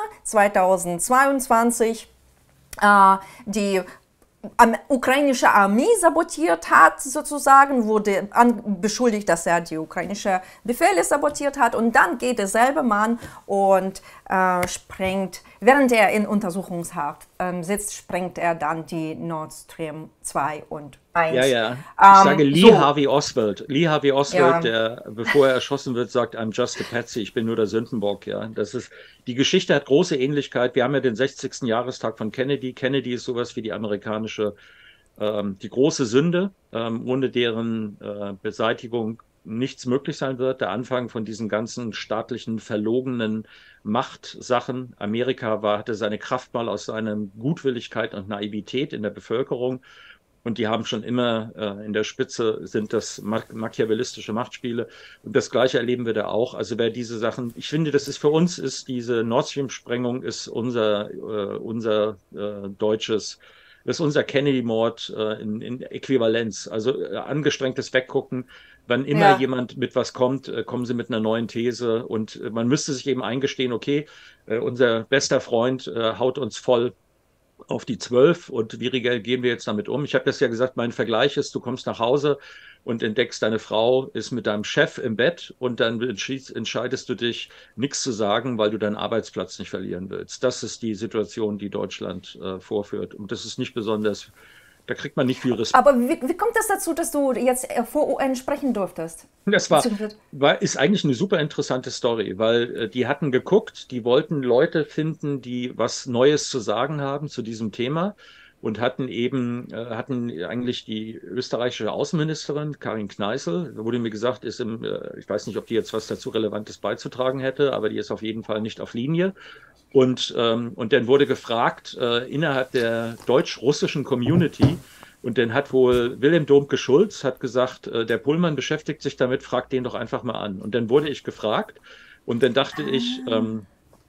zweitausendzweiundzwanzig äh, die um, ukrainische Armee sabotiert hat, sozusagen, wurde an, beschuldigt, dass er die ukrainische Befehle sabotiert hat. Und dann geht derselbe Mann und äh, sprengt, während er in Untersuchungshaft ähm, sitzt, sprengt er dann die Nord Stream zwei und eins. Ja, ja. Ich ähm, sage Lee so. Harvey Oswald. Lee Harvey Oswald, Ja. der, bevor er erschossen wird, sagt, I'm just a patsy, ich bin nur der Sündenbock. Ja, das ist, die Geschichte hat große Ähnlichkeit. Wir haben ja den sechzigsten Jahrestag von Kennedy. Kennedy ist sowas wie die amerikanische, ähm, die große Sünde, ähm, ohne deren äh, Beseitigung nichts möglich sein wird. Der Anfang von diesen ganzen staatlichen, verlogenen Machtsachen. Amerika war, hatte seine Kraft mal aus seiner Gutwilligkeit und Naivität in der Bevölkerung. Und die haben schon immer äh, in der Spitze sind das machiavellistische Machtspiele. Und das Gleiche erleben wir da auch. Also wer diese Sachen, ich finde, das ist für uns, ist diese Nord Stream-Sprengung ist unser, äh, unser äh, deutsches, das ist unser Kennedy-Mord äh, in, in Äquivalenz. Also äh, angestrengtes Weggucken. Wann immer ja. jemand mit was kommt, äh, kommen sie mit einer neuen These. Und äh, man müsste sich eben eingestehen, okay, äh, unser bester Freund äh, haut uns voll auf die zwölf und wie gehen wir jetzt damit um? Ich habe das ja gesagt, mein Vergleich ist, du kommst nach Hause und entdeckst, deine Frau ist mit deinem Chef im Bett und dann entscheidest du dich, nichts zu sagen, weil du deinen Arbeitsplatz nicht verlieren willst. Das ist die Situation, die Deutschland äh, vorführt. Und das ist nicht besonders, da kriegt man nicht viel Respekt. Aber wie, wie kommt das dazu, dass du jetzt vor U N sprechen durftest? Das war, war, ist eigentlich eine super interessante Story, weil äh, die hatten geguckt, die wollten Leute finden, die was Neues zu sagen haben zu diesem Thema und hatten eben, äh, hatten eigentlich die österreichische Außenministerin, Karin Kneißl, da wurde mir gesagt, ist im, äh, ich weiß nicht, ob die jetzt was dazu Relevantes beizutragen hätte, aber die ist auf jeden Fall nicht auf Linie. Und, ähm, und dann wurde gefragt, äh, innerhalb der deutsch-russischen Community, und dann hat wohl Wilhelm Domke-Schulz hat gesagt, äh, der Pullmann beschäftigt sich damit, fragt den doch einfach mal an. Und dann wurde ich gefragt und dann dachte ich, ähm,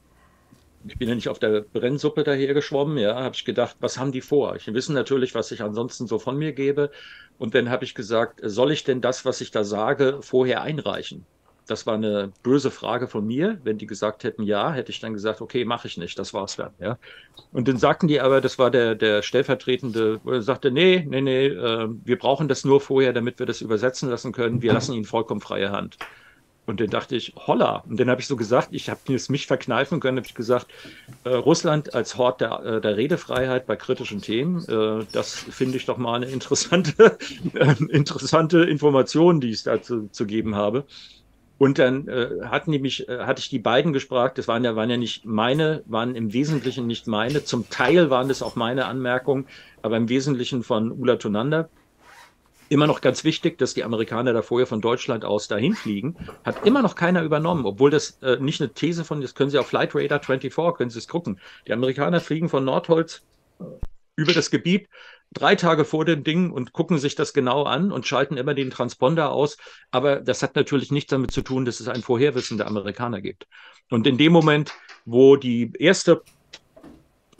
ich bin ja nicht auf der Brennsuppe dahergeschwommen, ja, habe ich gedacht, was haben die vor? Ich wissen natürlich, was ich ansonsten so von mir gebe. Und dann habe ich gesagt, soll ich denn das, was ich da sage, vorher einreichen? Das war eine böse Frage von mir. Wenn die gesagt hätten, ja, hätte ich dann gesagt, okay, mache ich nicht. Das war's dann, ja. Und dann sagten die aber, das war der, der stellvertretende, sagte, nee, nee, nee, äh, wir brauchen das nur vorher, damit wir das übersetzen lassen können. Wir lassen ihnen vollkommen freie Hand. Und dann dachte ich, holla. Und dann habe ich so gesagt, ich habe es mich verkneifen können, habe ich gesagt, äh, Russland als Hort der, äh, der Redefreiheit bei kritischen Themen, äh, das finde ich doch mal eine interessante, äh, interessante Information, die ich dazu zu geben habe. Und dann äh, hatten die mich, äh, hatte ich die beiden gefragt, das waren ja, waren ja nicht meine, waren im Wesentlichen nicht meine, zum Teil waren das auch meine Anmerkungen, aber im Wesentlichen von Ulla Tonander. Immer noch ganz wichtig, dass die Amerikaner da vorher von Deutschland aus dahin fliegen, hat immer noch keiner übernommen, obwohl das äh, nicht eine These von, das können Sie auf Flight Radar vierundzwanzig, können Sie es gucken. Die Amerikaner fliegen von Nordholz äh, über das Gebiet drei Tage vor dem Ding und gucken sich das genau an und schalten immer den Transponder aus. Aber das hat natürlich nichts damit zu tun, dass es ein Vorherwissen der Amerikaner gibt. Und in dem Moment, wo die erste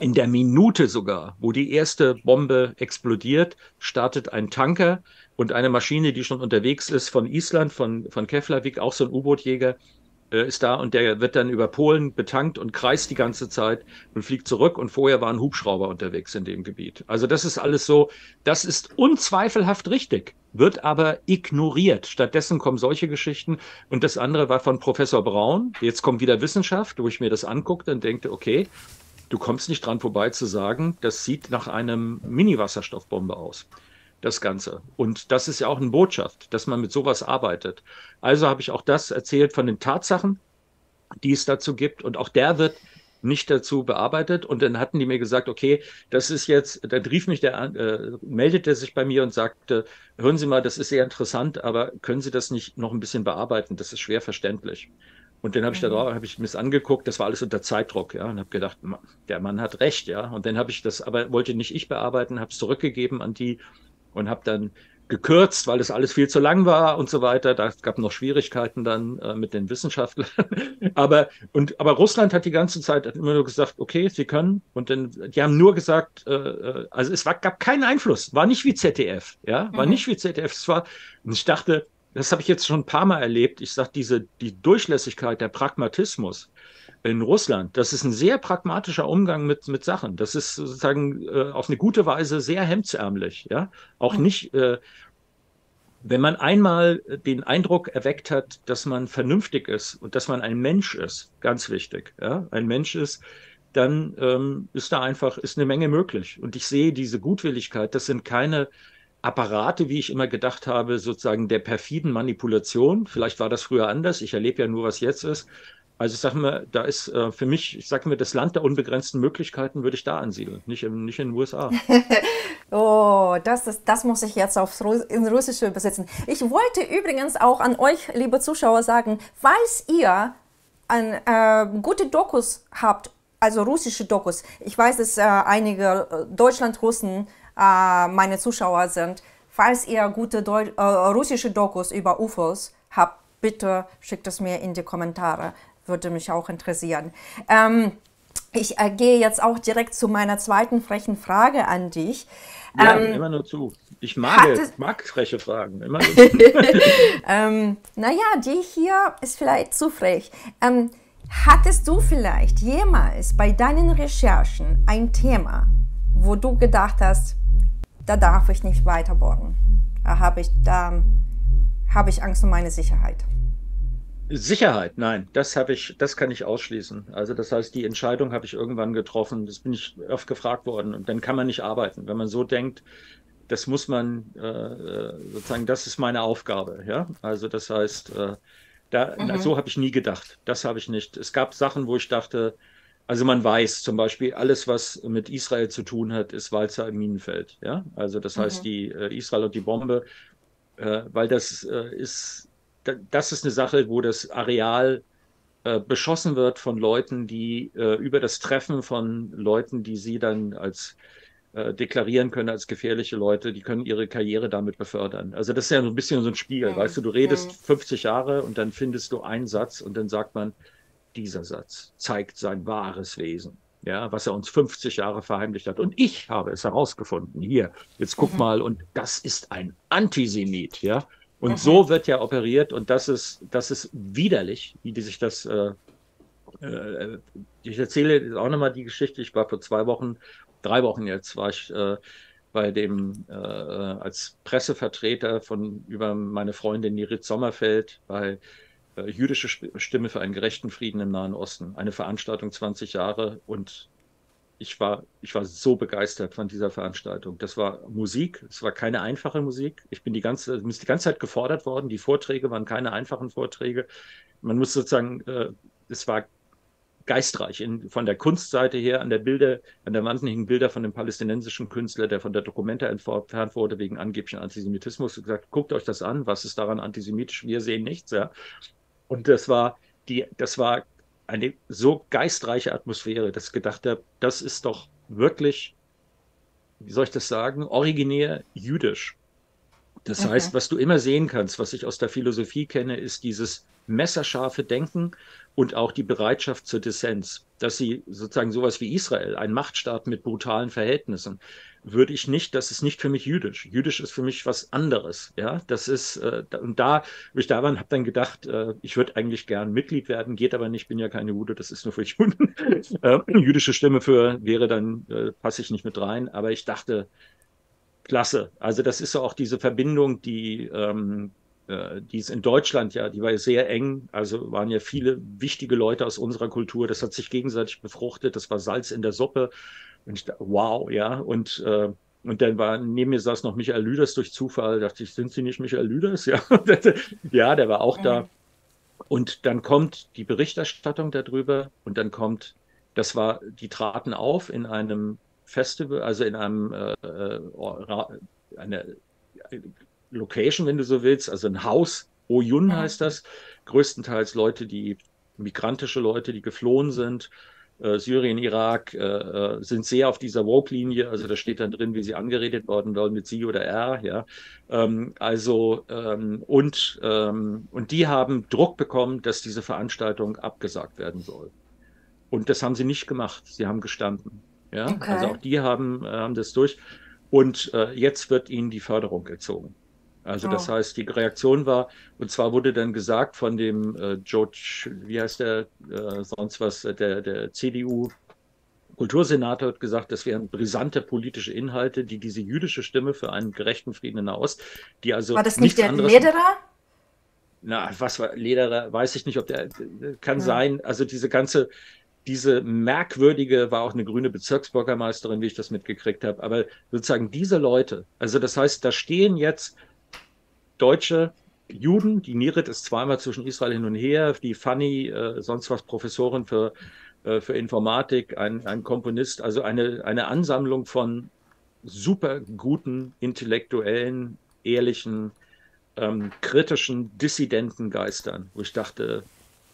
In der Minute sogar, wo die erste Bombe explodiert, startet ein Tanker und eine Maschine, die schon unterwegs ist von Island, von, von Keflavik, auch so ein U-Boot-Jäger, äh, ist da und der wird dann über Polen betankt und kreist die ganze Zeit und fliegt zurück. Und vorher waren Hubschrauber unterwegs in dem Gebiet. Also das ist alles so, das ist unzweifelhaft richtig, wird aber ignoriert. Stattdessen kommen solche Geschichten. Und das andere war von Professor Braun. Jetzt kommt wieder Wissenschaft, wo ich mir das anguckte und denke, okay, du kommst nicht dran vorbei zu sagen, das sieht nach einem Mini-Wasserstoffbombe aus, das Ganze. Und das ist ja auch eine Botschaft, dass man mit sowas arbeitet. Also habe ich auch das erzählt von den Tatsachen, die es dazu gibt. Und auch der wird nicht dazu bearbeitet. Und dann hatten die mir gesagt, okay, das ist jetzt, dann rief mich der an, äh, meldete sich bei mir und sagte, hören Sie mal, das ist sehr interessant, aber können Sie das nicht noch ein bisschen bearbeiten? Das ist schwer verständlich. Und dann habe ich da drauf, habe ich mir das angeguckt, das war alles unter Zeitdruck, ja, und habe gedacht, der Mann hat recht, ja. Und dann habe ich das, aber wollte nicht ich bearbeiten, habe es zurückgegeben an die und habe dann gekürzt, weil es alles viel zu lang war und so weiter. Da gab noch Schwierigkeiten dann äh, mit den Wissenschaftlern. aber, und, aber Russland hat die ganze Zeit hat immer nur gesagt, okay, sie können. Und dann, die haben nur gesagt, äh, also es war, gab keinen Einfluss, war nicht wie Z D F, ja, war mhm. nicht wie Z D F. Es war, und ich dachte, das habe ich jetzt schon ein paar Mal erlebt. Ich sage, diese, die Durchlässigkeit, der Pragmatismus in Russland, das ist ein sehr pragmatischer Umgang mit, mit Sachen. Das ist sozusagen äh, auf eine gute Weise sehr hemdsärmlich. Ja? Auch nicht, äh, wenn man einmal den Eindruck erweckt hat, dass man vernünftig ist und dass man ein Mensch ist, ganz wichtig, ja? Ein Mensch ist, dann ähm, ist da einfach ist eine Menge möglich. Und ich sehe diese Gutwilligkeit, das sind keine Apparate, wie ich immer gedacht habe, sozusagen der perfiden Manipulation. Vielleicht war das früher anders. Ich erlebe ja nur, was jetzt ist. Also ich sage mal, da ist äh, für mich, ich sage mir, das Land der unbegrenzten Möglichkeiten würde ich da ansiedeln, nicht, im, nicht in den U S A. Oh, das, ist, das muss ich jetzt aufs Russ in Russische übersetzen. Ich wollte übrigens auch an euch, liebe Zuschauer, sagen, falls ihr ein, äh, gute Dokus habt, also russische Dokus, ich weiß, dass äh, einige Deutschland-Russen äh, meine Zuschauer sind, falls ihr gute Deu äh, russische Dokus über U F Os habt, bitte schickt es mir in die Kommentare. Würde mich auch interessieren. Ähm, ich äh, gehe jetzt auch direkt zu meiner zweiten frechen Frage an dich. Ja, ähm, immer nur zu. Ich mag, es, mag freche Fragen. Immer nur zu. ähm, naja, die hier ist vielleicht zu frech. Ähm, hattest du vielleicht jemals bei deinen Recherchen ein Thema, wo du gedacht hast, da darf ich nicht weiter bohren? Da habe ich, da habe ich Angst um meine Sicherheit. Sicherheit, nein, das habe ich, das kann ich ausschließen. Also das heißt, die Entscheidung habe ich irgendwann getroffen. Das bin ich oft gefragt worden. Und dann kann man nicht arbeiten, wenn man so denkt. Das muss man äh, sozusagen, das ist meine Aufgabe. Ja, also das heißt, äh, da, mhm. so habe ich nie gedacht. Das habe ich nicht. Es gab Sachen, wo ich dachte, also man weiß zum Beispiel, alles, was mit Israel zu tun hat, ist Walzer im Minenfeld. Ja, also das heißt, mhm. die äh, Israel und die Bombe, äh, weil das äh, ist Das ist eine Sache, wo das Areal äh, beschossen wird von Leuten, die äh, über das Treffen von Leuten, die sie dann als äh, deklarieren können als gefährliche Leute, die können ihre Karriere damit befördern. Also das ist ja so ein bisschen so ein Spiel, mhm. weißt du, du redest mhm. fünfzig Jahre und dann findest du einen Satz und dann sagt man, dieser Satz zeigt sein wahres Wesen. Ja, was er uns fünfzig Jahre verheimlicht hat. Und ich habe es herausgefunden. Hier, jetzt guck mhm. mal, und das ist ein Antisemit, ja. Und mhm. so wird ja operiert und das ist, das ist widerlich, wie die sich das, äh, äh, ich erzähle auch nochmal die Geschichte, ich war vor zwei Wochen, drei Wochen jetzt, war ich äh, bei dem, äh, als Pressevertreter von, über meine Freundin Nirit Sommerfeld bei äh, Jüdische Stimme für einen gerechten Frieden im Nahen Osten. Eine Veranstaltung zwanzig Jahre und Ich war, ich war so begeistert von dieser Veranstaltung. Das war Musik, es war keine einfache Musik. Ich bin die ganze, bin die ganze Zeit gefordert worden. Die Vorträge waren keine einfachen Vorträge. Man muss sozusagen, äh, es war geistreich in, von der Kunstseite her, an der Bilder, an der Wand hingen Bilder von dem palästinensischen Künstler, der von der Dokumenta entfernt wurde wegen angeblichen Antisemitismus. Ich gesagt, guckt euch das an, was ist daran antisemitisch? Wir sehen nichts, ja. Und das war die, das war eine so geistreiche Atmosphäre, dass ich gedacht habe, das ist doch wirklich, wie soll ich das sagen, originär jüdisch. Das Mhm. heißt, was du immer sehen kannst, was ich aus der Philosophie kenne, ist dieses messerscharfe Denken und auch die Bereitschaft zur Dissens. Dass sie sozusagen sowas wie Israel, ein Machtstaat mit brutalen Verhältnissen, würde ich nicht, das ist nicht für mich jüdisch. Jüdisch ist für mich was anderes. Ja, das ist, äh, und da, wo ich da war, habe dann gedacht, äh, ich würde eigentlich gern Mitglied werden, geht aber nicht, bin ja keine Jude, das ist nur für Juden. äh, jüdische Stimme für wäre dann, äh, passe ich nicht mit rein, aber ich dachte, klasse. Also das ist ja auch diese Verbindung, die, ähm, äh, die ist in Deutschland ja, die war ja sehr eng. Also waren ja viele wichtige Leute aus unserer Kultur. Das hat sich gegenseitig befruchtet. Das war Salz in der Suppe. Und ich dachte, wow, ja. Und, äh, und dann war, neben mir saß noch Michael Lüders durch Zufall. Da dachte ich, sind Sie nicht Michael Lüders? Ja, ja, der war auch da. Mhm. Und dann kommt die Berichterstattung darüber und dann kommt, das war, die traten auf in einem Festival, also in einem äh, äh, eine Location, wenn du so willst, also ein Haus, Oyun heißt Mhm. das, größtenteils Leute, die migrantische Leute, die geflohen sind, äh, Syrien, Irak, äh, äh, sind sehr auf dieser Woke-Linie, also da steht dann drin, wie sie angeredet worden wollen mit sie oder er, ja. Ähm, also ähm, und, ähm, und die haben Druck bekommen, dass diese Veranstaltung abgesagt werden soll. Und das haben sie nicht gemacht. Sie haben gestanden. Ja, also Okay. auch die haben, äh, haben das durch. Und äh, jetzt wird ihnen die Förderung entzogen. Also das Oh. heißt, die Reaktion war, und zwar wurde dann gesagt von dem äh, George, wie heißt der, äh, sonst was, äh, der, der C D U-Kultursenator hat gesagt, das wären brisante politische Inhalte, die diese jüdische Stimme für einen gerechten Frieden in Nahost, die also War das nicht nichts der anderes, Lederer? na, was war Lederer, weiß ich nicht, ob der, kann Hm. sein, also diese ganze, diese merkwürdige, war auch eine grüne Bezirksbürgermeisterin, wie ich das mitgekriegt habe, aber sozusagen diese Leute, also das heißt, da stehen jetzt deutsche Juden, die Nirit ist zweimal zwischen Israel hin und her, die Fanny, äh, sonst was Professorin für, äh, für Informatik, ein, ein Komponist, also eine, eine Ansammlung von super guten, intellektuellen, ehrlichen, ähm, kritischen, dissidenten Geistern, wo ich dachte,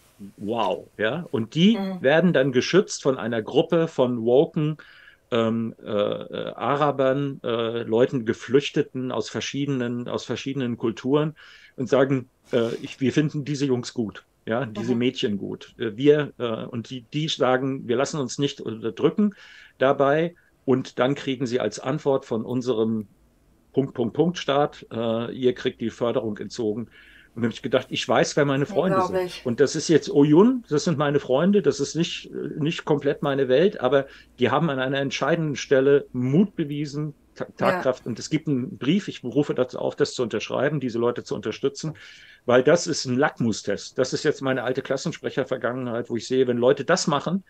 wow, ja. Und die Hm. werden dann geschützt von einer Gruppe von woken ähm, äh, äh, Arabern, äh, Leuten, Geflüchteten aus verschiedenen, aus verschiedenen Kulturen und sagen, äh, ich, wir finden diese Jungs gut, ja, diese Mhm. Mädchen gut. Äh, wir, äh, und die, die sagen, wir lassen uns nicht unterdrücken dabei. Und dann kriegen sie als Antwort von unserem Punkt, Punkt, Punkt Staat, äh, ihr kriegt die Förderung entzogen. Und dann habe ich gedacht, ich weiß, wer meine Freunde sind. Unglaublich. Und das ist jetzt Oyun, das sind meine Freunde, das ist nicht, nicht komplett meine Welt, aber die haben an einer entscheidenden Stelle Mut bewiesen, Ja. Tatkraft. Und es gibt einen Brief, ich rufe dazu auf, das zu unterschreiben, diese Leute zu unterstützen, weil das ist ein Lackmustest. Das ist jetzt meine alte Klassensprecher-Vergangenheit, wo ich sehe, wenn Leute das machen,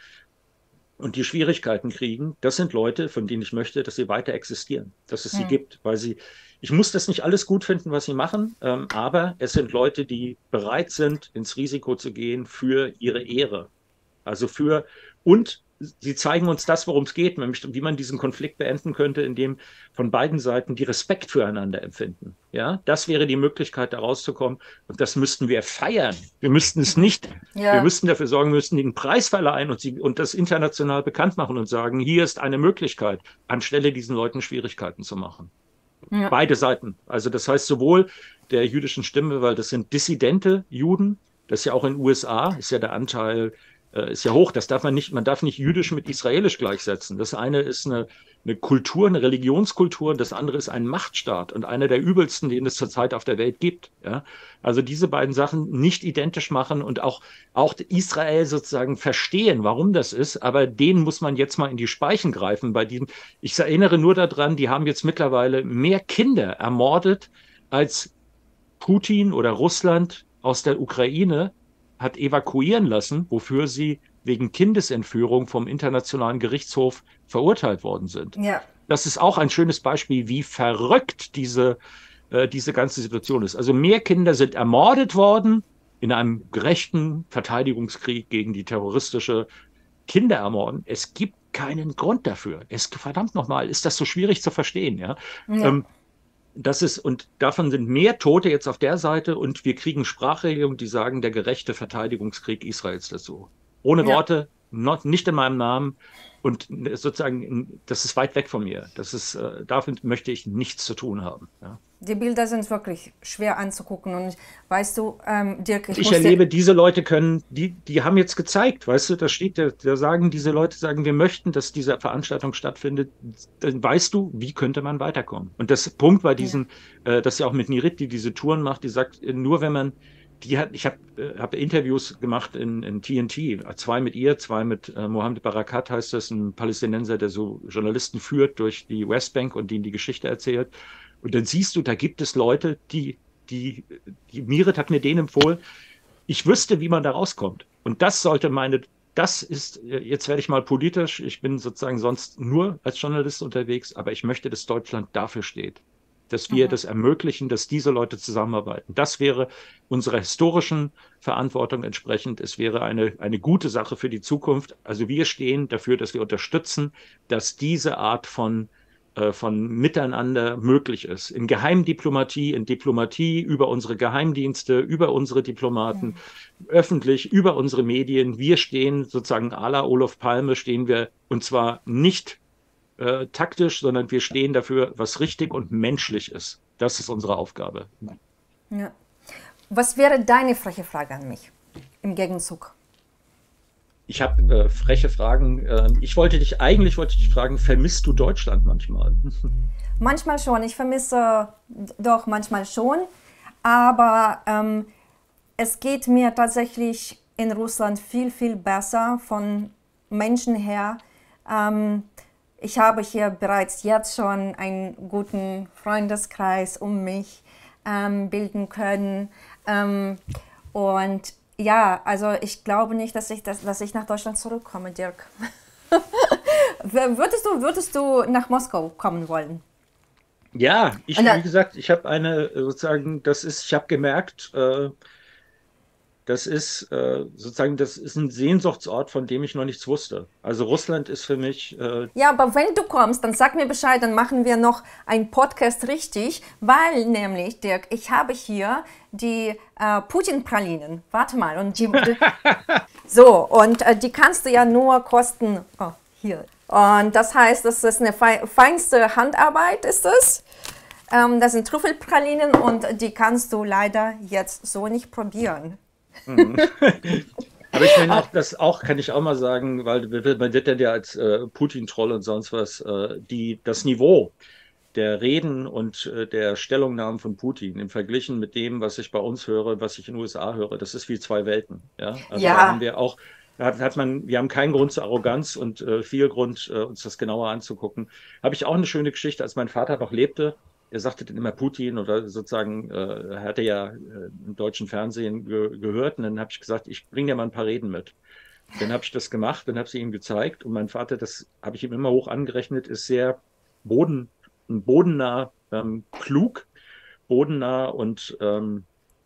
und die Schwierigkeiten kriegen, das sind Leute, von denen ich möchte, dass sie weiter existieren, dass es sie Hm. gibt, weil sie, ich muss das nicht alles gut finden, was sie machen, ähm, aber es sind Leute, die bereit sind, ins Risiko zu gehen für ihre Ehre. Also für, und sie zeigen uns das, worum es geht, nämlich wie man diesen Konflikt beenden könnte, indem von beiden Seiten die Respekt füreinander empfinden. Ja, das wäre die Möglichkeit, da rauszukommen. Und das müssten wir feiern. Wir müssten es nicht, wir Ja. müssten dafür sorgen, wir müssten den Preis verleihen und, sie, und das international bekannt machen und sagen, hier ist eine Möglichkeit, anstelle diesen Leuten Schwierigkeiten zu machen. Ja. Beide Seiten. Also das heißt sowohl der jüdischen Stimme, weil das sind dissidente Juden, das ist ja auch in den U S A, ist ja der Anteil, äh, ist ja hoch, das darf man nicht, man darf nicht jüdisch mit israelisch gleichsetzen. Das eine ist eine, eine Kultur, eine Religionskultur, das andere ist ein Machtstaat und einer der übelsten, den es zurzeit auf der Welt gibt. Ja? Also diese beiden Sachen nicht identisch machen und auch, auch Israel sozusagen verstehen, warum das ist, aber denen muss man jetzt mal in die Speichen greifen. Bei diesem, ich erinnere nur daran, die haben jetzt mittlerweile mehr Kinder ermordet, als Putin oder Russland aus der Ukraine hat evakuieren lassen, wofür sie wegen Kindesentführung vom Internationalen Gerichtshof verurteilt worden sind. Ja. Das ist auch ein schönes Beispiel, wie verrückt diese, äh, diese ganze Situation ist. Also mehr Kinder sind ermordet worden in einem gerechten Verteidigungskrieg gegen die terroristische Kinderermorden. Es gibt keinen Grund dafür. Es, verdammt nochmal, ist das so schwierig zu verstehen, ja? Ja. Ähm, das ist, und davon sind mehr Tote jetzt auf der Seite und wir kriegen Sprachregelungen, die sagen, der gerechte Verteidigungskrieg Israels dazu. Ohne Ja. Worte, not, nicht in meinem Namen. und sozusagen, das ist weit weg von mir. Das ist, äh, damit möchte ich nichts zu tun haben. Ja. Die Bilder sind wirklich schwer anzugucken und weißt du, ähm, Dirk, ich, ich erlebe, diese Leute können, die, die haben jetzt gezeigt, weißt du, da steht, da, da sagen diese Leute, sagen, wir möchten, dass diese Veranstaltung stattfindet, dann weißt du, wie könnte man weiterkommen? Und das Punkt bei diesen, ja. äh, das ja auch mit Nirit, die diese Touren macht, die sagt, nur wenn man, die hat, ich habe äh, hab Interviews gemacht in, in T N T, zwei mit ihr, zwei mit äh, Mohammed Barakat, heißt das, ein Palästinenser, der so Journalisten führt durch die Westbank und denen die Geschichte erzählt. Und dann siehst du, da gibt es Leute, die, die, die Mirit hat mir den empfohlen, ich wüsste, wie man da rauskommt. Und das sollte meine, das ist, jetzt werde ich mal politisch, ich bin sozusagen sonst nur als Journalist unterwegs, aber ich möchte, dass Deutschland dafür steht, dass wir mhm. das ermöglichen, dass diese Leute zusammenarbeiten. Das wäre unserer historischen Verantwortung entsprechend. Es wäre eine, eine gute Sache für die Zukunft. Also wir stehen dafür, dass wir unterstützen, dass diese Art von von Miteinander möglich ist. In Geheimdiplomatie, in Diplomatie, über unsere Geheimdienste, über unsere Diplomaten, ja. öffentlich, über unsere Medien. Wir stehen sozusagen à la Olof Palme, stehen wir, und zwar nicht äh, taktisch, sondern wir stehen dafür, was richtig und menschlich ist. Das ist unsere Aufgabe. Ja. Was wäre deine freche Frage an mich im Gegenzug? Ich habe äh, freche Fragen. Äh, ich wollte dich, eigentlich wollte ich dich fragen, vermisst du Deutschland manchmal? Manchmal schon. Ich vermisse doch manchmal schon. Aber ähm, es geht mir tatsächlich in Russland viel, viel besser von Menschen her. Ähm, ich habe hier bereits jetzt schon einen guten Freundeskreis um mich ähm, bilden können. Ähm, und ja, also ich glaube nicht, dass ich, das, dass ich nach Deutschland zurückkomme, Dirk. würdest du, würdest du nach Moskau kommen wollen? Ja, ich, wie gesagt, ich habe eine, sozusagen, das ist, ich habe gemerkt, äh, das ist äh, sozusagen, das ist ein Sehnsuchtsort, von dem ich noch nichts wusste. Also Russland ist für mich... Äh ja, aber wenn du kommst, dann sag mir Bescheid, dann machen wir noch einen Podcast richtig, weil nämlich, Dirk, ich habe hier die äh, Putin-Pralinen. Warte mal. Und die, so, und äh, die kannst du ja nur kosten... Oh, hier. Und das heißt, das ist eine fe feinste Handarbeit, ist es. Ähm, das sind Trüffelpralinen und die kannst du leider jetzt so nicht probieren. Aber ich meine, auch das auch kann ich auch mal sagen, weil man wird ja als äh, Putin-Troll und sonst was, äh, die, das Niveau der Reden und äh, der Stellungnahmen von Putin im Verglichen mit dem, was ich bei uns höre, was ich in den U S A höre, das ist wie zwei Welten. Ja, also ja. Da haben wir auch, da hat, hat man, wir haben keinen Grund zur Arroganz und äh, viel Grund, äh, uns das genauer anzugucken. Habe ich auch eine schöne Geschichte, als mein Vater noch lebte. Er sagte dann immer Putin oder sozusagen, äh, er hatte ja äh, im deutschen Fernsehen ge gehört und dann habe ich gesagt, ich bringe dir mal ein paar Reden mit. Dann habe ich das gemacht, dann habe ich sie ihm gezeigt und mein Vater, das habe ich ihm immer hoch angerechnet, ist sehr boden, bodennah, ähm, klug, bodennah und ähm,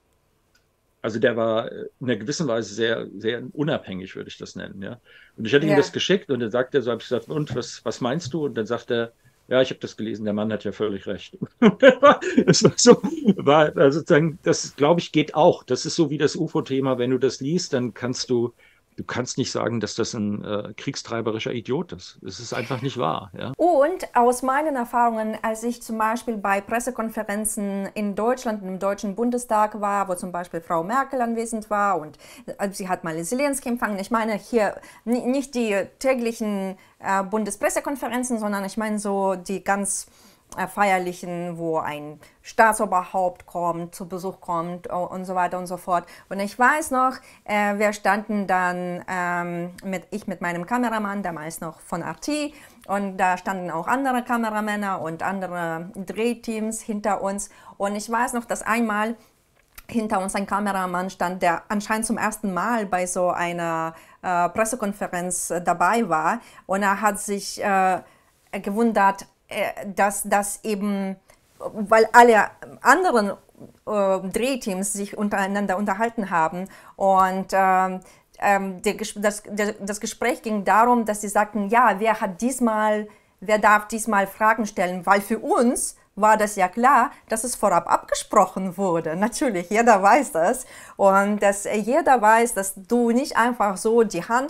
also der war in einer gewissen Weise sehr, sehr unabhängig, würde ich das nennen. Ja. Und ich hatte ja. ihm das geschickt und dann sagte er so, habe ich gesagt, und was, was meinst du? Und dann sagt er, ja, ich habe das gelesen, der Mann hat ja völlig recht. Das war so, war, also sozusagen, das glaube ich geht auch. Das ist so wie das U F O-Thema, wenn du das liest, dann kannst du, du kannst nicht sagen, dass das ein äh, kriegstreiberischer Idiot ist. Es ist einfach nicht wahr. Ja? Und aus meinen Erfahrungen, als ich zum Beispiel bei Pressekonferenzen in Deutschland, im Deutschen Bundestag war, wo zum Beispiel Frau Merkel anwesend war und sie hat mal Zelensky empfangen. Ich meine hier nicht die täglichen äh, Bundespressekonferenzen, sondern ich meine so die ganz feierlichen, wo ein Staatsoberhaupt kommt, zu Besuch kommt und so weiter und so fort. Und ich weiß noch, äh, wir standen dann, ähm, mit, ich mit meinem Kameramann, damals noch von R T, und da standen auch andere Kameramänner und andere Drehteams hinter uns. Und ich weiß noch, dass einmal hinter uns ein Kameramann stand, der anscheinend zum ersten Mal bei so einer äh, Pressekonferenz äh, dabei war. Und er hat sich äh, gewundert, dass das eben, weil alle anderen äh, Drehteams sich untereinander unterhalten haben und ähm, ähm, der, das, der, das Gespräch ging darum, dass sie sagten, ja, wer hat diesmal, wer darf diesmal Fragen stellen, weil für uns war das ja klar, dass es vorab abgesprochen wurde. Natürlich, jeder weiß das und dass jeder weiß, dass du nicht einfach so die Hand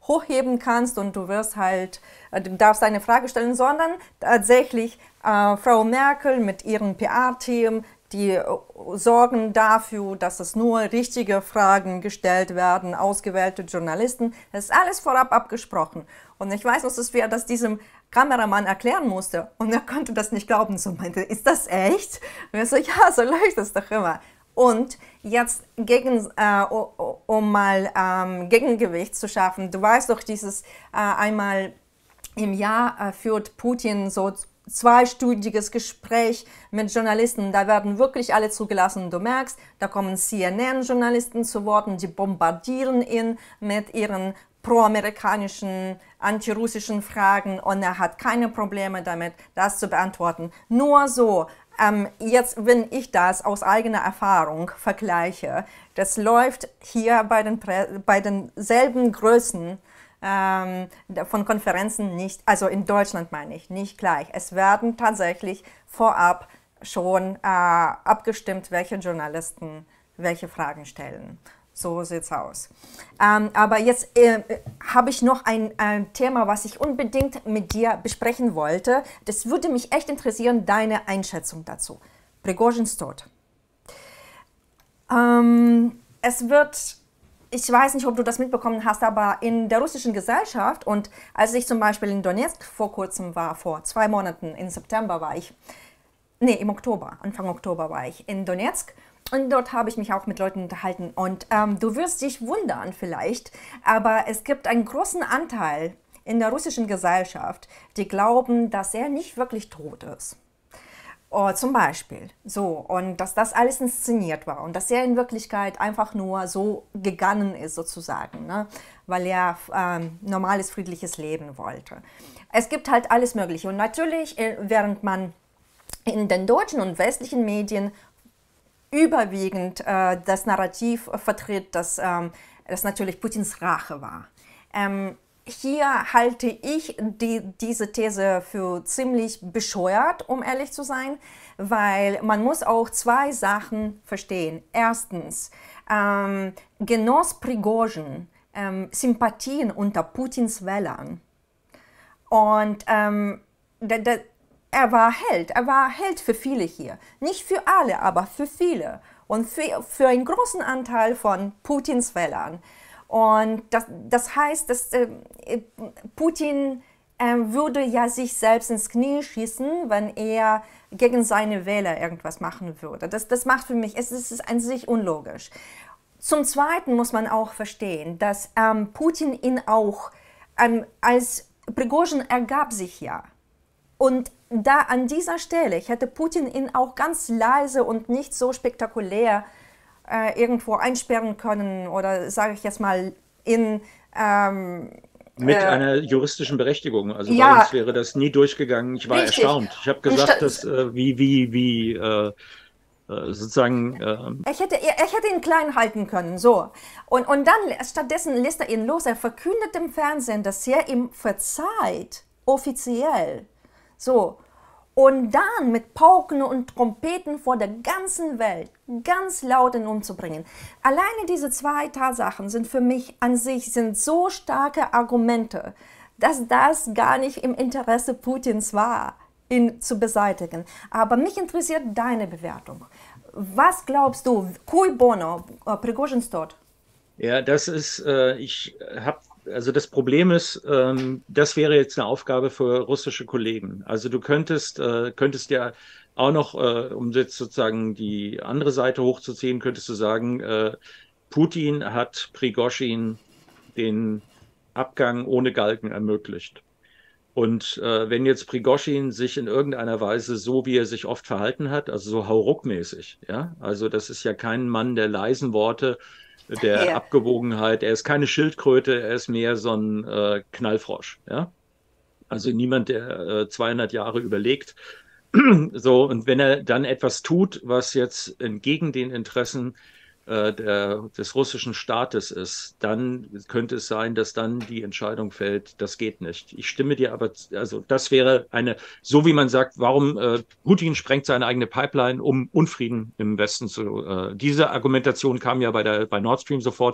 hochheben kannst und du wirst halt, du darfst eine Frage stellen, sondern tatsächlich äh, Frau Merkel mit ihrem P R-Team, die sorgen dafür, dass es nur richtige Fragen gestellt werden, ausgewählte Journalisten. Das ist alles vorab abgesprochen. Und ich weiß noch, dass wir das diesem Kameramann erklären musste. Und er konnte das nicht glauben. So meinte, ist das echt? Und er so, ja, so läuft das doch immer. Und jetzt, gegen, äh, um mal ähm, Gegengewicht zu schaffen, du weißt doch, dieses äh, einmal im Jahr äh, führt Putin so zweistündiges Gespräch mit Journalisten, da werden wirklich alle zugelassen. Du merkst, da kommen C N N-Journalisten zu Wort, die bombardieren ihn mit ihren pro-amerikanischen, antirussischen Fragen und er hat keine Probleme damit, das zu beantworten. Nur so, ähm, jetzt, wenn ich das aus eigener Erfahrung vergleiche, das läuft hier bei den, bei denselben Größen von Konferenzen nicht, also in Deutschland meine ich, nicht gleich. Es werden tatsächlich vorab schon äh, abgestimmt, welche Journalisten welche Fragen stellen. So sieht's aus. Ähm, aber jetzt äh, habe ich noch ein, ein Thema, was ich unbedingt mit dir besprechen wollte. Das würde mich echt interessieren, deine Einschätzung dazu. Prigozhins Tod. Ähm, es wird... Ich weiß nicht, ob du das mitbekommen hast, aber in der russischen Gesellschaft und als ich zum Beispiel in Donetsk vor kurzem war, vor zwei Monaten, im September war ich, nee, im Oktober, Anfang Oktober war ich in Donetsk und dort habe ich mich auch mit Leuten unterhalten und ähm, du wirst dich wundern vielleicht, aber es gibt einen großen Anteil in der russischen Gesellschaft, die glauben, dass er nicht wirklich tot ist. Oh, zum Beispiel, so, und dass das alles inszeniert war und dass er in Wirklichkeit einfach nur so gegangen ist, sozusagen, ne? Weil er ähm, normales, friedliches Leben wollte. Es gibt halt alles Mögliche und natürlich, während man in den deutschen und westlichen Medien überwiegend äh, das Narrativ vertritt, dass ähm, das natürlich Putins Rache war. Ähm, Hier halte ich die, diese These für ziemlich bescheuert, um ehrlich zu sein, weil man muss auch zwei Sachen verstehen. Erstens, ähm, genoss Prigozhin ähm, Sympathien unter Putins Wählern. Und ähm, der, der, er war Held, er war Held für viele hier. Nicht für alle, aber für viele. Und für, für einen großen Anteil von Putins Wählern. Und das, das heißt, dass äh, Putin äh, würde ja sich selbst ins Knie schießen, wenn er gegen seine Wähler irgendwas machen würde. Das, das macht für mich, es ist an sich unlogisch. Zum Zweiten muss man auch verstehen, dass ähm, Putin ihn auch, ähm, als Prigozhin ergab sich ja. Und da an dieser Stelle hätte Putin ihn auch ganz leise und nicht so spektakulär Äh, irgendwo einsperren können oder sage ich jetzt mal in ähm, mit äh, einer juristischen Berechtigung. Also ja, bei uns wäre das nie durchgegangen. Ich war richtig. erstaunt. Ich habe gesagt, dass äh, wie wie wie äh, sozusagen. Äh, ich hätte ich hätte ihn klein halten können, so und und dann stattdessen lässt er ihn los. Er verkündet im Fernsehen, dass er ihm verzeiht, offiziell, so. Und dann mit Pauken und Trompeten vor der ganzen Welt ganz laut ihn umzubringen. Alleine diese zwei Tatsachen sind für mich an sich sind so starke Argumente, dass das gar nicht im Interesse Putins war, ihn zu beseitigen. Aber mich interessiert deine Bewertung. Was glaubst du, cui bono, Prigozhins Tod? Ja, das ist, äh, ich habe Also das Problem ist, ähm, das wäre jetzt eine Aufgabe für russische Kollegen. Also du könntest, äh, könntest ja auch noch, äh, um jetzt sozusagen die andere Seite hochzuziehen, könntest du sagen, äh, Putin hat Prigozhin den Abgang ohne Galgen ermöglicht. Und äh, wenn jetzt Prigozhin sich in irgendeiner Weise so, wie er sich oft verhalten hat, also so hauruckmäßig, ja, also das ist ja kein Mann der leisen Worte, der Ja. Abgewogenheit. Er ist keine Schildkröte, er ist mehr so ein äh, Knallfrosch. Ja? Also niemand, der äh, zweihundert Jahre überlegt. So, und wenn er dann etwas tut, was jetzt entgegen den Interessen äh, der, des russischen Staates ist, dann könnte es sein, dass dann die Entscheidung fällt, das geht nicht. Ich stimme dir aber, also das wäre eine, so wie man sagt, warum äh, Putin sprengt seine eigene Pipeline, um Unfrieden im Westen zu, äh, diese Argumentation kam ja bei der bei Nord Stream sofort.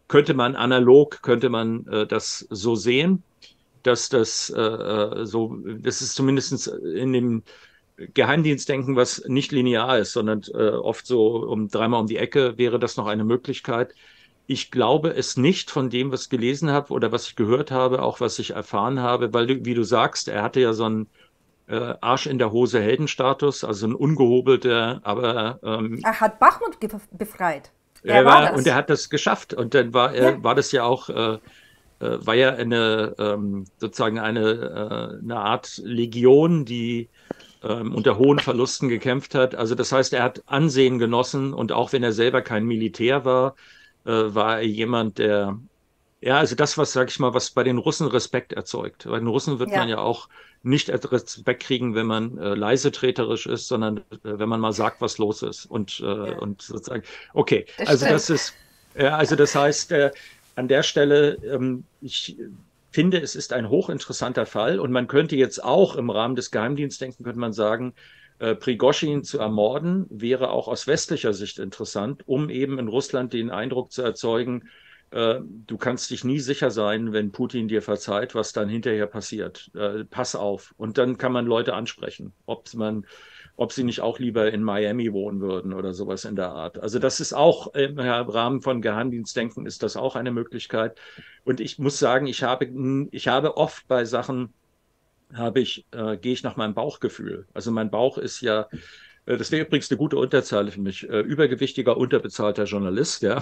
könnte man analog, könnte man äh, das so sehen, dass das äh, so, das ist zumindest in dem Geheimdienstdenken, was nicht linear ist, sondern äh, oft so um dreimal um die Ecke, wäre das noch eine Möglichkeit. Ich glaube es nicht von dem, was ich gelesen habe oder was ich gehört habe, auch was ich erfahren habe, weil, du, wie du sagst, er hatte ja so einen äh, Arsch in der Hose Heldenstatus, also ein ungehobelter, aber ähm, Er hat Bachmut befreit. er Er war war, und das. er hat das geschafft. Und dann war Ja. er, war das ja auch, äh, äh, war ja eine ähm, sozusagen eine, äh, eine Art Legion, die ähm, unter hohen Verlusten gekämpft hat. Also das heißt, er hat Ansehen genossen und auch wenn er selber kein Militär war, äh, war er jemand, der, ja, also das, was, sag ich mal, was bei den Russen Respekt erzeugt. Bei den Russen wird man Ja. ja auch nicht Respekt kriegen, wenn man äh, leisetreterisch ist, sondern äh, wenn man mal sagt, was los ist. Und, äh, Ja. und sozusagen, okay, Das also stimmt. das ist, ja, also das heißt, äh, an der Stelle, ähm, ich finde, es ist ein hochinteressanter Fall und man könnte jetzt auch im Rahmen des Geheimdienstdenken, könnte man sagen, äh, Prigoschin zu ermorden, wäre auch aus westlicher Sicht interessant, um eben in Russland den Eindruck zu erzeugen, äh, du kannst dich nie sicher sein, wenn Putin dir verzeiht, was dann hinterher passiert. Äh, pass auf. Und dann kann man Leute ansprechen, ob man, ob sie nicht auch lieber in Miami wohnen würden oder sowas in der Art. Also das ist auch im Rahmen von Geheimdienstdenken ist das auch eine Möglichkeit. Und ich muss sagen, ich habe, ich habe oft bei Sachen, habe ich, äh, gehe ich nach meinem Bauchgefühl. Also mein Bauch ist ja, äh, das wäre übrigens eine gute Unterzeile für mich, äh, übergewichtiger, unterbezahlter Journalist, ja.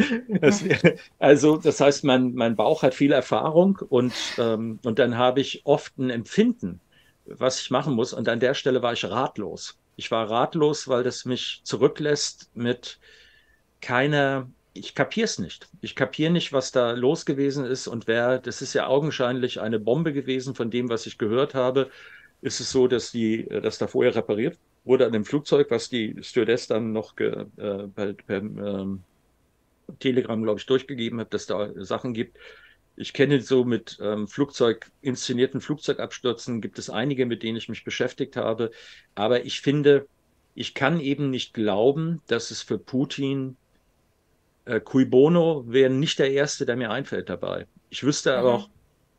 Das wär, also das heißt, mein, mein Bauch hat viel Erfahrung und, ähm, und dann habe ich oft ein Empfinden, was ich machen muss. Und an der Stelle war ich ratlos. Ich war ratlos, weil das mich zurücklässt mit keiner, ich kapiere es nicht. Ich kapiere nicht, was da los gewesen ist und wer, das ist ja augenscheinlich eine Bombe gewesen von dem, was ich gehört habe. Ist es so, dass die, dass da vorher repariert wurde an dem Flugzeug, was die Stewardess dann noch ge, äh, per, per ähm, Telegram, glaube ich, durchgegeben hat, dass da Sachen gibt. Ich kenne so mit ähm, Flugzeug, inszenierten Flugzeugabstürzen, gibt es einige, mit denen ich mich beschäftigt habe. Aber ich finde, ich kann eben nicht glauben, dass es für Putin äh, cui bono wäre nicht der Erste, der mir einfällt dabei. Ich wüsste aber Mhm. auch,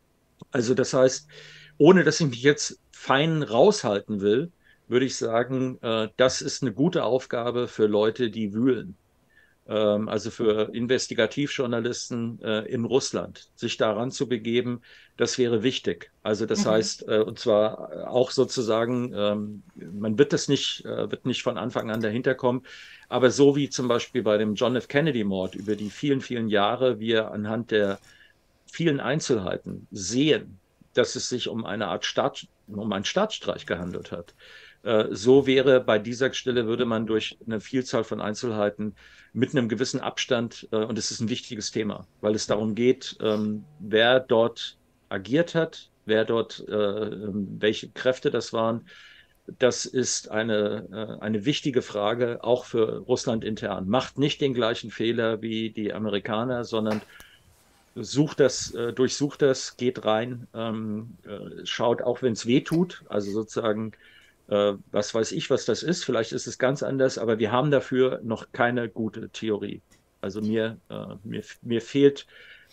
also das heißt, ohne dass ich mich jetzt fein raushalten will, würde ich sagen, äh, das ist eine gute Aufgabe für Leute, die wühlen. Ähm, also für Investigativjournalisten äh, in Russland, sich daran zu begeben, das wäre wichtig. Also das Mhm. heißt, äh, und zwar auch sozusagen, ähm, man wird das nicht, äh, wird nicht von Anfang an dahinter kommen, aber so wie zum Beispiel bei dem John F. Kennedy-Mord über die vielen, vielen Jahre, wir anhand der vielen Einzelheiten sehen, dass es sich um eine Art Staat, um einen Staatsstreich gehandelt hat. Äh, so wäre bei dieser Stelle, würde man durch eine Vielzahl von Einzelheiten mit einem gewissen Abstand, äh, und es ist ein wichtiges Thema, weil es darum geht, ähm, wer dort agiert hat, wer dort, äh, welche Kräfte das waren. Das ist eine, äh, eine wichtige Frage, auch für Russland intern. Macht nicht den gleichen Fehler wie die Amerikaner, sondern sucht das, äh, durchsucht das, geht rein, ähm, äh, schaut auch, wenn es weh tut, also sozusagen, äh, was weiß ich, was das ist, vielleicht ist es ganz anders, aber wir haben dafür noch keine gute Theorie. Also mir, äh, mir, mir fehlt.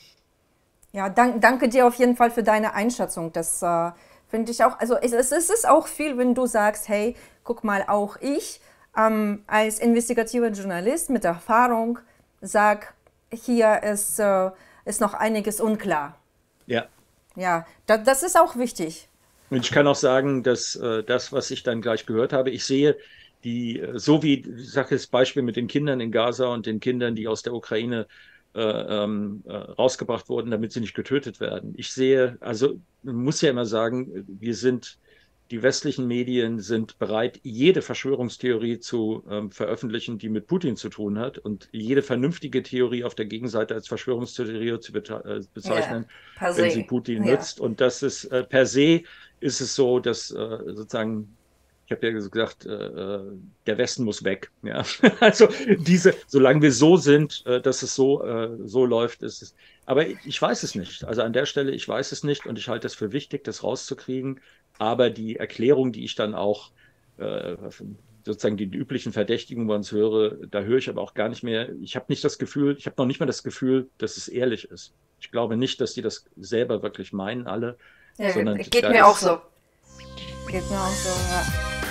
Ja, dank, danke dir auf jeden Fall für deine Einschätzung. Das äh, finde ich auch, also es, es ist auch viel, wenn du sagst, hey, guck mal, auch ich ähm, als investigativer Journalist mit Erfahrung sag, hier ist, äh, ist noch einiges unklar. Ja. Ja, da, das ist auch wichtig. Und ich kann auch sagen, dass äh, das, was ich dann gleich gehört habe, ich sehe die, äh, so wie, ich sage das Beispiel mit den Kindern in Gaza und den Kindern, die aus der Ukraine äh, ähm, äh, rausgebracht wurden, damit sie nicht getötet werden. Ich sehe, also man muss ja immer sagen, wir sind, die westlichen Medien sind bereit, jede Verschwörungstheorie zu ähm, veröffentlichen, die mit Putin zu tun hat und jede vernünftige Theorie auf der Gegenseite als Verschwörungstheorie zu be äh, Ja, bezeichnen, per wenn sie se. Putin Ja. nützt. Und das ist äh, per se ist es so, dass äh, sozusagen, ich habe ja gesagt, äh, der Westen muss weg. Ja? Also diese, solange wir so sind, äh, dass es so, äh, so läuft, ist es. Aber ich weiß es nicht. Also an der Stelle, ich weiß es nicht und ich halte es für wichtig, das rauszukriegen. Aber die Erklärung, die ich dann auch, äh, sozusagen die üblichen Verdächtigen bei uns höre, da höre ich aber auch gar nicht mehr, ich habe nicht das Gefühl, ich habe noch nicht mal das Gefühl, dass es ehrlich ist. Ich glaube nicht, dass die das selber wirklich meinen, alle, Ja, sondern geht da mir ist, auch so. Geht mir auch so, ja.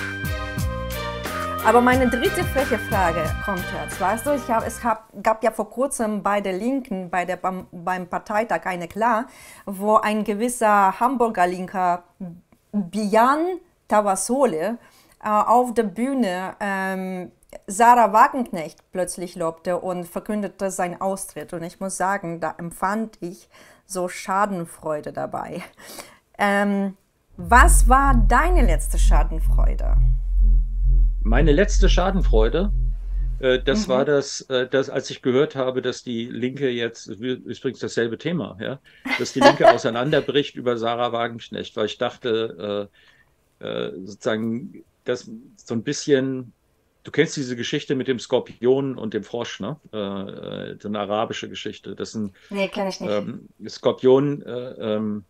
Aber meine dritte freche Frage kommt jetzt. Weißt du, ich hab, es hab, gab ja vor kurzem bei der Linken, bei der, beim, beim Parteitag eine Klar, wo ein gewisser Hamburger Linker Bijan Tavasole äh, auf der Bühne ähm, Sarah Wagenknecht plötzlich lobte und verkündete seinen Austritt. Und ich muss sagen, da empfand ich so Schadenfreude dabei. Ähm, was war deine letzte Schadenfreude? Meine letzte Schadenfreude, äh, das Mhm. war das, äh, das, als ich gehört habe, dass die Linke jetzt, ist übrigens dasselbe Thema, ja, dass die Linke auseinanderbricht über Sarah Wagenknecht, weil ich dachte, äh, äh, sozusagen, dass so ein bisschen, du kennst diese Geschichte mit dem Skorpion und dem Frosch, ne? Äh, äh, so eine arabische Geschichte. Das ist ein Nee, kenne ich nicht. ähm, Skorpion, äh, ähm,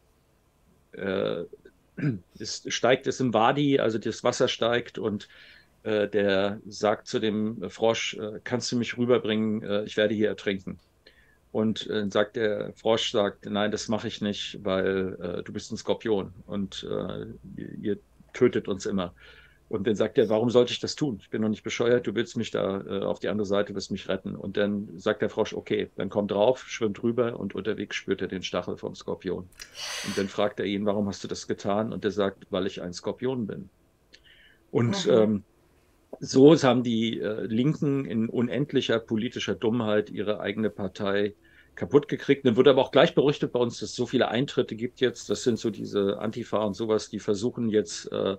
äh, es steigt es im Wadi, also das Wasser steigt und äh, der sagt zu dem Frosch, äh, kannst du mich rüberbringen, äh, ich werde hier ertrinken. Und äh, sagt der Frosch, sagt, nein, das mache ich nicht, weil äh, du bist ein Skorpion und äh, ihr, ihr tötet uns immer. Und dann sagt er, warum sollte ich das tun? Ich bin noch nicht bescheuert, du willst mich da äh, auf die andere Seite, willst mich retten. Und dann sagt der Frosch, okay, dann komm drauf, schwimmt rüber und unterwegs spürt er den Stachel vom Skorpion. Und dann fragt er ihn, warum hast du das getan? Und er sagt, weil ich ein Skorpion bin. Und Mhm. ähm, so haben die äh, Linken in unendlicher politischer Dummheit ihre eigene Partei kaputt gekriegt. Dann wird aber auch gleich berichtet bei uns, dass es so viele Eintritte gibt jetzt. Das sind so diese Antifa und sowas, die versuchen jetzt äh,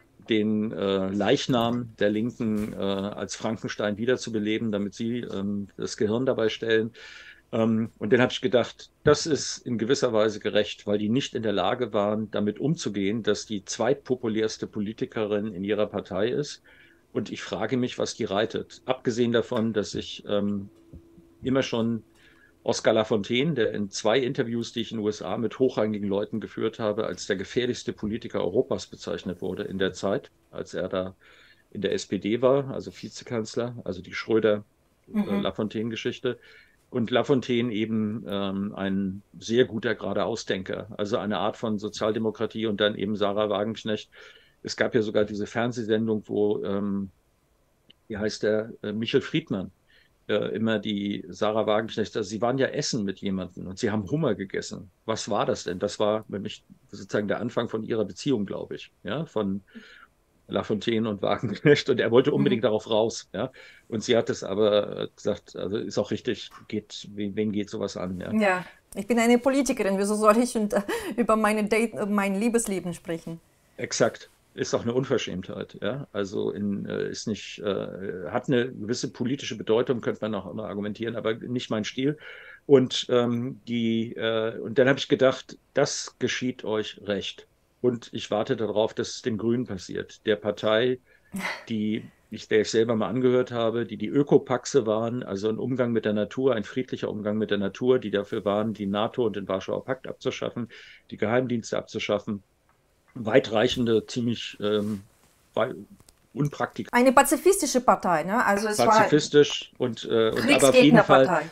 den äh, Leichnam der Linken äh, als Frankenstein wiederzubeleben, damit sie ähm, das Gehirn dabei stellen. Ähm, und dann habe ich gedacht, das ist in gewisser Weise gerecht, weil die nicht in der Lage waren, damit umzugehen, dass die zweitpopulärste Politikerin in ihrer Partei ist. Und ich frage mich, was die reitet. Abgesehen davon, dass ich ähm, immer schon Oscar Lafontaine, der in zwei Interviews, die ich in den U S A mit hochrangigen Leuten geführt habe, als der gefährlichste Politiker Europas bezeichnet wurde in der Zeit, als er da in der S P D war, also Vizekanzler, also die Mhm. Schröder-Lafontaine-Geschichte. Und Lafontaine eben ähm, ein sehr guter Geradeausdenker, also eine Art von Sozialdemokratie und dann eben Sarah Wagenknecht. Es gab ja sogar diese Fernsehsendung, wo, ähm, wie heißt der, äh, Michel Friedmann, äh, immer die Sarah Wagenknecht, also sie waren ja essen mit jemandem und sie haben Hummer gegessen. Was war das denn? Das war nämlich sozusagen der Anfang von ihrer Beziehung, glaube ich, ja, von Lafontaine und Wagenknecht und er wollte Mhm. unbedingt darauf raus, ja. Und sie hat es aber gesagt, also ist auch richtig, geht, wen geht sowas an, ja. Ja, ich bin eine Politikerin. Wieso soll ich und, äh, über meine Date, äh, mein Liebesleben sprechen? Exakt. Ist auch eine Unverschämtheit, ja. Also in, äh, ist nicht, äh, hat eine gewisse politische Bedeutung, könnte man auch immer argumentieren, aber nicht mein Stil. Und ähm, die, äh, und dann habe ich gedacht, das geschieht euch recht. Und ich warte darauf, dass es den Grünen passiert. Der Partei, die ich, der ich selber mal angehört habe, die die Ökopaxe waren, also ein Umgang mit der Natur, ein friedlicher Umgang mit der Natur, die dafür waren, die NATO und den Warschauer Pakt abzuschaffen, die Geheimdienste abzuschaffen, weitreichende, ziemlich ähm, unpraktikabel, Eine pazifistische Partei, ne? Also es war pazifistisch und, äh, und aber auf jeden Fall Kriegsgegnerpartei.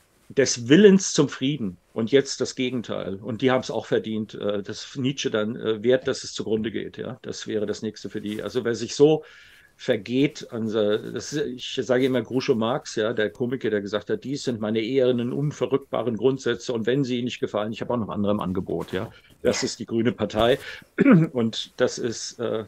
des Willens zum Frieden. Und jetzt das Gegenteil. Und die haben es auch verdient, äh, dass Nietzsche dann äh, wehrt, dass es zugrunde geht. Ja, das wäre das Nächste für die. Also wer sich so vergeht, an, das ist, ich sage immer Groucho Marx, ja, der Komiker, der gesagt hat, dies sind meine ehernen, unverrückbaren Grundsätze und wenn sie Ihnen nicht gefallen, ich habe auch noch andere im Angebot, ja. Das ist die Grüne Partei und das ist, äh,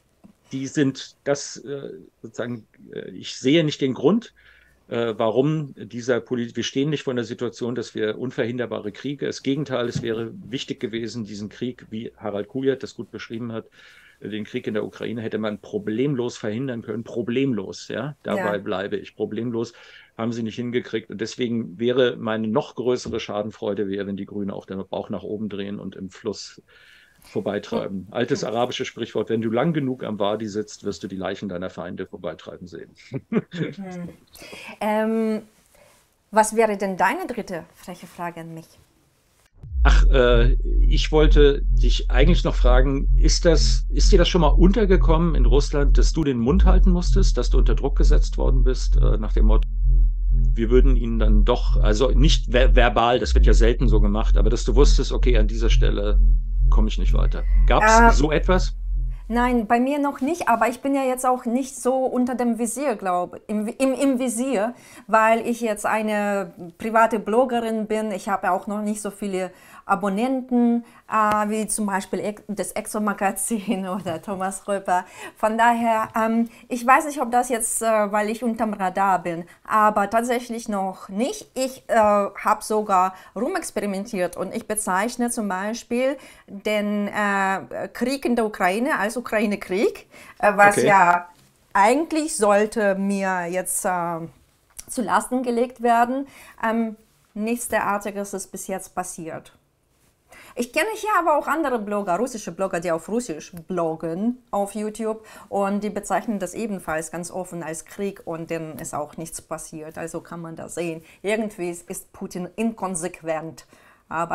die sind, das äh, sozusagen, äh, ich sehe nicht den Grund, äh, warum dieser Politik, wir stehen nicht vor einer Situation, dass wir unverhinderbare Kriege, das Gegenteil, es wäre wichtig gewesen, diesen Krieg, wie Harald Kujat das gut beschrieben hat, den Krieg in der Ukraine hätte man problemlos verhindern können, problemlos, ja, dabei Ja. bleibe ich, problemlos, haben sie nicht hingekriegt und deswegen wäre meine noch größere Schadenfreude wäre, wenn die Grünen auch den Bauch nach oben drehen und im Fluss vorbeitreiben. Altes arabisches Sprichwort, wenn du lang genug am Wadi sitzt, wirst du die Leichen deiner Feinde vorbeitreiben sehen. Mhm. Ähm, was wäre denn deine dritte freche Frage an mich? Ach, äh, ich wollte dich eigentlich noch fragen, ist das, ist dir das schon mal untergekommen in Russland, dass du den Mund halten musstest, dass du unter Druck gesetzt worden bist, äh, nach dem Motto, wir würden ihn dann doch, also nicht ver verbal, das wird ja selten so gemacht, aber dass du wusstest, okay, an dieser Stelle komme ich nicht weiter. Gab es Äh, so etwas? Nein, bei mir noch nicht, aber ich bin ja jetzt auch nicht so unter dem Visier, glaube im, im, im Visier, weil ich jetzt eine private Bloggerin bin. Ich habe ja auch noch nicht so viele Abonnenten, äh, wie zum Beispiel Ex- das Exo-Magazin oder Thomas Röper. Von daher, ähm, ich weiß nicht, ob das jetzt, äh, weil ich unterm Radar bin, aber tatsächlich noch nicht. Ich äh, habe sogar rumexperimentiert und ich bezeichne zum Beispiel den äh, Krieg in der Ukraine als Ukraine-Krieg, äh, was Okay. ja eigentlich sollte mir jetzt äh, zu Lasten gelegt werden. Ähm, nichts derartiges ist bis jetzt passiert. Ich kenne hier aber auch andere Blogger, russische Blogger, die auf Russisch bloggen auf YouTube und die bezeichnen das ebenfalls ganz offen als Krieg und denen ist auch nichts passiert. Also kann man das sehen. Irgendwie ist Putin inkonsequent. Aber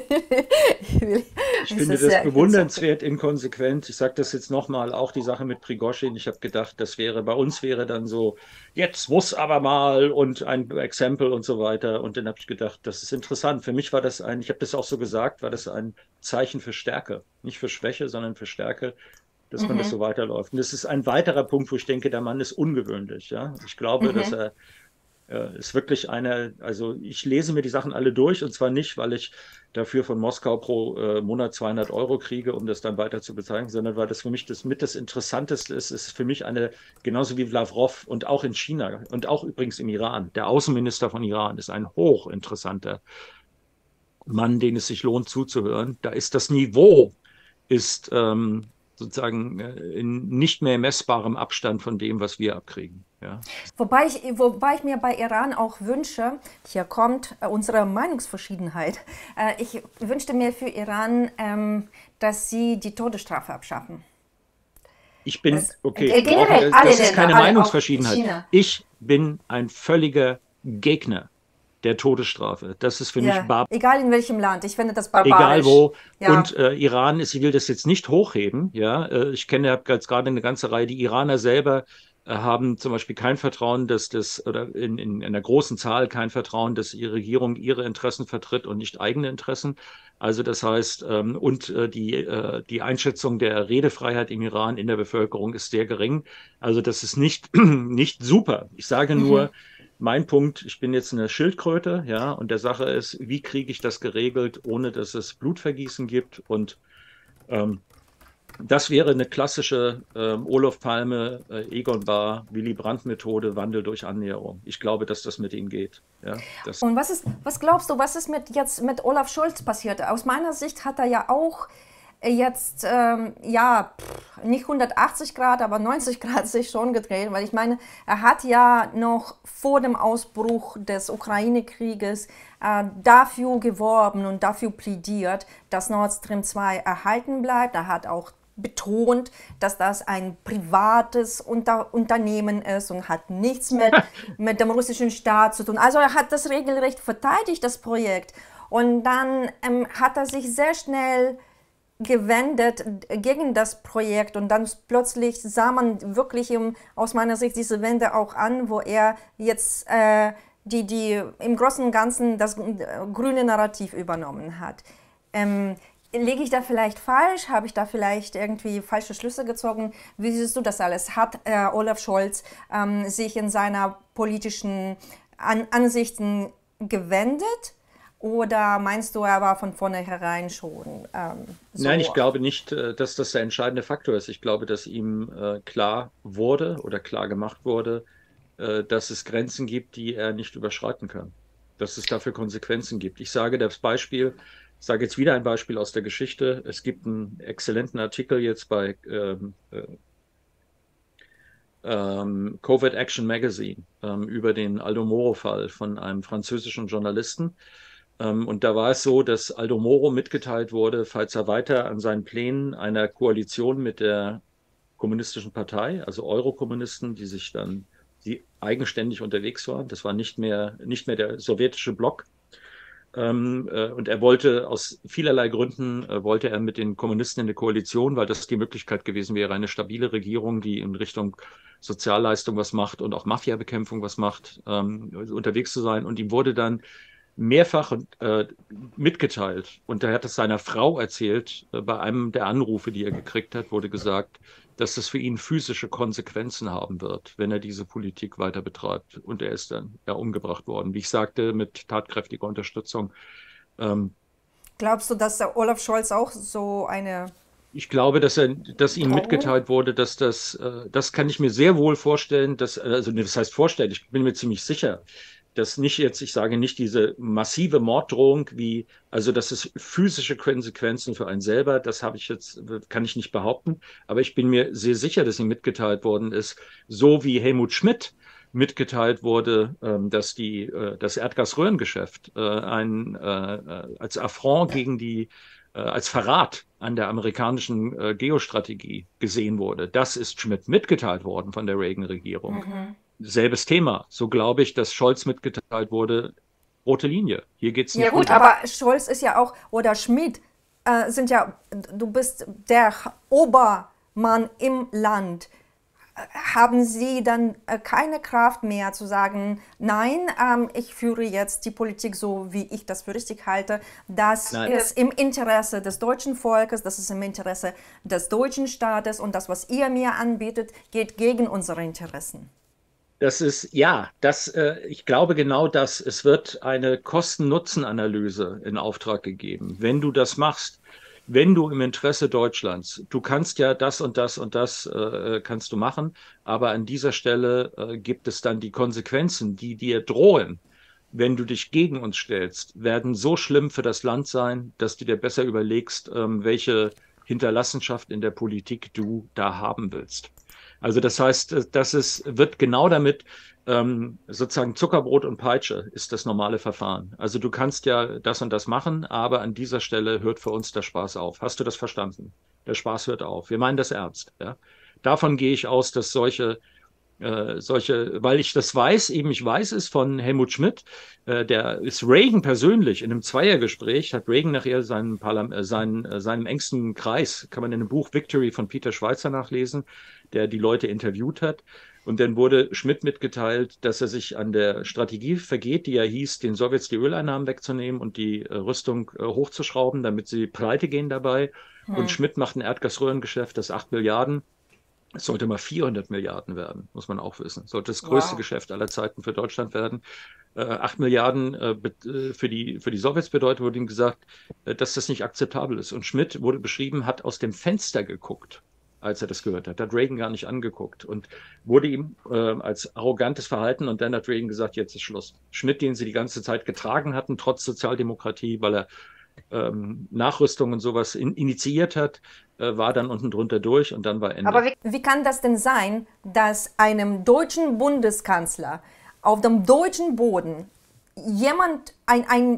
ich will, Ich es finde ist das sehr bewundernswert inkonsequent. Ich sage das jetzt nochmal, auch die Sache mit Prigoschin. Ich habe gedacht, das wäre, bei uns wäre dann so, jetzt muss aber mal und ein Exempel und so weiter. Und dann habe ich gedacht, das ist interessant. Für mich war das ein, ich habe das auch so gesagt, war das ein Zeichen für Stärke. Nicht für Schwäche, sondern für Stärke, dass man das so weiterläuft. Und das ist ein weiterer Punkt, wo ich denke, der Mann ist ungewöhnlich. Ja? Ich glaube, dass er äh, ist wirklich eine, also ich lese mir die Sachen alle durch und zwar nicht, weil ich dafür von Moskau pro äh, Monat zweihundert Euro kriege, um das dann weiter zu bezahlen, sondern weil das für mich das mit das Interessanteste ist. Es ist für mich eine, genauso wie Lavrov und auch in China und auch übrigens im Iran. Der Außenminister von Iran ist ein hochinteressanter Mann, den es sich lohnt zuzuhören. Da ist das Niveau ist ähm, sozusagen äh, in nicht mehr messbarem Abstand von dem, was wir abkriegen. Ja. Wobei ich, wobei ich mir bei Iran auch wünsche, hier kommt äh, unsere Meinungsverschiedenheit, äh, ich wünschte mir für Iran, ähm, dass sie die Todesstrafe abschaffen. Ich bin, Das, okay, äh, brauchen generell wir, alle das ist Länder, keine alle, auch Meinungsverschiedenheit. China. Ich bin ein völliger Gegner der Todesstrafe. Das ist für mich Ja, bar, egal in welchem Land, ich finde das egal barbarisch. wo. Ja. Und äh, Iran ist, ich will das jetzt nicht hochheben, ja. Äh, ich kenne, habe jetzt gerade eine ganze Reihe, die Iraner selber äh, haben zum Beispiel kein Vertrauen, dass das, oder in, in einer großen Zahl kein Vertrauen, dass ihre Regierung ihre Interessen vertritt und nicht eigene Interessen. Also das heißt, ähm, und äh, die, äh, die Einschätzung der Redefreiheit im Iran in der Bevölkerung ist sehr gering. Also das ist nicht, nicht super. Ich sage nur, mein Punkt, ich bin jetzt eine Schildkröte, ja, und der Sache ist, wie kriege ich das geregelt, ohne dass es Blutvergießen gibt? Und ähm, das wäre eine klassische ähm, Olof Palme, äh, Egon Bahr, Willy Brandt-Methode, Wandel durch Annäherung. Ich glaube, dass das mit ihm geht. Ja, das, Und was ist, was glaubst du, was ist mit jetzt mit Olaf Scholz passiert? Aus meiner Sicht hat er ja auch jetzt, ähm, ja, pff, nicht hundertachtzig Grad, aber neunzig Grad sich schon gedreht, weil ich meine, er hat ja noch vor dem Ausbruch des Ukraine-Krieges äh, dafür geworben und dafür plädiert, dass Nord Stream zwei erhalten bleibt. Er hat auch betont, dass das ein privates Unter Unternehmen ist und hat nichts mit, mit dem russischen Staat zu tun. Also er hat das regelrecht verteidigt, das Projekt. Und dann ähm, hat er sich sehr schnell gewendet gegen das Projekt und dann plötzlich sah man wirklich im, aus meiner Sicht diese Wende auch an, wo er jetzt äh, die, die im Großen und Ganzen das äh, grüne Narrativ übernommen hat. Ähm, Liege ich da vielleicht falsch? Habe ich da vielleicht irgendwie falsche Schlüsse gezogen? Wie siehst du das alles? Hat äh, Olaf Scholz ähm, sich in seiner politischen An Ansichten gewendet? Oder meinst du, er war von vornherein schon ähm, so? nein, ich glaube nicht, äh, dass das der entscheidende Faktor ist. Ich glaube, dass ihm äh, klar wurde oder klar gemacht wurde, äh, dass es Grenzen gibt, die er nicht überschreiten kann. Dass es dafür Konsequenzen gibt. Ich sage das Beispiel, ich sage jetzt wieder ein Beispiel aus der Geschichte. Es gibt einen exzellenten Artikel jetzt bei ähm, äh, ähm, Covert Action Magazine ähm, über den Aldo Moro-Fall von einem französischen Journalisten. Ähm, und da war es so, dass Aldo Moro mitgeteilt wurde, falls er weiter an seinen Plänen einer Koalition mit der kommunistischen Partei, also Eurokommunisten, die sich dann, die eigenständig unterwegs waren, das war nicht mehr, nicht mehr der sowjetische Block, Ähm, äh, und er wollte aus vielerlei Gründen, äh, wollte er mit den Kommunisten in eine Koalition, weil das die Möglichkeit gewesen wäre, eine stabile Regierung, die in Richtung Sozialleistung was macht und auch Mafiabekämpfung was macht, ähm, unterwegs zu sein. Und ihm wurde dann mehrfach äh, mitgeteilt, und er hat es seiner Frau erzählt, äh, bei einem der Anrufe, die er gekriegt hat, wurde gesagt, dass das für ihn physische Konsequenzen haben wird, wenn er diese Politik weiter betreibt. Und er ist dann ja umgebracht worden, wie ich sagte, mit tatkräftiger Unterstützung. Ähm, Glaubst du, dass der Olaf Scholz auch so eine Ich glaube, dass er, dass ihm Drohung? mitgeteilt wurde, dass das, äh, das kann ich mir sehr wohl vorstellen, dass, also das heißt vorstellen, ich bin mir ziemlich sicher, dass nicht jetzt, ich sage nicht diese massive Morddrohung wie, also dass es physische Konsequenzen für einen selber, das habe ich jetzt, kann ich nicht behaupten, aber ich bin mir sehr sicher, dass ihm mitgeteilt worden ist, so wie Helmut Schmidt mitgeteilt wurde, ähm, dass die, äh, das Erdgasröhrengeschäft äh, ein, äh, äh, als Affront gegen die, äh, als Verrat an der amerikanischen äh, Geostrategie gesehen wurde. Das ist Schmidt mitgeteilt worden von der Reagan-Regierung. Mhm. Selbes Thema. So glaube ich, dass Scholz mitgeteilt wurde, rote Linie. Hier geht es nicht. Ja gut, runter. Aber Scholz ist ja auch, oder Schmidt äh, sind ja, du bist der Obermann im Land. Haben Sie dann äh, keine Kraft mehr zu sagen, nein, ähm, ich führe jetzt die Politik so, wie ich das für richtig halte. Das nein. ist im Interesse des deutschen Volkes, das ist im Interesse des deutschen Staates und das, was ihr mir anbietet, geht gegen unsere Interessen. Das ist, ja, das, äh, ich glaube genau das. Es wird eine Kosten-Nutzen-Analyse in Auftrag gegeben. Wenn du das machst, wenn du im Interesse Deutschlands, du kannst ja das und das und das äh, kannst du machen, aber an dieser Stelle äh, gibt es dann die Konsequenzen, die dir drohen, wenn du dich gegen uns stellst, werden so schlimm für das Land sein, dass du dir besser überlegst, ähm, welche Hinterlassenschaft in der Politik du da haben willst. Also das heißt, dass es wird genau damit ähm, sozusagen Zuckerbrot und Peitsche ist das normale Verfahren. Also du kannst ja das und das machen, aber an dieser Stelle hört für uns der Spaß auf. Hast du das verstanden? Der Spaß hört auf. Wir meinen das ernst. Ja? Davon gehe ich aus, dass solche Äh, solche, weil ich das weiß, eben ich weiß es von Helmut Schmidt, äh, der ist Reagan persönlich in einem Zweiergespräch, hat Reagan nachher seinen, Parlam äh, seinen, äh, seinen engsten Kreis, kann man in einem Buch Victory von Peter Schweizer nachlesen, der die Leute interviewt hat. Und dann wurde Schmidt mitgeteilt, dass er sich an der Strategie vergeht, die ja hieß, den Sowjets die Öleinnahmen wegzunehmen und die äh, Rüstung äh, hochzuschrauben, damit sie pleite gehen dabei. Hm. Und Schmidt macht ein Erdgasröhrengeschäft, das acht Milliarden. Es sollte mal vierhundert Milliarden werden, muss man auch wissen. Sollte das größte wow. Geschäft aller Zeiten für Deutschland werden. Äh, acht Milliarden äh, für, die, für die Sowjets bedeutet, wurde ihm gesagt, äh, dass das nicht akzeptabel ist. Und Schmidt wurde beschrieben, hat aus dem Fenster geguckt, als er das gehört hat. Hat Reagan gar nicht angeguckt und wurde ihm äh, als arrogantes Verhalten. Und dann hat Reagan gesagt, jetzt ist Schluss. Schmidt, den sie die ganze Zeit getragen hatten, trotz Sozialdemokratie, weil er ähm, Nachrüstung und sowas in, initiiert hat, äh, war dann unten drunter durch und dann war Ende. Aber wie, wie kann das denn sein, dass einem deutschen Bundeskanzler auf dem deutschen Boden jemand, ein, ein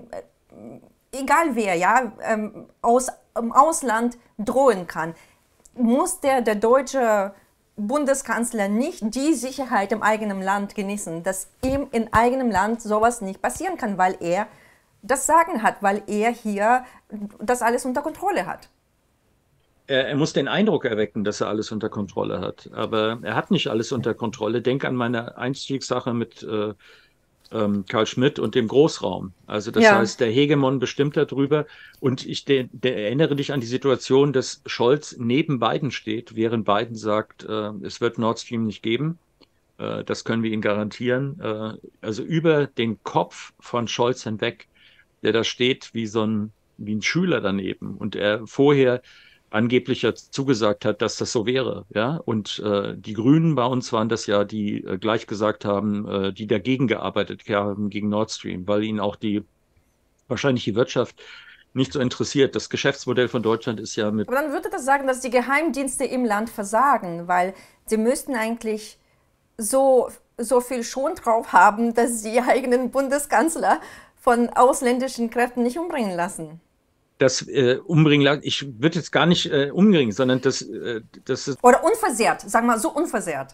egal wer, ja, ähm, aus im Ausland drohen kann? Muss der, der deutsche Bundeskanzler nicht die Sicherheit im eigenen Land genießen, dass ihm in eigenem Land sowas nicht passieren kann, weil er das Sagen hat, weil er hier das alles unter Kontrolle hat? Er, er muss den Eindruck erwecken, dass er alles unter Kontrolle hat. Aber er hat nicht alles unter Kontrolle. Denk an meine Einstiegssache mit äh, ähm, Karl Schmidt und dem Großraum. Also das ja. heißt, der Hegemon bestimmt darüber. Und ich de, de, erinnere dich an die Situation, dass Scholz neben Biden steht, während Biden sagt, äh, es wird Nord Stream nicht geben. Äh, das können wir Ihnen garantieren. Äh, also über den Kopf von Scholz hinweg, der da steht wie so ein, wie ein Schüler daneben. Und er vorher angeblich ja zugesagt hat, dass das so wäre, ja. Und äh, die Grünen bei uns waren das ja, die äh, gleich gesagt haben, äh, die dagegen gearbeitet haben gegen Nord Stream, weil ihnen auch die wahrscheinlich die Wirtschaft nicht so interessiert. Das Geschäftsmodell von Deutschland ist ja mit. Aber dann würde das sagen, dass die Geheimdienste im Land versagen, weil sie müssten eigentlich so so viel Schon drauf haben, dass sie eigenen Bundeskanzler von ausländischen Kräften nicht umbringen lassen. Das äh, umbringen, ich würde jetzt gar nicht äh, umbringen, sondern das, äh, das ist... Oder unversehrt, sagen wir mal so unversehrt.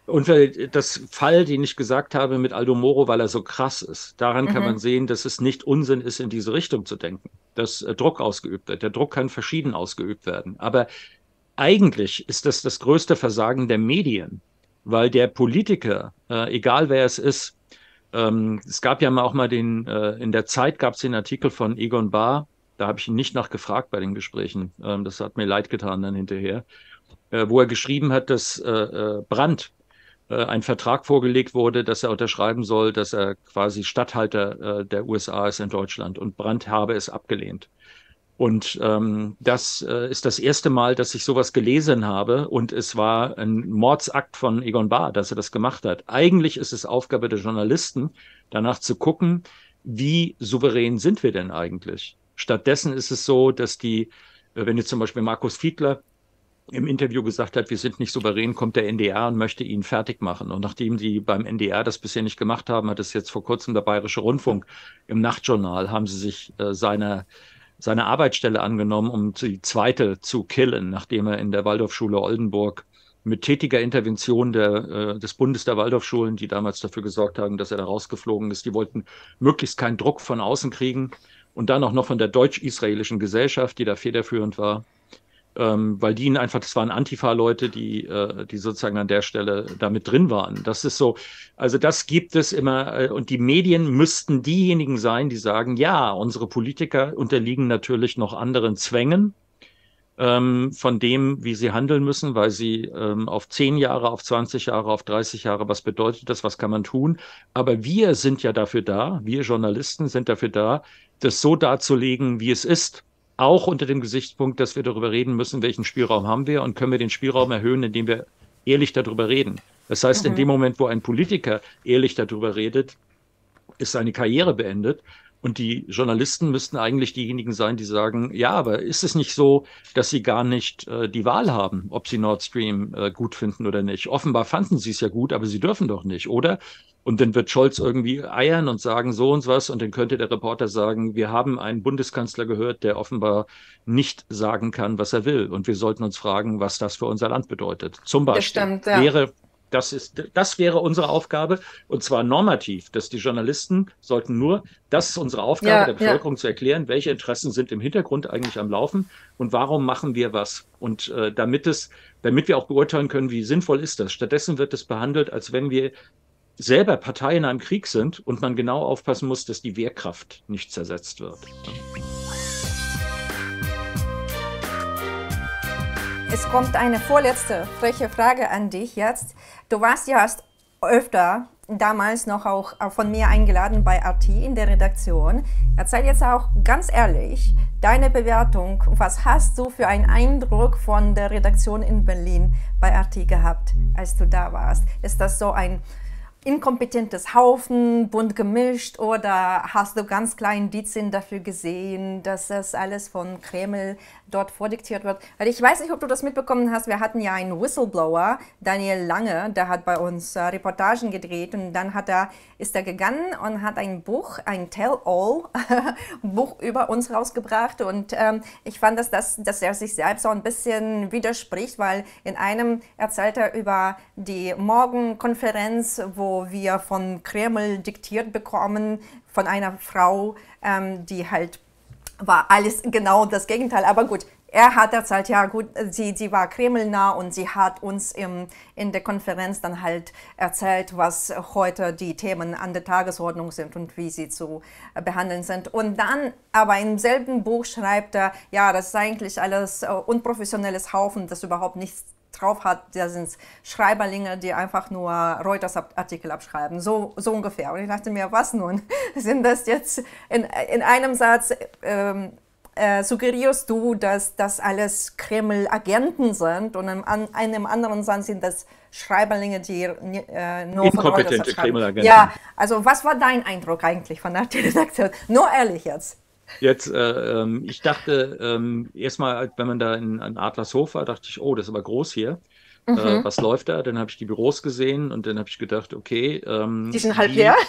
Und das Fall, den ich gesagt habe mit Aldo Moro, weil er so krass ist, daran kann Mhm. man sehen, dass es nicht Unsinn ist, in diese Richtung zu denken, dass äh, Druck ausgeübt wird. Der Druck kann verschieden ausgeübt werden. Aber eigentlich ist das das größte Versagen der Medien, weil der Politiker, äh, egal wer es ist, ähm, es gab ja mal auch mal den, äh, in der Zeit gab es den Artikel von Egon Bahr, da habe ich ihn nicht nachgefragt bei den Gesprächen, ähm, das hat mir leid getan dann hinterher, äh, wo er geschrieben hat, dass äh, äh, Brandt äh, ein Vertrag vorgelegt wurde, dass er unterschreiben soll, dass er quasi Statthalter äh, der U S A ist in Deutschland und Brandt habe es abgelehnt. Und ähm, das äh, ist das erste Mal, dass ich sowas gelesen habe. Und es war ein Mordsakt von Egon Bahr, dass er das gemacht hat. Eigentlich ist es Aufgabe der Journalisten, danach zu gucken, wie souverän sind wir denn eigentlich? Stattdessen ist es so, dass die, äh, wenn jetzt zum Beispiel Markus Fiedler im Interview gesagt hat, wir sind nicht souverän, kommt der N D R und möchte ihn fertig machen. Und nachdem die beim N D R das bisher nicht gemacht haben, hat es jetzt vor kurzem der Bayerische Rundfunk im Nachtjournal, haben sie sich äh, seiner seine Arbeitsstelle angenommen, um die zweite zu killen, nachdem er in der Waldorfschule Oldenburg mit tätiger Intervention der, äh, des Bundes der Waldorfschulen, die damals dafür gesorgt haben, dass er da rausgeflogen ist, die wollten möglichst keinen Druck von außen kriegen und dann auch noch von der deutsch-israelischen Gesellschaft, die da federführend war, ähm, weil die ihn einfach, das waren Antifa-Leute, die, äh, die sozusagen an der Stelle da mit drin waren. Das ist so, also das gibt es immer, äh, und die Medien müssten diejenigen sein, die sagen, ja, unsere Politiker unterliegen natürlich noch anderen Zwängen, ähm, von dem, wie sie handeln müssen, weil sie ähm, auf zehn Jahre, auf zwanzig Jahre, auf dreißig Jahre, was bedeutet das, was kann man tun? Aber wir sind ja dafür da, wir Journalisten sind dafür da, das so darzulegen, wie es ist. Auch unter dem Gesichtspunkt, dass wir darüber reden müssen, welchen Spielraum haben wir und können wir den Spielraum erhöhen, indem wir ehrlich darüber reden. Das heißt, in dem Mhm. Moment, wo ein Politiker ehrlich darüber redet, ist seine Karriere beendet. Und die Journalisten müssten eigentlich diejenigen sein, die sagen, ja, aber ist es nicht so, dass sie gar nicht äh, die Wahl haben, ob sie Nord Stream äh, gut finden oder nicht? Offenbar fanden sie es ja gut, aber sie dürfen doch nicht, oder? Und dann wird Scholz irgendwie eiern und sagen so und was. Und dann könnte der Reporter sagen, wir haben einen Bundeskanzler gehört, der offenbar nicht sagen kann, was er will. Und wir sollten uns fragen, was das für unser Land bedeutet. Zum Das Beispiel stimmt, ja. wäre das ist, das wäre unsere Aufgabe, und zwar normativ, dass die Journalisten sollten nur, das ist unsere Aufgabe, Ja, der ja. Bevölkerung zu erklären, welche Interessen sind im Hintergrund eigentlich am Laufen und warum machen wir was. Und äh, damit es, damit wir auch beurteilen können, wie sinnvoll ist das. Stattdessen wird es behandelt, als wenn wir selber Partei in einem Krieg sind und man genau aufpassen muss, dass die Wehrkraft nicht zersetzt wird. Es kommt eine vorletzte freche Frage an dich jetzt. Du warst ja erst öfter, damals noch auch von mir eingeladen bei R T in der Redaktion. Erzähl jetzt auch ganz ehrlich deine Bewertung. Was hast du für einen Eindruck von der Redaktion in Berlin bei R T gehabt, als du da warst? Ist das so ein inkompetentes Haufen, bunt gemischt, oder hast du ganz klar Indizien dafür gesehen, dass das alles von Kreml dort vordiktiert wird? Weil ich weiß nicht, ob du das mitbekommen hast, wir hatten ja einen Whistleblower, Daniel Lange, der hat bei uns äh, Reportagen gedreht, und dann hat er, ist er gegangen und hat ein Buch, ein Tell-All-Buch über uns rausgebracht, und ähm, ich fand, dass, das, dass er sich selbst so ein bisschen widerspricht, weil in einem erzählt er über die Morgenkonferenz, wo wir von Kreml diktiert bekommen, von einer Frau, ähm, die halt war alles genau das Gegenteil. Aber gut, er hat erzählt, ja gut, sie, sie war kremlnah, und sie hat uns im, in der Konferenz dann halt erzählt, was heute die Themen an der Tagesordnung sind und wie sie zu behandeln sind. Und dann aber im selben Buch schreibt er, ja, das ist eigentlich alles uh, unprofessionelles Haufen, das überhaupt nichts drauf hat. Da sind Schreiberlinge, die einfach nur Reuters-Artikel abschreiben, so, so ungefähr. Und ich dachte mir, was nun? Sind das jetzt in, in einem Satz, ähm, äh, suggerierst du, dass das alles Kreml-Agenten sind, und in einem anderen Satz sind das Schreiberlinge, die äh, nur von Reuters Inkompetente abschreiben. Kreml-Agenten. Ja, also was war dein Eindruck eigentlich von der Redaktion? Nur ehrlich jetzt. Jetzt, äh, ähm, ich dachte, ähm, erstmal, wenn man da in, in Adlershof war, dachte ich, oh, das ist aber groß hier. Mhm. Äh, was läuft da? Dann habe ich die Büros gesehen und dann habe ich gedacht, okay. Ähm, die sind halb wie, leer.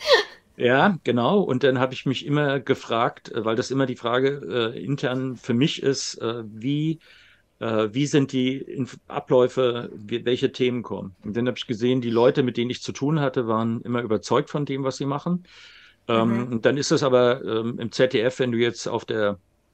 Ja, genau. Und dann habe ich mich immer gefragt, äh, weil das immer die Frage äh, intern für mich ist, äh, wie äh, wie sind die Inf Abläufe, wie, welche Themen kommen. Und dann habe ich gesehen, die Leute, mit denen ich zu tun hatte, waren immer überzeugt von dem, was sie machen. Ähm, Mhm. und dann ist es aber ähm, im Z D F, wenn du jetzt auf der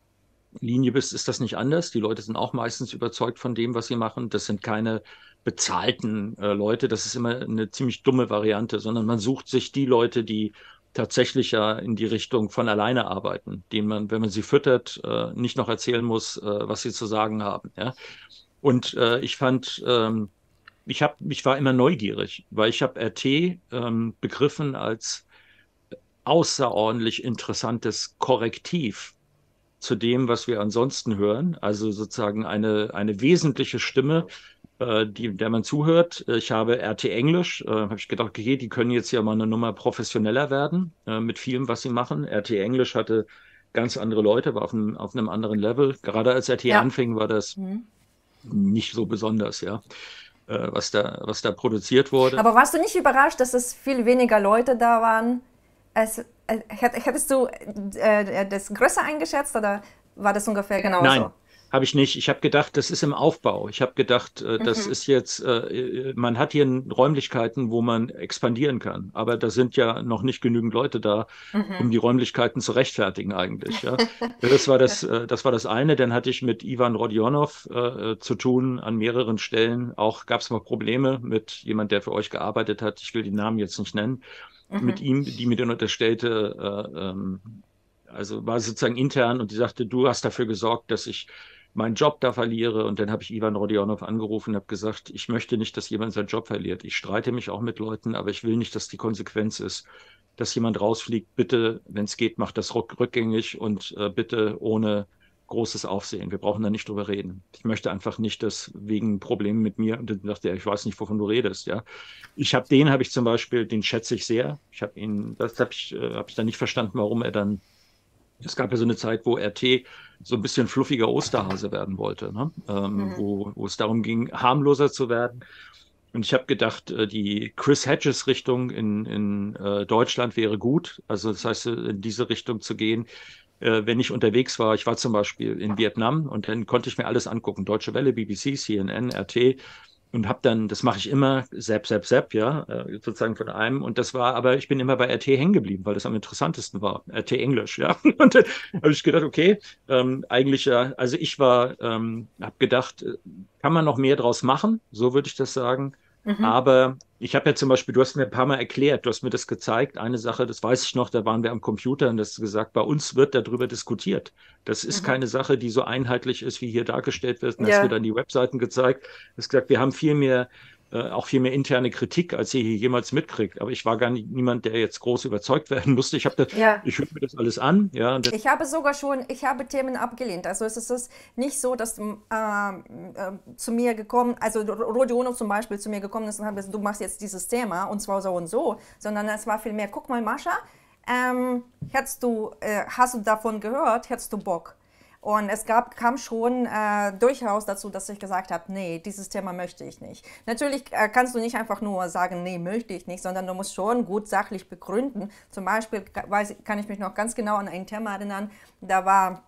Linie bist, ist das nicht anders. Die Leute sind auch meistens überzeugt von dem, was sie machen. Das sind keine bezahlten äh, Leute. Das ist immer eine ziemlich dumme Variante, sondern man sucht sich die Leute, die tatsächlich ja in die Richtung von alleine arbeiten, denen man, wenn man sie füttert, äh, nicht noch erzählen muss, äh, was sie zu sagen haben. Ja? Und äh, ich fand, ähm, ich hab, ich war immer neugierig, weil ich habe R T ähm, begriffen als außerordentlich interessantes Korrektiv zu dem, was wir ansonsten hören. Also sozusagen eine, eine wesentliche Stimme, äh, die, der man zuhört. Ich habe R T Englisch, äh, habe ich gedacht, okay, die können jetzt ja mal eine Nummer professioneller werden äh, mit vielem, was sie machen. R T Englisch hatte ganz andere Leute, war auf einem, auf einem anderen Level. Gerade als R T Ja. anfing, war das Mhm. nicht so besonders, ja, äh, was da, was da produziert wurde. Aber warst du nicht überrascht, dass es viel weniger Leute da waren? Es, äh, hättest du äh, das größer eingeschätzt oder war das ungefähr genauso? Nein, habe ich nicht. Ich habe gedacht, das ist im Aufbau. Ich habe gedacht, äh, das Mhm. ist jetzt, äh, man hat hier Räumlichkeiten, wo man expandieren kann. Aber da sind ja noch nicht genügend Leute da, um Mhm. die Räumlichkeiten zu rechtfertigen eigentlich. Ja. Das war das, äh, das war das eine. Dann hatte ich mit Ivan Rodionov äh, zu tun an mehreren Stellen. Auch gab es mal Probleme mit jemand, der für euch gearbeitet hat. Ich will die Namen jetzt nicht nennen. Mit Mhm. ihm, die mir dann unterstellte, äh, ähm, also war sozusagen intern und die sagte, du hast dafür gesorgt, dass ich meinen Job da verliere. Und dann habe ich Ivan Rodionov angerufen und habe gesagt, ich möchte nicht, dass jemand seinen Job verliert. Ich streite mich auch mit Leuten, aber ich will nicht, dass die Konsequenz ist, dass jemand rausfliegt. Bitte, wenn es geht, macht das rück rückgängig und äh, bitte ohne großes Aufsehen. Wir brauchen da nicht drüber reden. Ich möchte einfach nicht, dass wegen Problemen mit mir, und dann dachte er, ich weiß nicht, wovon du redest, ja. Ich habe den, habe ich zum Beispiel, den schätze ich sehr. Ich habe ihn, das habe ich, äh, habe ich dann nicht verstanden, warum er dann es gab ja so eine Zeit, wo R T so ein bisschen fluffiger Osterhase werden wollte, ne? Ähm, Mhm. wo, wo es darum ging, harmloser zu werden. Und ich habe gedacht, äh, die Chris Hedges-Richtung in, in äh, Deutschland wäre gut. Also das heißt, äh, in diese Richtung zu gehen, äh, wenn ich unterwegs war. Ich war zum Beispiel in Vietnam und dann konnte ich mir alles angucken. Deutsche Welle, B B C, C N N, R T. Und habe dann, das mache ich immer, Zap, Zap, Zap, ja, äh, sozusagen von einem. Und das war, aber ich bin immer bei R T hängen geblieben, weil das am interessantesten war. R T Englisch, ja. Und dann habe ich gedacht, okay, ähm, eigentlich ja, also ich war, ähm, habe gedacht, äh, kann man noch mehr draus machen, so würde ich das sagen. Mhm. Aber ich habe ja zum Beispiel, du hast mir ein paar Mal erklärt, du hast mir das gezeigt. Eine Sache, das weiß ich noch, da waren wir am Computer und das hast gesagt, bei uns wird darüber diskutiert. Das ist Mhm. keine Sache, die so einheitlich ist, wie hier dargestellt wird. Und hast mir Ja. dann die Webseiten gezeigt. Du hast gesagt, wir haben viel mehr, äh, auch viel mehr interne Kritik, als ihr hier jemals mitkriegt. Aber ich war gar nicht niemand, der jetzt groß überzeugt werden musste. Ich habe das, Ja. ich höre mir das alles an, ja, und Ich habe sogar schon, ich habe Themen abgelehnt. Also es ist nicht so, dass ähm, äh, zu mir gekommen, also Rodionov zum Beispiel zu mir gekommen ist und hat gesagt, du machst jetzt dieses Thema und zwar so und so, sondern es war vielmehr, guck mal, Mascha, ähm, hättest du, äh, hast du davon gehört, hättest du Bock? Und es gab, kam schon äh, durchaus dazu, dass ich gesagt habe, nee, dieses Thema möchte ich nicht. Natürlich äh, kannst du nicht einfach nur sagen, nee, möchte ich nicht, sondern du musst schon gut sachlich begründen. Zum Beispiel weiß, kann ich mich noch ganz genau an ein Thema erinnern, da war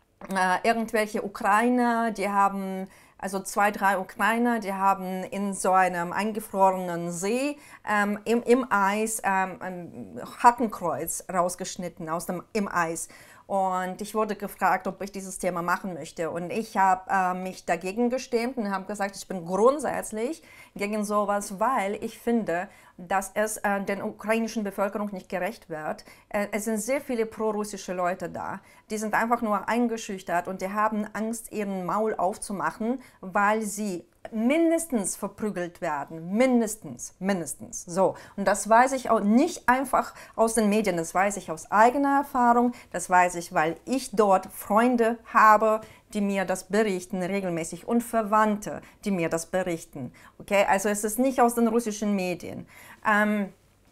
äh, irgendwelche Ukrainer, die haben, also zwei, drei Ukrainer, die haben in so einem eingefrorenen See ähm, im, im Eis ähm, ein Hakenkreuz rausgeschnitten aus dem, im Eis. Und ich wurde gefragt, ob ich dieses Thema machen möchte. Und ich habe äh, mich dagegen gestemmt und habe gesagt, ich bin grundsätzlich gegen sowas, weil ich finde, dass es äh, der ukrainischen Bevölkerung nicht gerecht wird. Äh, es sind sehr viele prorussische Leute da. Die sind einfach nur eingeschüchtert und die haben Angst, ihren Maul aufzumachen, weil sie mindestens verprügelt werden. Mindestens, mindestens. So. Und das weiß ich auch nicht einfach aus den Medien, das weiß ich aus eigener Erfahrung, das weiß ich, weil ich dort Freunde habe, die mir das berichten regelmäßig und Verwandte, die mir das berichten. Okay, also es ist nicht aus den russischen Medien. Ähm,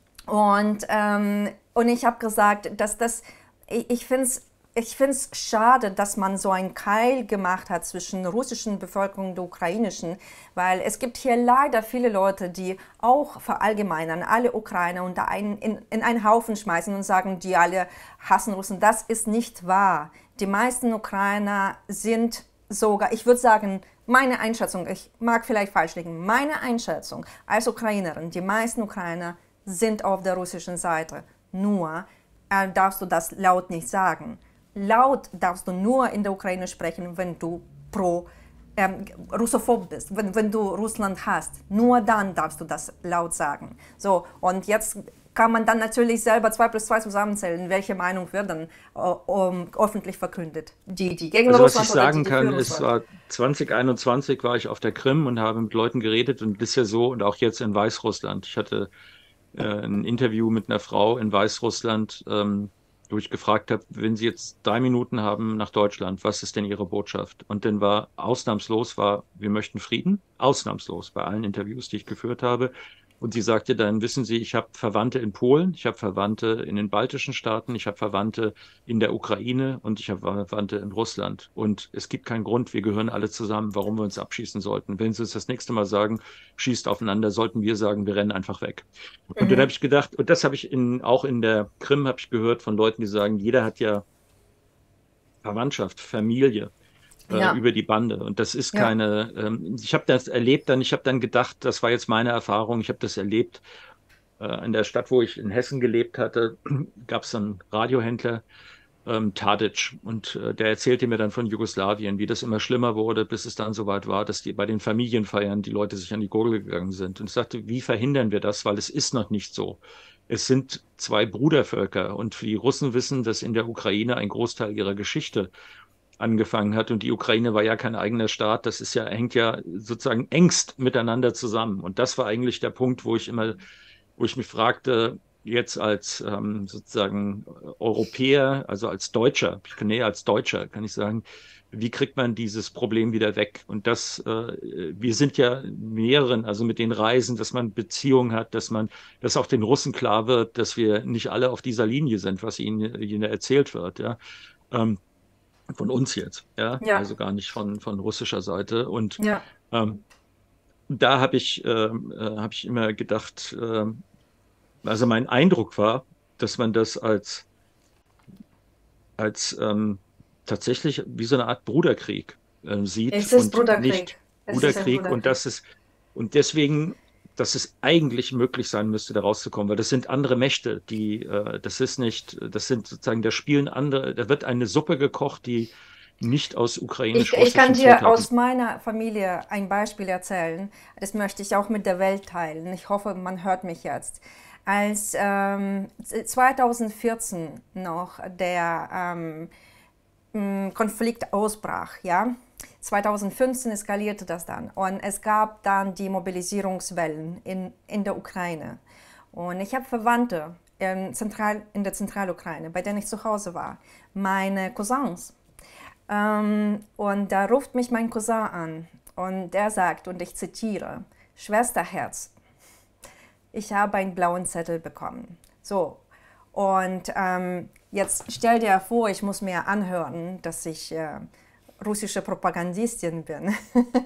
und, ähm, und ich habe gesagt, dass das, ich, ich finde es Ich finde es schade, dass man so einen Keil gemacht hat zwischen der russischen Bevölkerung und der ukrainischen, weil es gibt hier leider viele Leute, die auch verallgemeinern, alle Ukrainer unter einen, in, in einen Haufen schmeißen und sagen, die alle hassen Russen. Das ist nicht wahr. Die meisten Ukrainer sind sogar, ich würde sagen, meine Einschätzung, ich mag vielleicht falsch liegen, meine Einschätzung als Ukrainerin, die meisten Ukrainer sind auf der russischen Seite. Nur äh, darfst du das laut nicht sagen. Laut darfst du nur in der Ukraine sprechen, wenn du pro ähm, russophob bist, wenn, wenn du Russland hast. Nur dann darfst du das laut sagen. So, und jetzt kann man dann natürlich selber zwei plus zwei zusammenzählen, welche Meinung wird dann äh, um, öffentlich verkündet. Die, die gegen Also was Russland ich sagen die, die kann, ist, war zwanzig einundzwanzig war ich auf der Krim und habe mit Leuten geredet und bisher so und auch jetzt in Weißrussland. Ich hatte äh, ein Interview mit einer Frau in Weißrussland, ähm, wo ich gefragt habe, wenn Sie jetzt drei Minuten haben nach Deutschland, was ist denn Ihre Botschaft? Und dann war ausnahmslos, war, wir möchten Frieden, ausnahmslos bei allen Interviews, die ich geführt habe. Und sie sagte dann, wissen Sie, ich habe Verwandte in Polen, ich habe Verwandte in den baltischen Staaten, ich habe Verwandte in der Ukraine und ich habe Verwandte in Russland. Und es gibt keinen Grund, wir gehören alle zusammen, warum wir uns abschießen sollten. Wenn Sie uns das nächste Mal sagen, schießt aufeinander, sollten wir sagen, wir rennen einfach weg. Und mhm. dann habe ich gedacht, und das habe ich in, auch in der Krim habe ich gehört von Leuten, die sagen, jeder hat ja Verwandtschaft, Familie. Ja. Über die Bande. Und das ist keine, ja. ähm, ich habe das erlebt dann, ich habe dann gedacht, das war jetzt meine Erfahrung, ich habe das erlebt. Äh, in der Stadt, wo ich in Hessen gelebt hatte, gab es einen Radiohändler, ähm, Tadic, und äh, der erzählte mir dann von Jugoslawien, wie das immer schlimmer wurde, bis es dann soweit war, dass die bei den Familienfeiern die Leute sich an die Gurgel gegangen sind. Und ich sagte, wie verhindern wir das? Weil es ist noch nicht so. Es sind zwei Brudervölker und die Russen wissen, dass in der Ukraine ein Großteil ihrer Geschichte angefangen hat. Und die Ukraine war ja kein eigener Staat. Das ist ja, hängt ja sozusagen engst miteinander zusammen. Und das war eigentlich der Punkt, wo ich immer, wo ich mich fragte, jetzt als ähm, sozusagen Europäer, also als Deutscher, ich kann näher als Deutscher, kann ich sagen, wie kriegt man dieses Problem wieder weg? Und das, äh, wir sind ja mehreren, also mit den Reisen, dass man Beziehungen hat, dass man, dass auch den Russen klar wird, dass wir nicht alle auf dieser Linie sind, was ihnen, ihnen erzählt wird, ja. Ähm, Von uns jetzt, ja? ja, also gar nicht von, von russischer Seite. Und ja. ähm, da habe ich, äh, äh, hab ich immer gedacht, äh, also mein Eindruck war, dass man das als, als ähm, tatsächlich wie so eine Art Bruderkrieg äh, sieht. Es ist und Bruderkrieg. Nicht es Bruderkrieg, ist und das ist, und deswegen, dass es eigentlich möglich sein müsste, da rauszukommen, weil das sind andere Mächte, die, äh, das ist nicht, das sind sozusagen, da spielen andere, da wird eine Suppe gekocht, die nicht aus ukrainisch Ich, ich kann dir aus meiner Familie ein Beispiel erzählen, das möchte ich auch mit der Welt teilen. Ich hoffe, man hört mich jetzt. Als ähm, zweitausendvierzehn noch der ähm, Konflikt ausbrach, ja, zweitausendfünfzehn eskalierte das dann und es gab dann die Mobilisierungswellen in, in der Ukraine. Und ich habe Verwandte in, Zentral, in der Zentralukraine, bei denen ich zu Hause war, meine Cousins. Ähm, und da ruft mich mein Cousin an und der sagt, und ich zitiere, Schwesterherz, ich habe einen blauen Zettel bekommen. So, und ähm, jetzt stell dir vor, ich muss mir anhören, dass ich äh, russische Propagandistin bin.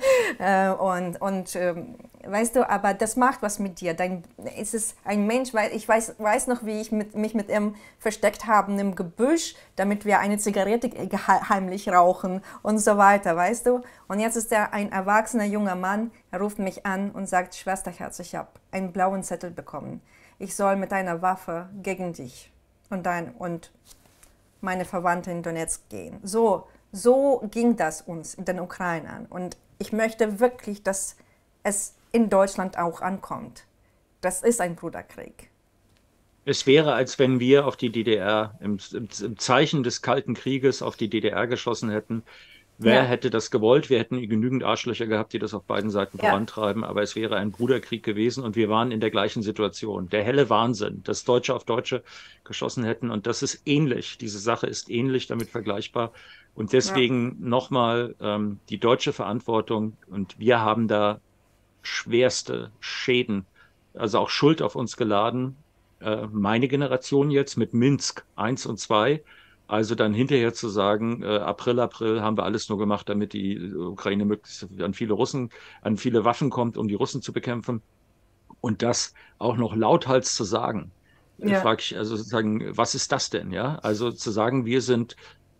und und ähm, weißt du, aber das macht was mit dir. Dann ist es ein Mensch, weil ich weiß, weiß noch, wie ich mit, mich mit ihm versteckt habe im Gebüsch, damit wir eine Zigarette heimlich rauchen und so weiter, weißt du. Und jetzt ist er ein erwachsener junger Mann, er ruft mich an und sagt, Schwesterherz, ich habe einen blauen Zettel bekommen. Ich soll mit einer Waffe gegen dich und, dein, und meine Verwandte in Donetsk gehen. So, So ging das uns, den Ukrainern. Und ich möchte wirklich, dass es in Deutschland auch ankommt. Das ist ein Bruderkrieg. Es wäre, als wenn wir auf die D D R, im, im, im Zeichen des Kalten Krieges auf die D D R geschossen hätten. Wer ja. hätte das gewollt? Wir hätten genügend Arschlöcher gehabt, die das auf beiden Seiten ja. vorantreiben. Aber es wäre ein Bruderkrieg gewesen und wir waren in der gleichen Situation. Der helle Wahnsinn, dass Deutsche auf Deutsche geschossen hätten. Und das ist ähnlich. Diese Sache ist ähnlich damit vergleichbar. Und deswegen ja. nochmal ähm, die deutsche Verantwortung. Und wir haben da schwerste Schäden, also auch Schuld auf uns geladen. Äh, meine Generation jetzt mit Minsk eins und zwei. Also dann hinterher zu sagen, äh, April, April haben wir alles nur gemacht, damit die Ukraine möglichst an viele Russen, an viele Waffen kommt, um die Russen zu bekämpfen. Und das auch noch lauthals zu sagen. Ja. Frage ich also sozusagen, was ist das denn? Ja, also zu sagen, wir sind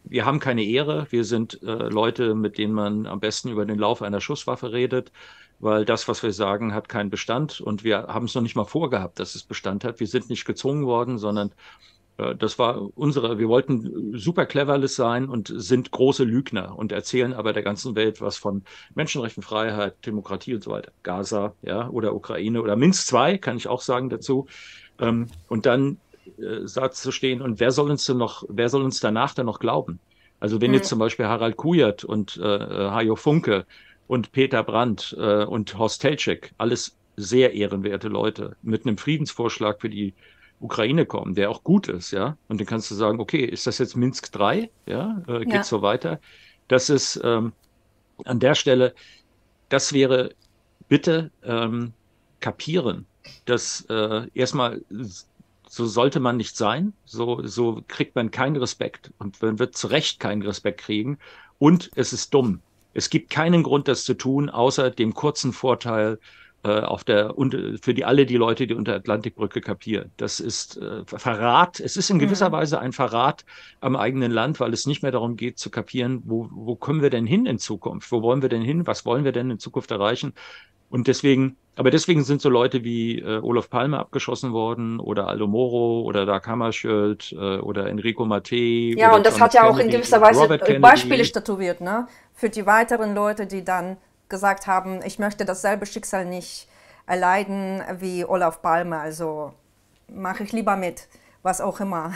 wir haben keine Ehre, wir sind äh, Leute, mit denen man am besten über den Lauf einer Schusswaffe redet, weil das, was wir sagen, hat keinen Bestand und wir haben es noch nicht mal vorgehabt, dass es Bestand hat. Wir sind nicht gezwungen worden, sondern äh, das war unsere, wir wollten super cleverless sein und sind große Lügner und erzählen aber der ganzen Welt was von Menschenrechten, Freiheit, Demokratie und so weiter. Gaza, ja, oder Ukraine oder Minsk zwei, kann ich auch sagen dazu. Ähm, und dann äh, Satz zu stehen, und wer soll uns denn noch, wer soll uns danach dann noch glauben? Also wenn jetzt Mhm. zum Beispiel Harald Kujat und äh, Hajo Funke und Peter Brandt äh, und Horst Teltschek, alles sehr ehrenwerte Leute, mit einem Friedensvorschlag für die Ukraine kommen, der auch gut ist, ja, und dann kannst du sagen, okay, ist das jetzt Minsk drei, ja, äh, geht Ja. so weiter? Das ist ähm, an der Stelle, das wäre bitte ähm, kapieren, dass äh, erstmal so sollte man nicht sein, so, so kriegt man keinen Respekt und man wird zu Recht keinen Respekt kriegen und es ist dumm. Es gibt keinen Grund, das zu tun, außer dem kurzen Vorteil äh, auf der, und für die alle die Leute, die unter Atlantikbrücke kapieren. Das ist äh, Verrat. Es ist in gewisser Mhm. Weise ein Verrat am eigenen Land, weil es nicht mehr darum geht zu kapieren, wo, wo kommen wir denn hin in Zukunft? Wo wollen wir denn hin? Was wollen wir denn in Zukunft erreichen? Und deswegen, aber deswegen sind so Leute wie äh, Olof Palme abgeschossen worden oder Aldo Moro oder Dag Hammarskjöld äh, oder Enrico Mattei Ja, oder und das John hat F. ja auch in gewisser Kennedy, Weise Robert äh, Beispiele Kennedy. statuiert, ne? Für die weiteren Leute, die dann gesagt haben, ich möchte dasselbe Schicksal nicht erleiden wie Olaf Palme, also mache ich lieber mit, was auch immer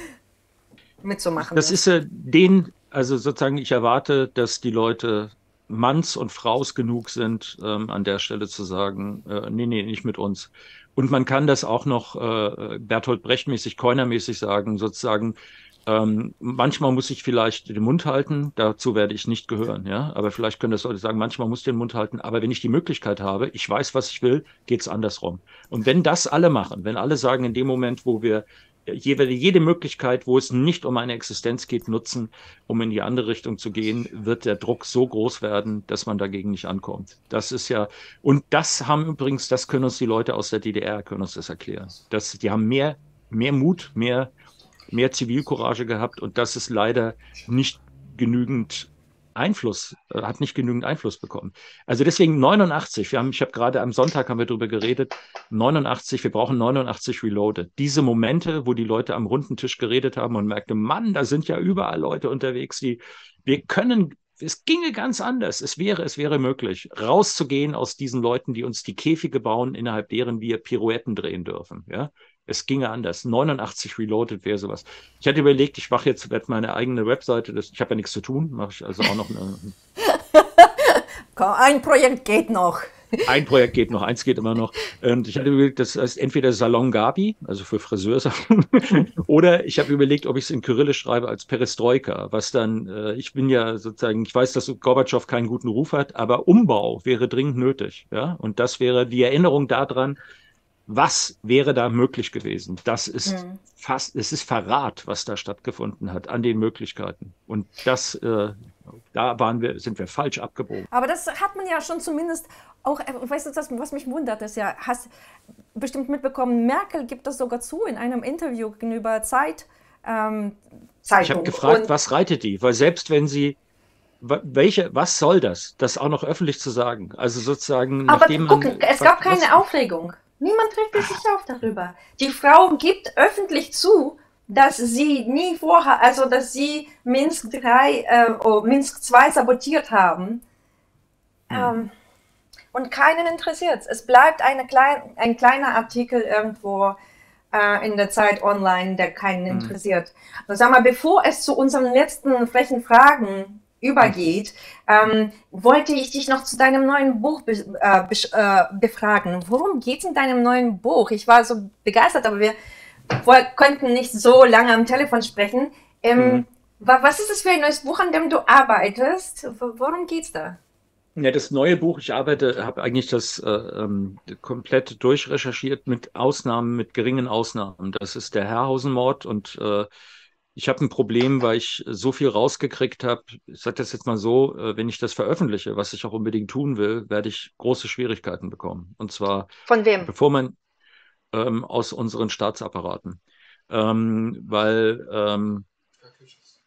mitzumachen Das ist ist. äh, den, also sozusagen, ich erwarte, dass die Leute Manns und Fraus genug sind, ähm, an der Stelle zu sagen, äh, nee, nee, nicht mit uns. Und man kann das auch noch äh, Bertolt Brecht-mäßig, Keuner-mäßig sagen, sozusagen, ähm, manchmal muss ich vielleicht den Mund halten, dazu werde ich nicht gehören, ja. Aber vielleicht können das Leute sagen, manchmal muss ich den Mund halten, aber wenn ich die Möglichkeit habe, ich weiß, was ich will, geht's andersrum. Und wenn das alle machen, wenn alle sagen, in dem Moment, wo wir jede, jede Möglichkeit, wo es nicht um eine Existenz geht, nutzen, um in die andere Richtung zu gehen, wird der Druck so groß werden, dass man dagegen nicht ankommt. Das ist ja, und das haben übrigens, das können uns die Leute aus der D D R, können uns das erklären. Das, die haben mehr, mehr Mut, mehr, mehr Zivilcourage gehabt und das ist leider nicht genügend Einfluss, äh, hat nicht genügend Einfluss bekommen. Also deswegen neunundachtzig, wir haben, ich habe gerade am Sonntag haben wir darüber geredet, neunundachtzig, wir brauchen neunundachtzig Reloaded. Diese Momente, wo die Leute am runden Tisch geredet haben und merkte, Mann, da sind ja überall Leute unterwegs, die, wir können, es ginge ganz anders. Es wäre, es wäre möglich, rauszugehen aus diesen Leuten, die uns die Käfige bauen, innerhalb deren wir Pirouetten drehen dürfen. Ja, es ginge anders. neunundachtzig Reloaded wäre sowas. Ich hatte überlegt, ich mache jetzt werde meine eigene Webseite, das, ich habe ja nichts zu tun, mache ich also auch noch eine, Komm, ein Projekt geht noch. ein Projekt geht noch, eins geht immer noch. Und ich hatte überlegt, das heißt entweder Salon Gabi, also für Friseursachen, oder ich habe überlegt, ob ich es in Kyrillisch schreibe als Perestroika, was dann, äh, ich bin ja sozusagen, ich weiß, dass Gorbatschow keinen guten Ruf hat, aber Umbau wäre dringend nötig. Ja? Und das wäre die Erinnerung daran, was wäre da möglich gewesen? Das ist Hm. fast, es ist Verrat, was da stattgefunden hat an den Möglichkeiten. Und das, äh, da waren wir, sind wir falsch abgebogen. Aber das hat man ja schon zumindest auch, äh, weißt du, das, was mich wundert, ist ja, hast bestimmt mitbekommen, Merkel gibt das sogar zu in einem Interview gegenüber Zeit, ähm, Ich habe Zeitung. gefragt, Und was reitet die? Weil selbst wenn sie, welche, was soll das? Das auch noch öffentlich zu sagen. Also sozusagen, aber nachdem guck, man, es was, gab was, keine Aufregung. Niemand regte sich auf darüber. Die Frau gibt öffentlich zu, dass sie nie vorher, also dass sie Minsk drei, äh, oh, Minsk zwei sabotiert haben. hm, Ähm, und keinen interessiert es. Es bleibt eine klein, ein kleiner Artikel irgendwo äh, in der Zeit online, der keinen hm, interessiert. Und sag mal, bevor es zu unseren letzten frechen Fragen hm. übergeht, ähm, wollte ich dich noch zu deinem neuen Buch be äh, be äh, befragen. Worum geht es in deinem neuen Buch? Ich war so begeistert, aber wir könnten nicht so lange am Telefon sprechen. Hm. Ähm, was ist das für ein neues Buch, an dem du arbeitest? Worum geht's da? Ja, das neue Buch, ich arbeite, habe eigentlich das äh, ähm, komplett durchrecherchiert mit Ausnahmen, mit geringen Ausnahmen. Das ist der Herrhausen-Mord und äh, ich habe ein Problem, weil ich so viel rausgekriegt habe. Ich sage das jetzt mal so, äh, wenn ich das veröffentliche, was ich auch unbedingt tun will, werde ich große Schwierigkeiten bekommen. Und zwar, Von wem? bevor man ähm, aus unseren Staatsapparaten. Ähm, weil ähm,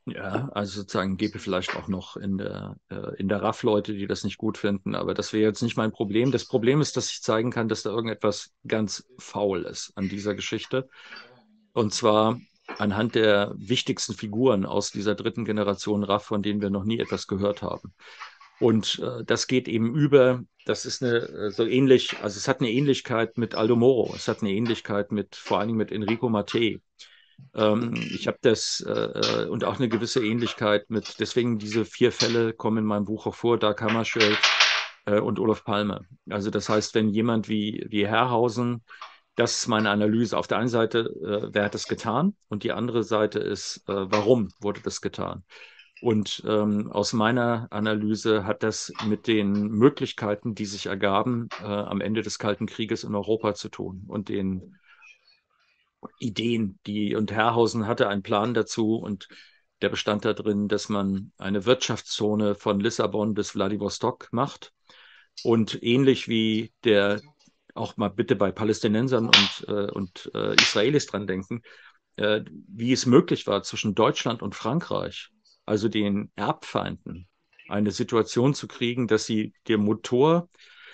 Ja, also sozusagen gäbe vielleicht auch noch in der, äh, in der R A F Leute, die das nicht gut finden, aber das wäre jetzt nicht mein Problem. Das Problem ist, dass ich zeigen kann, dass da irgendetwas ganz faul ist an dieser Geschichte. Und zwar anhand der wichtigsten Figuren aus dieser dritten Generation R A F, von denen wir noch nie etwas gehört haben. Und äh, das geht eben über, das ist eine äh, so ähnlich, also es hat eine Ähnlichkeit mit Aldo Moro, es hat eine Ähnlichkeit mit, vor allen Dingen mit Enrico Mattei. Ähm, ich habe das äh, und auch eine gewisse Ähnlichkeit mit, deswegen diese vier Fälle kommen in meinem Buch auch vor, Dag Hammarskjöld äh, und Olof Palme. Also das heißt, wenn jemand wie, wie Herrhausen, das ist meine Analyse. Auf der einen Seite, äh, wer hat das getan? Und die andere Seite ist, äh, warum wurde das getan? Und ähm, aus meiner Analyse hat das mit den Möglichkeiten, die sich ergaben, äh, am Ende des Kalten Krieges in Europa zu tun und den Ideen, die, und Herrhausen hatte einen Plan dazu und der bestand darin, dass man eine Wirtschaftszone von Lissabon bis Wladiwostok macht und ähnlich wie der, auch mal bitte bei Palästinensern und, äh, und äh, Israelis dran denken, äh, wie es möglich war, zwischen Deutschland und Frankreich, also den Erbfeinden, eine Situation zu kriegen, dass sie der Motor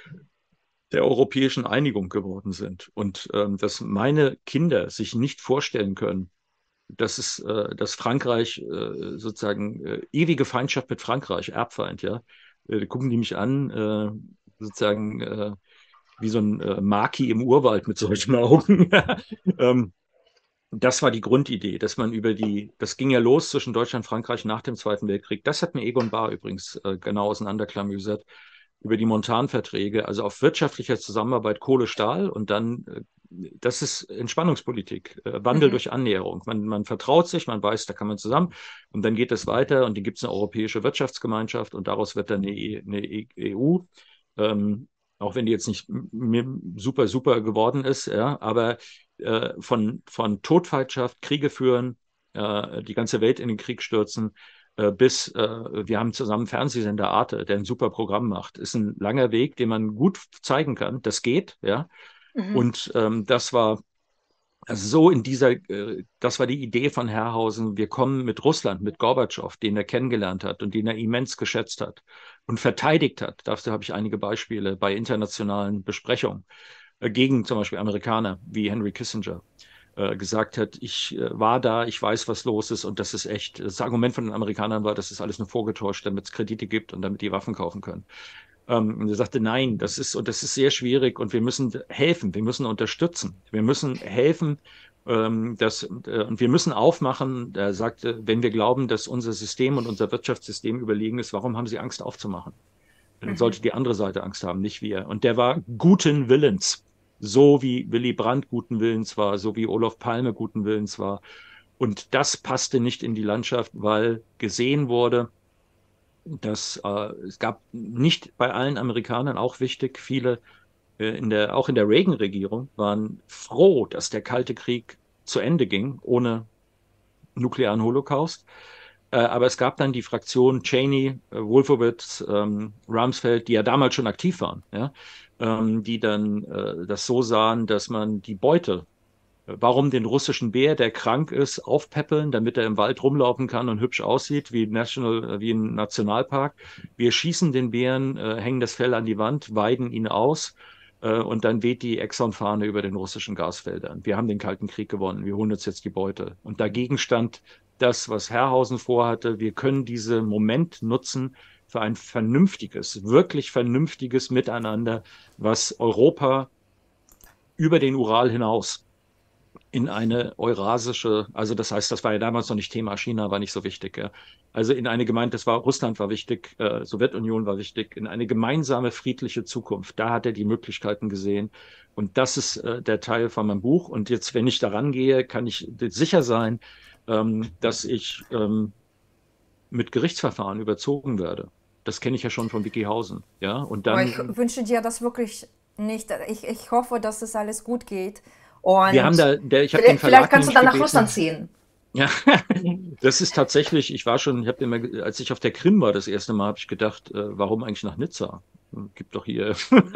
der europäischen Einigung geworden sind. Und ähm, dass meine Kinder sich nicht vorstellen können, dass es, äh, dass Frankreich äh, sozusagen äh, ewige Feindschaft mit Frankreich, Erbfeind, ja, äh, gucken die mich an, äh, sozusagen äh, wie so ein äh, Maki im Urwald mit solchen Augen. ähm, Das war die Grundidee, dass man über die, das ging ja los zwischen Deutschland und Frankreich nach dem Zweiten Weltkrieg. Das hat mir Egon Bahr übrigens äh, genau auseinanderklamüsert, über die Montanverträge, also auf wirtschaftlicher Zusammenarbeit Kohle, Stahl und dann, äh, das ist Entspannungspolitik, äh, Wandel Mhm. durch Annäherung. Man, man vertraut sich, man weiß, da kann man zusammen und dann geht es weiter und dann gibt es eine europäische Wirtschaftsgemeinschaft und daraus wird dann eine, E- eine E U. Ähm, auch wenn die jetzt nicht super, super geworden ist, ja, aber äh, von, von Todfeindschaft, Kriege führen, äh, die ganze Welt in den Krieg stürzen, äh, bis äh, wir haben zusammen Fernsehsender Arte, der ein super Programm macht. Ist ein langer Weg, den man gut zeigen kann. Das geht, ja. Mhm. Und ähm, das war also so in dieser, äh, das war die Idee von Herrhausen. Wir kommen mit Russland, mit Gorbatschow, den er kennengelernt hat und den er immens geschätzt hat und verteidigt hat. Dafür habe ich einige Beispiele bei internationalen Besprechungen äh, gegen zum Beispiel Amerikaner wie Henry Kissinger äh, gesagt hat, ich äh, war da, ich weiß, was los ist und das ist echt. Das Argument von den Amerikanern war, das ist alles nur vorgetäuscht, damit es Kredite gibt und damit die Waffen kaufen können. Ähm, und er sagte, nein, das ist, und das ist sehr schwierig und wir müssen helfen, wir müssen unterstützen, wir müssen helfen, ähm, das, äh, und wir müssen aufmachen. Er sagte, wenn wir glauben, dass unser System und unser Wirtschaftssystem überlegen ist, warum haben Sie Angst aufzumachen? Dann Mhm. sollte die andere Seite Angst haben, nicht wir. Und der war guten Willens, so wie Willy Brandt guten Willens war, so wie Olof Palme guten Willens war. Und das passte nicht in die Landschaft, weil gesehen wurde, dass äh, es gab nicht bei allen Amerikanern, auch wichtig, viele äh, in der, auch in der Reagan-Regierung waren froh, dass der Kalte Krieg zu Ende ging, ohne nuklearen Holocaust. Äh, aber es gab dann die Fraktion Cheney, äh, Wolfowitz, ähm, Rumsfeld, die ja damals schon aktiv waren, ja, ähm, die dann äh, das so sahen, dass man die Beute, äh, warum den russischen Bär, der krank ist, aufpäppeln, damit er im Wald rumlaufen kann und hübsch aussieht, wie, National, äh, wie ein Nationalpark. Wir schießen den Bären, äh, hängen das Fell an die Wand, weiden ihn aus äh, und dann weht die Exxon-Fahne über den russischen Gasfeldern. Wir haben den Kalten Krieg gewonnen, wir holen uns jetzt die Beute. Und dagegen stand das, was Herrhausen vorhatte. Wir können diesen Moment nutzen für ein vernünftiges, wirklich vernünftiges Miteinander, was Europa über den Ural hinaus in eine eurasische, also das heißt, das war ja damals noch nicht Thema, China war nicht so wichtig. Ja. Also in eine gemeint, das war Russland war wichtig, äh, Sowjetunion war wichtig, in eine gemeinsame friedliche Zukunft. Da hat er die Möglichkeiten gesehen. Und das ist äh, der Teil von meinem Buch. Und jetzt, wenn ich daran gehe, kann ich sicher sein, ähm, dass ich ähm, mit Gerichtsverfahren überzogen werde. Das kenne ich ja schon von Wikihausen. Ja, und Aber ich dann, wünsche dir das wirklich nicht. Ich, ich hoffe, dass es alles gut geht. wir haben Und da, der, ich habe den vielleicht, vielleicht Verlag kannst du nämlich dann nach Russland gebeten. ziehen. Ja, das ist tatsächlich, ich war schon, ich habe immer, als ich auf der Krim war das erste Mal, habe ich gedacht, äh, warum eigentlich nach Nizza? Gibt doch hier.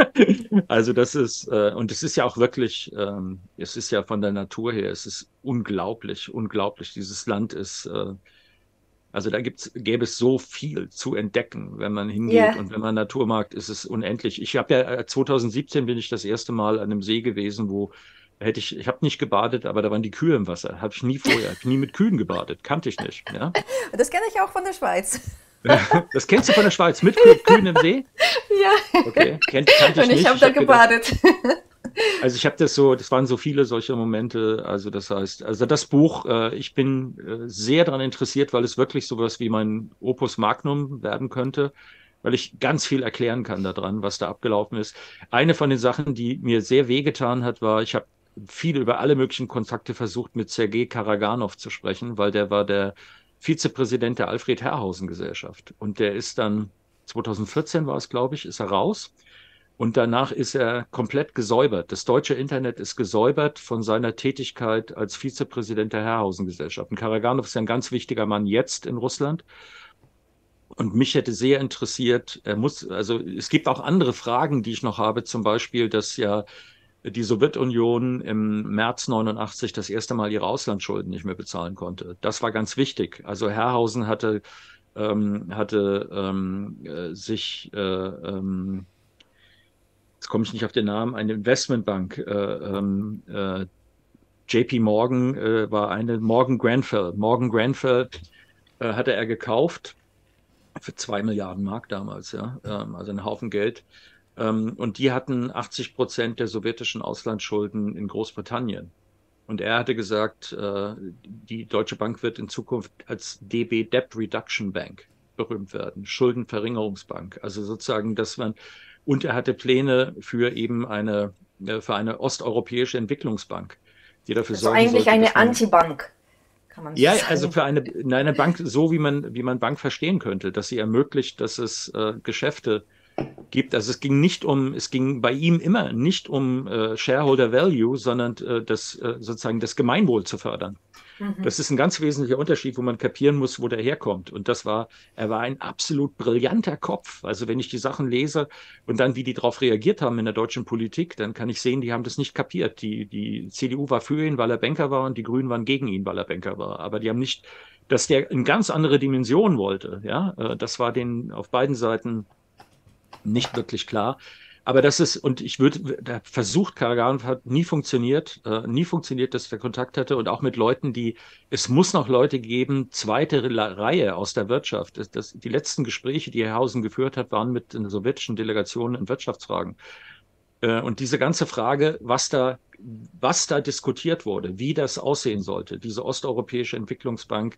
Also das ist, äh, und es ist ja auch wirklich, ähm, es ist ja von der Natur her, es ist unglaublich, unglaublich. Dieses Land ist, äh, Also da gibt's, gäbe es so viel zu entdecken, wenn man hingeht. Ja. Und wenn man Natur mag, ist es unendlich. Ich habe ja, äh, zweitausendsiebzehn bin ich das erste Mal an einem See gewesen, wo hätte ich, ich habe nicht gebadet, aber da waren die Kühe im Wasser. Habe ich nie vorher, hab ich nie mit Kühen gebadet, kannte ich nicht. Ja? Das kenne ich auch von der Schweiz. Das kennst du von der Schweiz, mit Kühen, Kühen im See? Ja. Okay, kennt, kannte ich Und ich nicht. habe Ich da hab gedacht, gebadet. also ich habe das so, das waren so viele solche Momente. Also das heißt, also das Buch, äh, ich bin äh, sehr daran interessiert, weil es wirklich sowas wie mein Opus Magnum werden könnte, weil ich ganz viel erklären kann daran, was da abgelaufen ist. Eine von den Sachen, die mir sehr wehgetan hat, war, ich habe viel über alle möglichen Kontakte versucht, mit Sergei Karaganov zu sprechen, weil der war der Vizepräsident der Alfred-Herrhausen-Gesellschaft. Und der ist dann, zweitausendvierzehn war es, glaube ich, ist er raus. Und danach ist er komplett gesäubert. Das deutsche Internet ist gesäubert von seiner Tätigkeit als Vizepräsident der Herrhausen-Gesellschaft. Und Karaganov ist ein ganz wichtiger Mann jetzt in Russland. Und mich hätte sehr interessiert, er muss, also es gibt auch andere Fragen, die ich noch habe, zum Beispiel, dass ja die Sowjetunion im März neunundachtzig das erste Mal ihre Auslandsschulden nicht mehr bezahlen konnte. Das war ganz wichtig. Also Herrhausen hatte, ähm, hatte ähm, äh, sich, äh, ähm, jetzt komme ich nicht auf den Namen, eine Investmentbank, äh, ähm, äh, J P Morgan äh, war eine, Morgan Grenfell. Morgan Grenfell äh, hatte er gekauft für zwei Milliarden Mark damals, ja, ähm, also ein Haufen Geld. Ähm, und die hatten achtzig Prozent der sowjetischen Auslandsschulden in Großbritannien. Und er hatte gesagt, äh, die Deutsche Bank wird in Zukunft als D B, Debt Reduction Bank, berühmt werden, Schuldenverringerungsbank. Also sozusagen, dass man, und er hatte Pläne für eben eine, äh, für eine osteuropäische Entwicklungsbank, die dafür Also sorgen eigentlich sollte, eine dass man, Antibank, kann man ja, sagen. also für eine, eine Bank, so wie man, wie man Bank verstehen könnte, dass sie ermöglicht, dass es äh, Geschäfte gibt. Also es ging nicht um, es ging bei ihm immer nicht um äh, Shareholder Value, sondern äh, das äh, sozusagen das Gemeinwohl zu fördern. Mhm. Das ist ein ganz wesentlicher Unterschied, wo man kapieren muss, wo der herkommt. Und das war, er war ein absolut brillanter Kopf. Also wenn ich die Sachen lese und dann, wie die darauf reagiert haben in der deutschen Politik, dann kann ich sehen, die haben das nicht kapiert. Die, die C D U war für ihn, weil er Banker war, und die Grünen waren gegen ihn, weil er Banker war. Aber die haben nicht, dass der in ganz andere Dimensionen wollte. Ja, äh, das war denen auf beiden Seiten nicht wirklich klar. Aber das ist, und ich würde, der versucht, Karaganov hat nie funktioniert, äh, nie funktioniert, dass der Kontakt hatte, und auch mit Leuten, die, es muss noch Leute geben, zweite Reihe aus der Wirtschaft. Das, das, die letzten Gespräche, die Herrhausen geführt hat, waren mit den sowjetischen Delegationen in Wirtschaftsfragen. Äh, und diese ganze Frage, was da, was da diskutiert wurde, wie das aussehen sollte, diese osteuropäische Entwicklungsbank,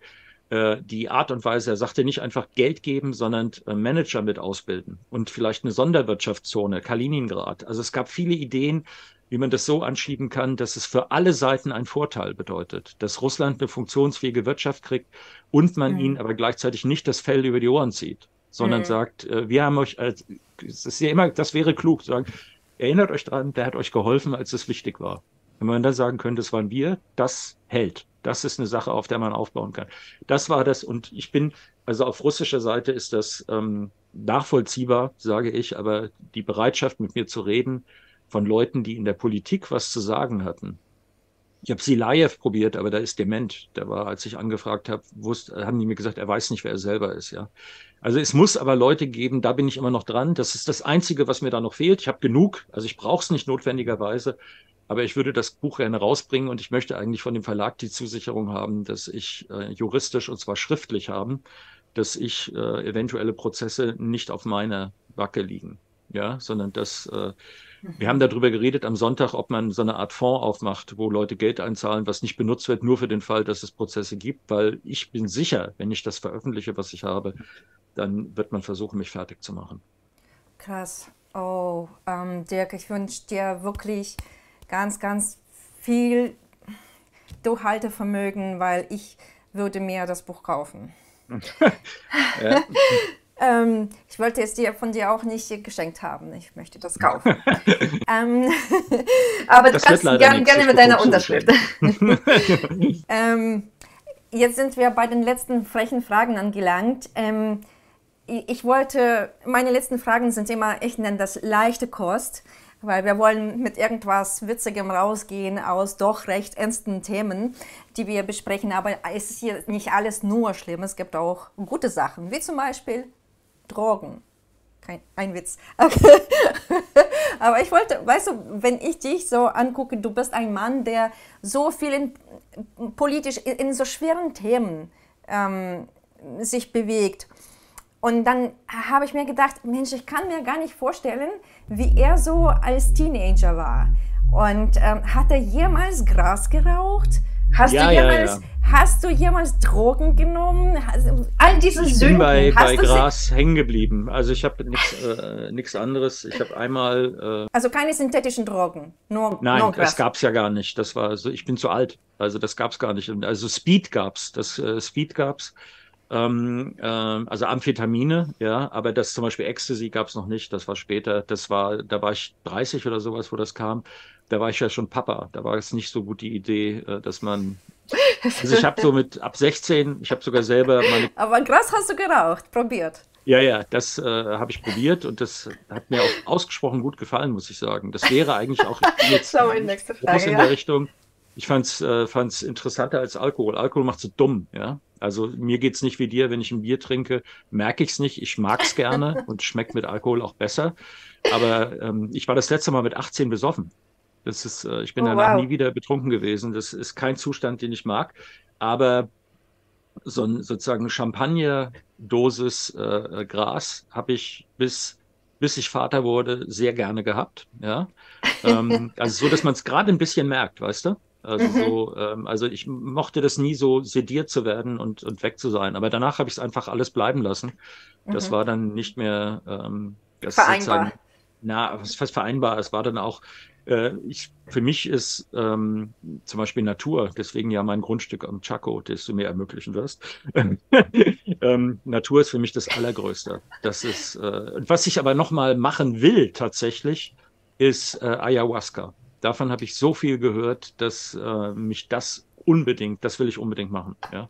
die Art und Weise, er sagte nicht einfach Geld geben, sondern Manager mit ausbilden und vielleicht eine Sonderwirtschaftszone, Kaliningrad. Also es gab viele Ideen, wie man das so anschieben kann, dass es für alle Seiten einen Vorteil bedeutet, dass Russland eine funktionsfähige Wirtschaft kriegt und man mhm. ihnen aber gleichzeitig nicht das Fell über die Ohren zieht, sondern mhm. sagt, wir haben euch, als, es ist ja immer, das wäre klug, sagen, erinnert euch dran, der hat euch geholfen, als es wichtig war. Wenn man dann sagen könnte, das waren wir, das hält. Das ist eine Sache, auf der man aufbauen kann. Das war das, und ich bin, also auf russischer Seite ist das ähm, nachvollziehbar, sage ich, aber die Bereitschaft, mit mir zu reden, von Leuten, die in der Politik was zu sagen hatten. Ich habe Silajew probiert, aber der ist dement. Der war, als ich angefragt habe, wusste, haben die mir gesagt, er weiß nicht, wer er selber ist, ja. Also es muss aber Leute geben, da bin ich immer noch dran. Das ist das Einzige, was mir da noch fehlt. Ich habe genug, also ich brauche es nicht notwendigerweise. Aber ich würde das Buch gerne rausbringen, und ich möchte eigentlich von dem Verlag die Zusicherung haben, dass ich äh, juristisch, und zwar schriftlich haben, dass ich äh, eventuelle Prozesse nicht auf meiner Backe liegen, ja, sondern dass äh, wir haben darüber geredet am Sonntag, ob man so eine Art Fonds aufmacht, wo Leute Geld einzahlen, was nicht benutzt wird, nur für den Fall, dass es Prozesse gibt, weil ich bin sicher, wenn ich das veröffentliche, was ich habe, dann wird man versuchen, mich fertig zu machen. Krass. Oh, ähm, Dirk, ich wünsche dir wirklich ganz, ganz viel Durchhaltevermögen, weil ich würde mir das Buch kaufen. Ja. ähm, ich wollte es dir von dir auch nicht geschenkt haben. Ich möchte das kaufen. ähm, aber das du kannst gerne, gerne mit deiner Unterschrift. ähm, jetzt sind wir bei den letzten frechen Fragen angelangt. Ähm, ich wollte, meine letzten Fragen sind immer, ich nenne das leichte Kost, weil wir wollen mit irgendwas Witzigem rausgehen aus doch recht ernsten Themen, die wir besprechen. Aber es ist hier nicht alles nur schlimm, es gibt auch gute Sachen, wie zum Beispiel Drogen. Kein ein Witz. Okay. Aber ich wollte, weißt du, wenn ich dich so angucke, du bist ein Mann, der so viel in, politisch in, in so schweren Themen ähm, sich bewegt. Und dann habe ich mir gedacht, Mensch, ich kann mir gar nicht vorstellen, wie er so als Teenager war. Und ähm, hat er jemals Gras geraucht? Hast, Ja, du ja, jemals, ja. hast du jemals Drogen genommen? Hast, all diese Ich bin Sünden, bei, hast bei du sie, Gras hängen geblieben. Also ich habe nichts äh, nix anderes. Ich habe einmal, äh, also keine synthetischen Drogen, nur, nur nein, das Gras. gab's ja gar nicht. Das war so, ich bin zu alt. Also das gab's gar nicht. Und Also Speed gab's. Das äh, Speed gab's. Ähm, ähm, also Amphetamine, ja, aber das zum Beispiel Ecstasy gab's noch nicht. Das war später. Das war, da war ich dreißig oder sowas, wo das kam. Da war ich ja schon Papa. Da war es nicht so gut die Idee, äh, dass man. Also ich habe so mit ab sechzehn, ich habe sogar selber meine. Aber Gras hast du geraucht, probiert. Ja, ja, das äh, habe ich probiert und das hat mir auch ausgesprochen gut gefallen, muss ich sagen. Das wäre eigentlich auch, ich bin jetzt So, meine nicht nächste groß Frage, in der ja. Richtung. Ich fand's, äh, fand's interessanter als Alkohol. Alkohol macht so dumm, ja. Also mir geht's nicht wie dir, wenn ich ein Bier trinke, merke ich's nicht. Ich mag's gerne und schmeckt mit Alkohol auch besser. Aber ähm, ich war das letzte Mal mit achtzehn besoffen. Das ist, äh, ich bin Oh, danach nie wow. wieder betrunken gewesen. Das ist kein Zustand, den ich mag. Aber so ein, sozusagen eine Champagnerdosis äh, äh, Gras habe ich bis, bis ich Vater wurde sehr gerne gehabt. Ja, ähm, also so, dass man es gerade ein bisschen merkt, weißt du? Also Mhm. so, ähm, also ich mochte das nie so sediert zu werden und, und weg zu sein. Aber danach habe ich es einfach alles bleiben lassen. Das Mhm. war dann nicht mehr, ähm, das Vereinbar. sozusagen, na, was fast vereinbar. Es war dann auch, äh, ich, für mich ist ähm, zum Beispiel Natur, deswegen ja mein Grundstück am Chaco, das du mir ermöglichen wirst. ähm, Natur ist für mich das Allergrößte. Das ist, äh, was ich aber nochmal machen will tatsächlich, ist äh, Ayahuasca. Davon habe ich so viel gehört, dass äh, mich das unbedingt, das will ich unbedingt machen. Ja,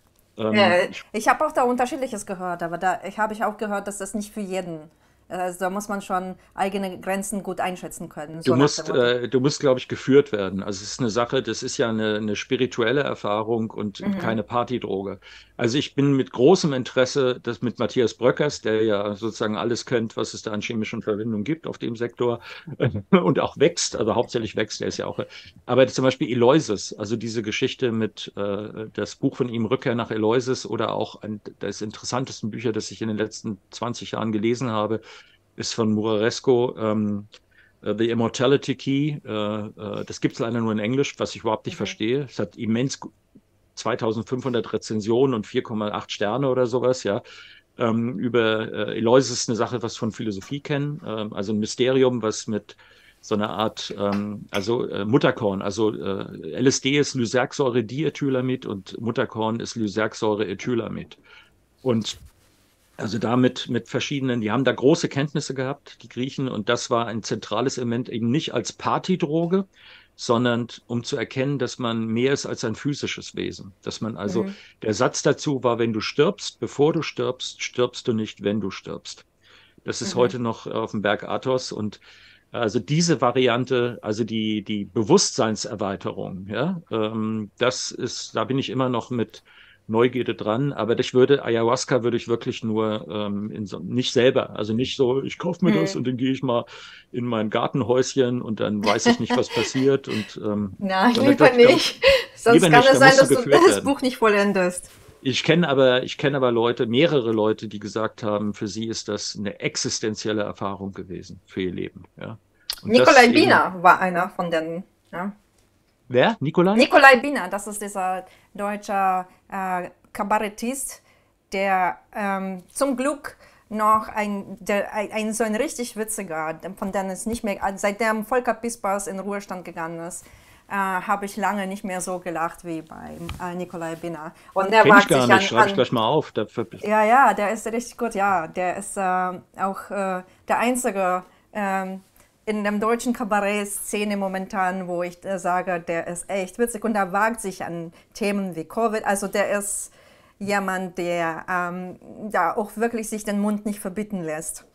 ähm, Äh, ich ich habe auch da Unterschiedliches gehört, aber da ich habe ich auch gehört, dass das nicht für jeden. Also da muss man schon eigene Grenzen gut einschätzen können, Du so nach dem musst, Motto. äh, du musst, glaube ich, geführt werden. Also es ist eine Sache, das ist ja eine, eine spirituelle Erfahrung und Mhm. keine Partydroge. Also ich bin mit großem Interesse, das mit Matthias Bröckers, der ja sozusagen alles kennt, was es da an chemischen Verbindungen gibt auf dem Sektor und auch wächst, also hauptsächlich wächst, der ist ja auch, aber zum Beispiel Eleusis, also diese Geschichte mit, äh, das Buch von ihm, Rückkehr nach Eleusis oder auch ein, das interessantesten Bücher, das ich in den letzten zwanzig Jahren gelesen habe, ist von Muraresco, ähm, äh, The Immortality Key, äh, äh, das gibt es leider nur in Englisch, was ich überhaupt nicht Mhm. verstehe. Es hat immens zweitausendfünfhundert Rezensionen und vier Komma acht Sterne oder sowas, ja. Ähm, über äh, Eleusis ist eine Sache, was wir von Philosophie kennen, ähm, also ein Mysterium, was mit so einer Art, ähm, also äh, Mutterkorn, also äh, L S D ist Lysergsäure-Diethylamid und Mutterkorn ist Lysergsäure-Ethylamid. Und also damit mit verschiedenen, die haben da große Kenntnisse gehabt, die Griechen, und das war ein zentrales Element eben nicht als Partydroge, sondern um zu erkennen, dass man mehr ist als ein physisches Wesen. Dass man also, Mhm. der Satz dazu war, wenn du stirbst, bevor du stirbst, stirbst du nicht, wenn du stirbst. Das ist Mhm. heute noch auf dem Berg Athos und also diese Variante, also die, die Bewusstseinserweiterung, ja, ähm, das ist, da bin ich immer noch mit Neugierde dran, aber ich würde, Ayahuasca würde ich wirklich nur ähm, in so, nicht selber, also nicht so, ich kaufe mir das Mhm. und dann gehe ich mal in mein Gartenhäuschen und dann weiß ich nicht, was passiert und ähm, Nein, sondern lieber das, da, nicht. Sonst lieber kann nicht, es da sein, musst du dass du geführt das werden. Buch nicht vollendest. Ich kenne aber, ich kenne aber Leute, mehrere Leute, die gesagt haben, für sie ist das eine existenzielle Erfahrung gewesen für ihr Leben, ja. Und das Nikolai eben, Biener war einer von denen. Ja. wer? Nikolai? Nikolai Biener, das ist dieser deutsche äh, Kabarettist, der ähm, zum Glück noch ein, der, ein, ein so ein richtig witziger, von dem es nicht mehr, seitdem Volker Pispers in Ruhestand gegangen ist, äh, habe ich lange nicht mehr so gelacht wie bei äh, Nikolai Biener. Und der Kenne ich wagt gar sich nicht, an, schreibe ich an gleich mal auf. Da, ja, ja, der ist richtig gut, ja. Der ist äh, auch äh, der einzige ähm, in der deutschen Kabarett-Szene momentan, wo ich äh, sage, der ist echt witzig und der wagt sich an Themen wie Covid. Also der ist jemand, der ähm, ja auch wirklich sich den Mund nicht verbieten lässt.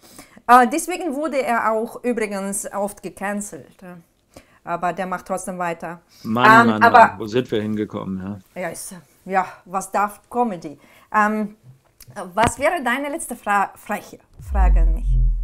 Äh, deswegen wurde er auch übrigens oft gecancelt. Ja. Aber der macht trotzdem weiter. Mann, ähm, Mann, aber, Mann, wo sind wir hingekommen? Ja, ja, ist, ja was darf Comedy? Ähm, was wäre deine letzte Fra Frage, Frage an mich?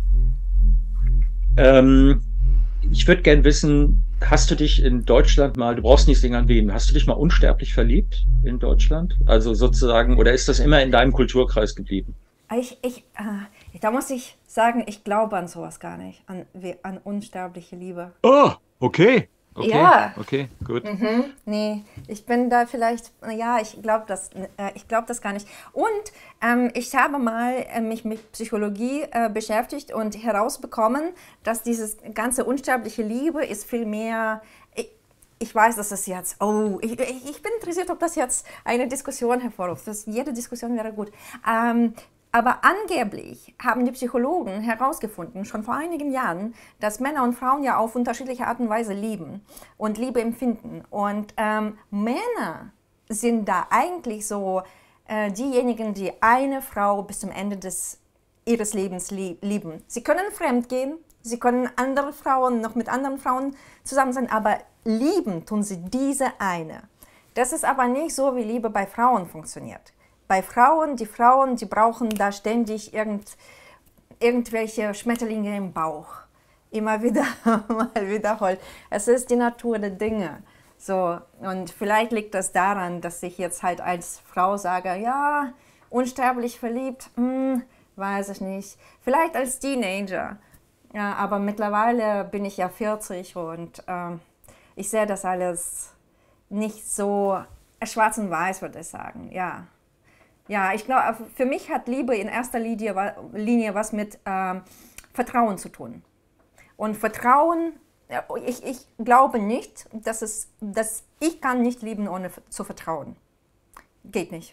Ähm, ich würde gern wissen, hast du dich in Deutschland mal, du brauchst nicht singen erwähnen, hast du dich mal unsterblich verliebt in Deutschland? Also sozusagen, oder ist das immer in deinem Kulturkreis geblieben? Ich, ich, äh, da muss ich sagen, ich glaube an sowas gar nicht, an, an unsterbliche Liebe. Oh, okay. Okay, Ja. okay, gut. Mhm. Nee, ich bin da vielleicht, ja, ich glaube das, äh, ich glaube das gar nicht. Und ähm, ich habe mal äh, mich mit Psychologie äh, beschäftigt und herausbekommen, dass dieses ganze unsterbliche Liebe ist viel mehr, ich, ich weiß, dass es jetzt, oh, ich, ich bin interessiert, ob das jetzt eine Diskussion hervorruft. Das, jede Diskussion wäre gut. Ähm, Aber angeblich haben die Psychologen herausgefunden, schon vor einigen Jahren, dass Männer und Frauen ja auf unterschiedliche Art und Weise lieben und Liebe empfinden. Und ähm, Männer sind da eigentlich so äh, diejenigen, die eine Frau bis zum Ende des, ihres Lebens lieb lieben. Sie können fremdgehen, sie können andere Frauen noch mit anderen Frauen zusammen sein, aber lieben tun sie diese eine. Das ist aber nicht so, wie Liebe bei Frauen funktioniert. Bei Frauen, die Frauen, die brauchen da ständig irgend, irgendwelche Schmetterlinge im Bauch. Immer wieder mal wiederholt. Es ist die Natur der Dinge. So, und vielleicht liegt das daran, dass ich jetzt halt als Frau sage, ja, unsterblich verliebt, hm, weiß ich nicht. Vielleicht als Teenager. Ja, aber mittlerweile bin ich ja vierzig und äh, ich sehe das alles nicht so schwarz und weiß, würde ich sagen, ja. Ja, ich glaube, für mich hat Liebe in erster Linie was mit ähm, Vertrauen zu tun. Und Vertrauen, ich, ich glaube nicht, dass, es, dass ich kann nicht lieben, ohne zu vertrauen. Geht nicht.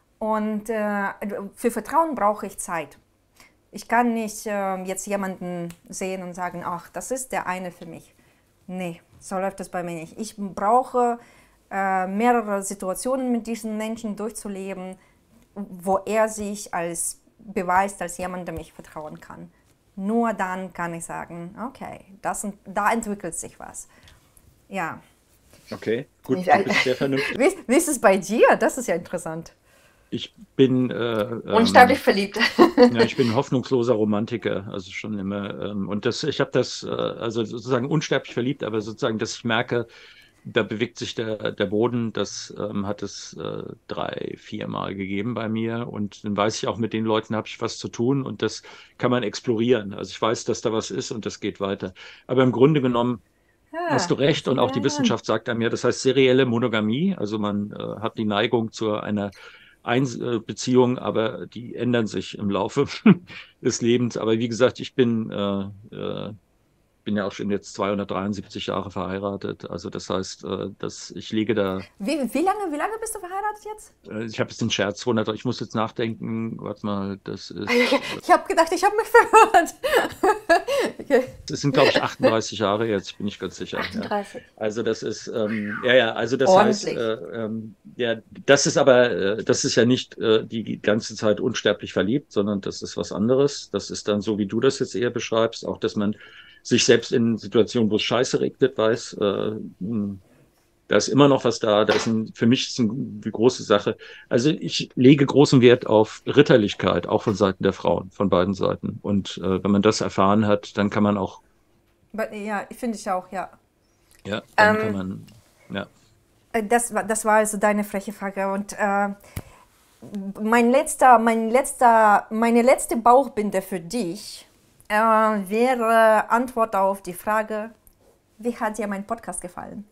Und äh, für Vertrauen brauche ich Zeit. Ich kann nicht äh, jetzt jemanden sehen und sagen, ach, das ist der eine für mich. Nee, so läuft das bei mir nicht. Ich brauche äh, mehrere Situationen mit diesen Menschen durchzuleben, wo er sich als beweist, als jemand, der mich vertrauen kann. Nur dann kann ich sagen, okay, das, da entwickelt sich was. Ja. Okay, gut, du bist sehr vernünftig. Wie, wie ist es bei dir? Das ist ja interessant. Ich bin äh, unsterblich ähm, verliebt. Ja, ich bin ein hoffnungsloser Romantiker, also schon immer. Ähm, und das, ich habe das, äh, also sozusagen unsterblich verliebt, aber sozusagen, dass ich merke, da bewegt sich der, der Boden, das ähm, hat es äh, drei, vier Mal gegeben bei mir und dann weiß ich auch, mit den Leuten habe ich was zu tun und das kann man explorieren. Also ich weiß, dass da was ist und das geht weiter. Aber im Grunde genommen ja, hast du recht und auch die Wissenschaft sagt einem ja, das heißt serielle Monogamie, also man äh, hat die Neigung zu einer Beziehung, aber die ändern sich im Laufe des Lebens. Aber wie gesagt, ich bin äh, äh, bin ja auch schon jetzt zweihundertdreiundsiebzig Jahre verheiratet. Also das heißt, äh, dass ich lege da. Wie, wie lange, wie lange bist du verheiratet jetzt? Äh, ich habe jetzt den Scherz, zweihundert. Ich muss jetzt nachdenken. Warte mal, das ist. Ich habe gedacht, ich habe mich verhört. Okay. Das sind, glaube ich, achtunddreißig Jahre jetzt, bin ich ganz sicher. achtunddreißig. Ja. Also das ist, ähm, ja, ja, also das Ordentlich. heißt, äh, ähm, ja, das ist aber, äh, das ist ja nicht äh, die ganze Zeit unsterblich verliebt, sondern das ist was anderes. Das ist dann so, wie du das jetzt eher beschreibst, auch, dass man sich selbst in Situationen, wo es scheiße regnet, weiß, äh, da ist immer noch was da. Da ist ein, für mich ist eine große Sache. Also ich lege großen Wert auf Ritterlichkeit, auch von Seiten der Frauen, von beiden Seiten. Und äh, wenn man das erfahren hat, dann kann man auch. Ja, finde ich auch, ja. Ja, dann ähm, kann man, ja. Das, das war also deine freche Frage. Und äh, mein letzter, mein letzter, meine letzte Bauchbinde für dich äh, wäre Antwort auf die Frage, wie hat dir mein Podcast gefallen?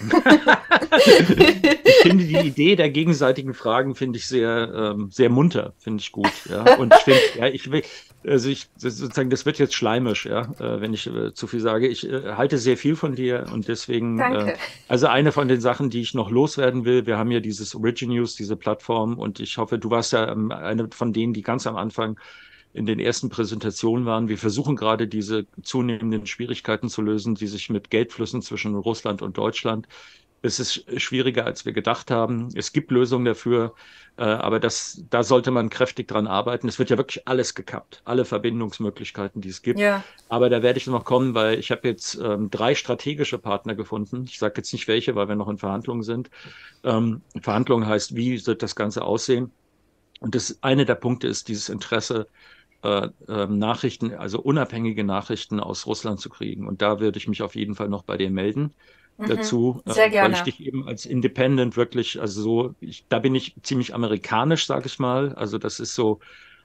Ich finde die Idee der gegenseitigen Fragen finde ich sehr, ähm, sehr munter, finde ich gut. Ja. Und ich finde, ja, ich will, also ich sozusagen, das wird jetzt schleimisch, ja, äh, wenn ich äh, zu viel sage. Ich äh, halte sehr viel von dir und deswegen, Danke. Äh, also eine von den Sachen, die ich noch loswerden will, wir haben ja dieses Originews, diese Plattform und ich hoffe, du warst ja ähm, eine von denen, die ganz am Anfang in den ersten Präsentationen waren. Wir versuchen gerade diese zunehmenden Schwierigkeiten zu lösen, die sich mit Geldflüssen zwischen Russland und Deutschland Es ist schwieriger, als wir gedacht haben. Es gibt Lösungen dafür, äh, aber das, da sollte man kräftig dran arbeiten. Es wird ja wirklich alles gekappt, alle Verbindungsmöglichkeiten, die es gibt. Ja. Aber da werde ich noch kommen, weil ich habe jetzt ähm, drei strategische Partner gefunden. Ich sage jetzt nicht welche, weil wir noch in Verhandlungen sind. Ähm, Verhandlungen heißt, wie wird das Ganze aussehen? Und das eine der Punkte ist dieses Interesse, äh, äh, Nachrichten, also unabhängige Nachrichten aus Russland zu kriegen. Und da würde ich mich auf jeden Fall noch bei dir melden. Dazu, Sehr äh, weil ich gerne. dich eben als Independent wirklich, also so, ich, da bin ich ziemlich amerikanisch, sage ich mal. Also das ist so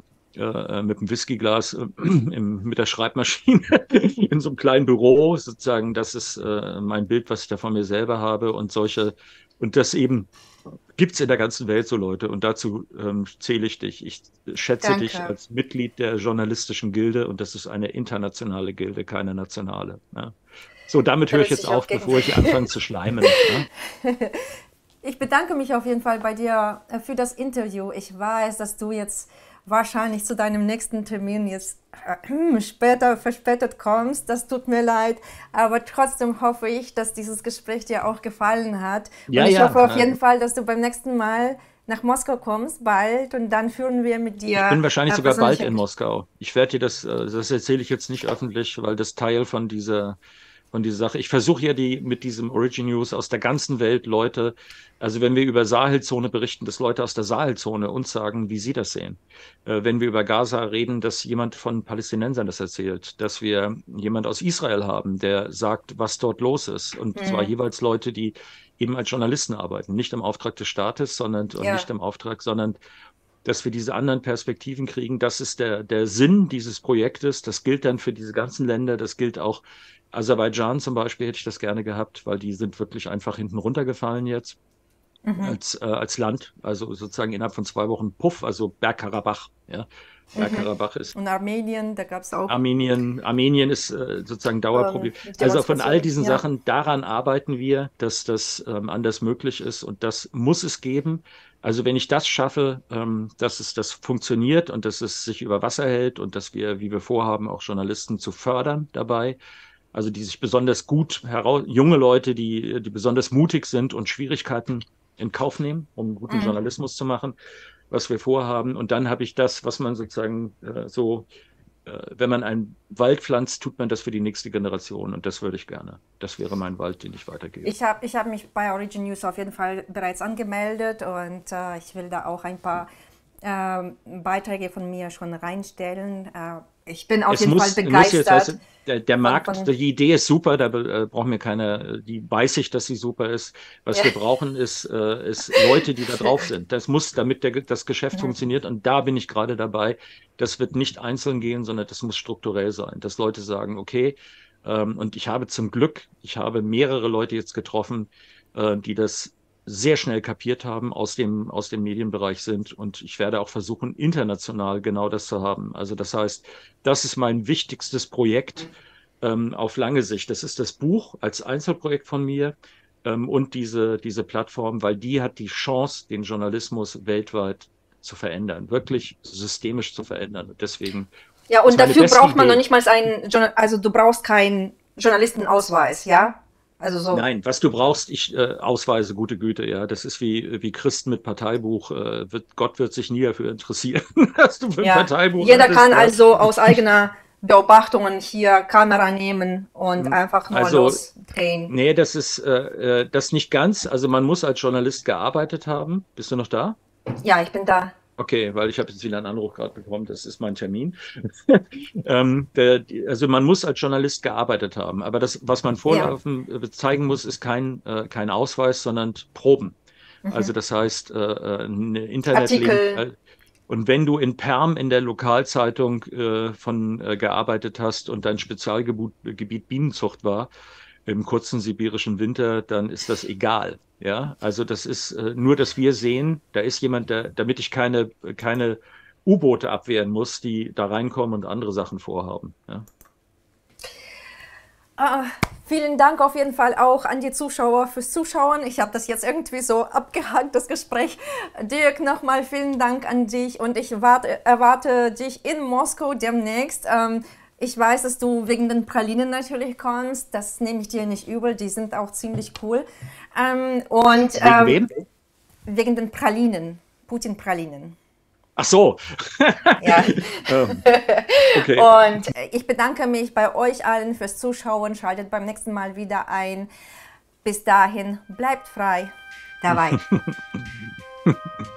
äh, mit dem Whiskyglas äh, im, mit der Schreibmaschine in so einem kleinen Büro sozusagen. Das ist äh, mein Bild, was ich da von mir selber habe und solche und das eben gibt's in der ganzen Welt so Leute und dazu ähm, zähle ich dich. Ich schätze Danke. dich als Mitglied der journalistischen Gilde und das ist eine internationale Gilde, keine nationale. Ja. So, damit höre ich jetzt auf, bevor ich anfange zu schleimen. Ja? Ich bedanke mich auf jeden Fall bei dir für das Interview. Ich weiß, dass du jetzt wahrscheinlich zu deinem nächsten Termin jetzt äh, später verspätet kommst. Das tut mir leid, aber trotzdem hoffe ich, dass dieses Gespräch dir auch gefallen hat. Ja, und ich ja, hoffe auf ja. jeden Fall, dass du beim nächsten Mal nach Moskau kommst, bald, und dann führen wir mit dir. Ich bin wahrscheinlich äh, sogar bald persönliche- in Moskau. Ich werde dir das, äh, das erzähle ich jetzt nicht öffentlich, weil das Teil von dieser, von dieser Sache. Ich versuche ja die mit diesem Origin News aus der ganzen Welt Leute, also wenn wir über Sahelzone berichten, dass Leute aus der Sahelzone uns sagen, wie sie das sehen. Äh, wenn wir über Gaza reden, dass jemand von Palästinensern das erzählt, dass wir jemand aus Israel haben, der sagt, was dort los ist. Und zwar Mhm. jeweils Leute, die eben als Journalisten arbeiten, nicht im Auftrag des Staates, sondern und Ja. nicht im Auftrag, sondern dass wir diese anderen Perspektiven kriegen. Das ist der, der Sinn dieses Projektes. Das gilt dann für diese ganzen Länder. Das gilt auch Aserbaidschan zum Beispiel, hätte ich das gerne gehabt, weil die sind wirklich einfach hinten runtergefallen jetzt Mhm. als, äh, als Land. Also sozusagen innerhalb von zwei Wochen Puff, also Bergkarabach. Ja. Bergkarabach ist Und Armenien, da gab es auch. Armenien, Armenien ist äh, sozusagen Dauerproblem. Ähm, Also von all diesen ja. Sachen, daran arbeiten wir, dass das ähm, anders möglich ist und das muss es geben. Also wenn ich das schaffe, ähm, dass es das funktioniert und dass es sich über Wasser hält und dass wir, wie wir vorhaben, auch Journalisten zu fördern dabei, also die sich besonders gut heraus, junge Leute, die, die besonders mutig sind und Schwierigkeiten in Kauf nehmen, um guten Mhm. Journalismus zu machen, was wir vorhaben. Und dann habe ich das, was man sozusagen äh, so, äh, wenn man einen Wald pflanzt, tut man das für die nächste Generation. Und das würde ich gerne. Das wäre mein Wald, den ich weitergebe. Ich habe ich hab mich bei Origin News auf jeden Fall bereits angemeldet und äh, ich will da auch ein paar äh, Beiträge von mir schon reinstellen. Äh, ich bin auf Es jeden muss, Fall muss begeistert. jetzt, weißt du, der, der von- Markt, von- die Idee ist super, da äh, brauchen wir keine, die weiß ich, dass sie super ist. Was Ja. wir brauchen, ist, äh, ist Leute, die da drauf sind. Das muss, damit der, das Geschäft funktioniert. Und da bin ich gerade dabei. Das wird nicht einzeln gehen, sondern das muss strukturell sein. Dass Leute sagen, okay, ähm, und ich habe zum Glück, ich habe mehrere Leute jetzt getroffen, äh, die das sehr schnell kapiert haben, aus dem, aus dem Medienbereich sind. Und ich werde auch versuchen, international genau das zu haben. Also das heißt, das ist mein wichtigstes Projekt ähm, auf lange Sicht. Das ist das Buch als Einzelprojekt von mir ähm, und diese, diese Plattform, weil die hat die Chance, den Journalismus weltweit zu verändern, wirklich systemisch zu verändern. Und deswegen Ja, ist und meine dafür beste braucht man Idee. noch nicht mal einen, Journal- also du brauchst keinen Journalistenausweis, ja? Also so. Nein, was du brauchst, ich äh, Ausweise, gute Güte, ja. Das ist wie, wie Christen mit Parteibuch. Äh, wird, Gott wird sich nie dafür interessieren, dass du für ein Ja. Parteibuch Jeder hattest, kann ja. also aus eigener Beobachtungen hier Kamera nehmen und einfach nur Also, losdrehen. Nee, das ist äh, äh, das nicht ganz. Also man muss als Journalist gearbeitet haben. Bist du noch da? Ja, ich bin da. Okay, weil ich habe jetzt wieder einen Anruf gerade bekommen, das ist mein Termin. ähm, der, die- also man muss als Journalist gearbeitet haben, aber das, was man vorlaufen äh, zeigen muss, ist kein, äh, kein Ausweis, sondern Proben. Also das heißt, äh, äh, eine Internetlink. Artikel. Äh, und wenn du in Perm in der Lokalzeitung äh, von äh, gearbeitet hast und dein Spezialgebiet Gebiet Bienenzucht war, im kurzen sibirischen Winter, dann ist das egal. Ja, also das ist äh, nur, dass wir sehen, da ist jemand, der, damit ich keine, keine U-Boote abwehren muss, die da reinkommen und andere Sachen vorhaben. Ja. Ah, vielen Dank auf jeden Fall auch an die Zuschauer fürs Zuschauen. Ich habe das jetzt irgendwie so abgehakt, das Gespräch. Dirk, nochmal vielen Dank an dich und ich warte, erwarte dich in Moskau demnächst. Ähm, Ich weiß, dass du wegen den Pralinen natürlich kommst. Das nehme ich dir nicht übel. Die sind auch ziemlich cool. Ähm, und, Wegen ähm, wem? Wegen den Pralinen. Putin-Pralinen. Ach so. Ja. Ähm, okay. Und ich bedanke mich bei euch allen fürs Zuschauen. Schaltet beim nächsten Mal wieder ein. Bis dahin, bleibt frei dabei.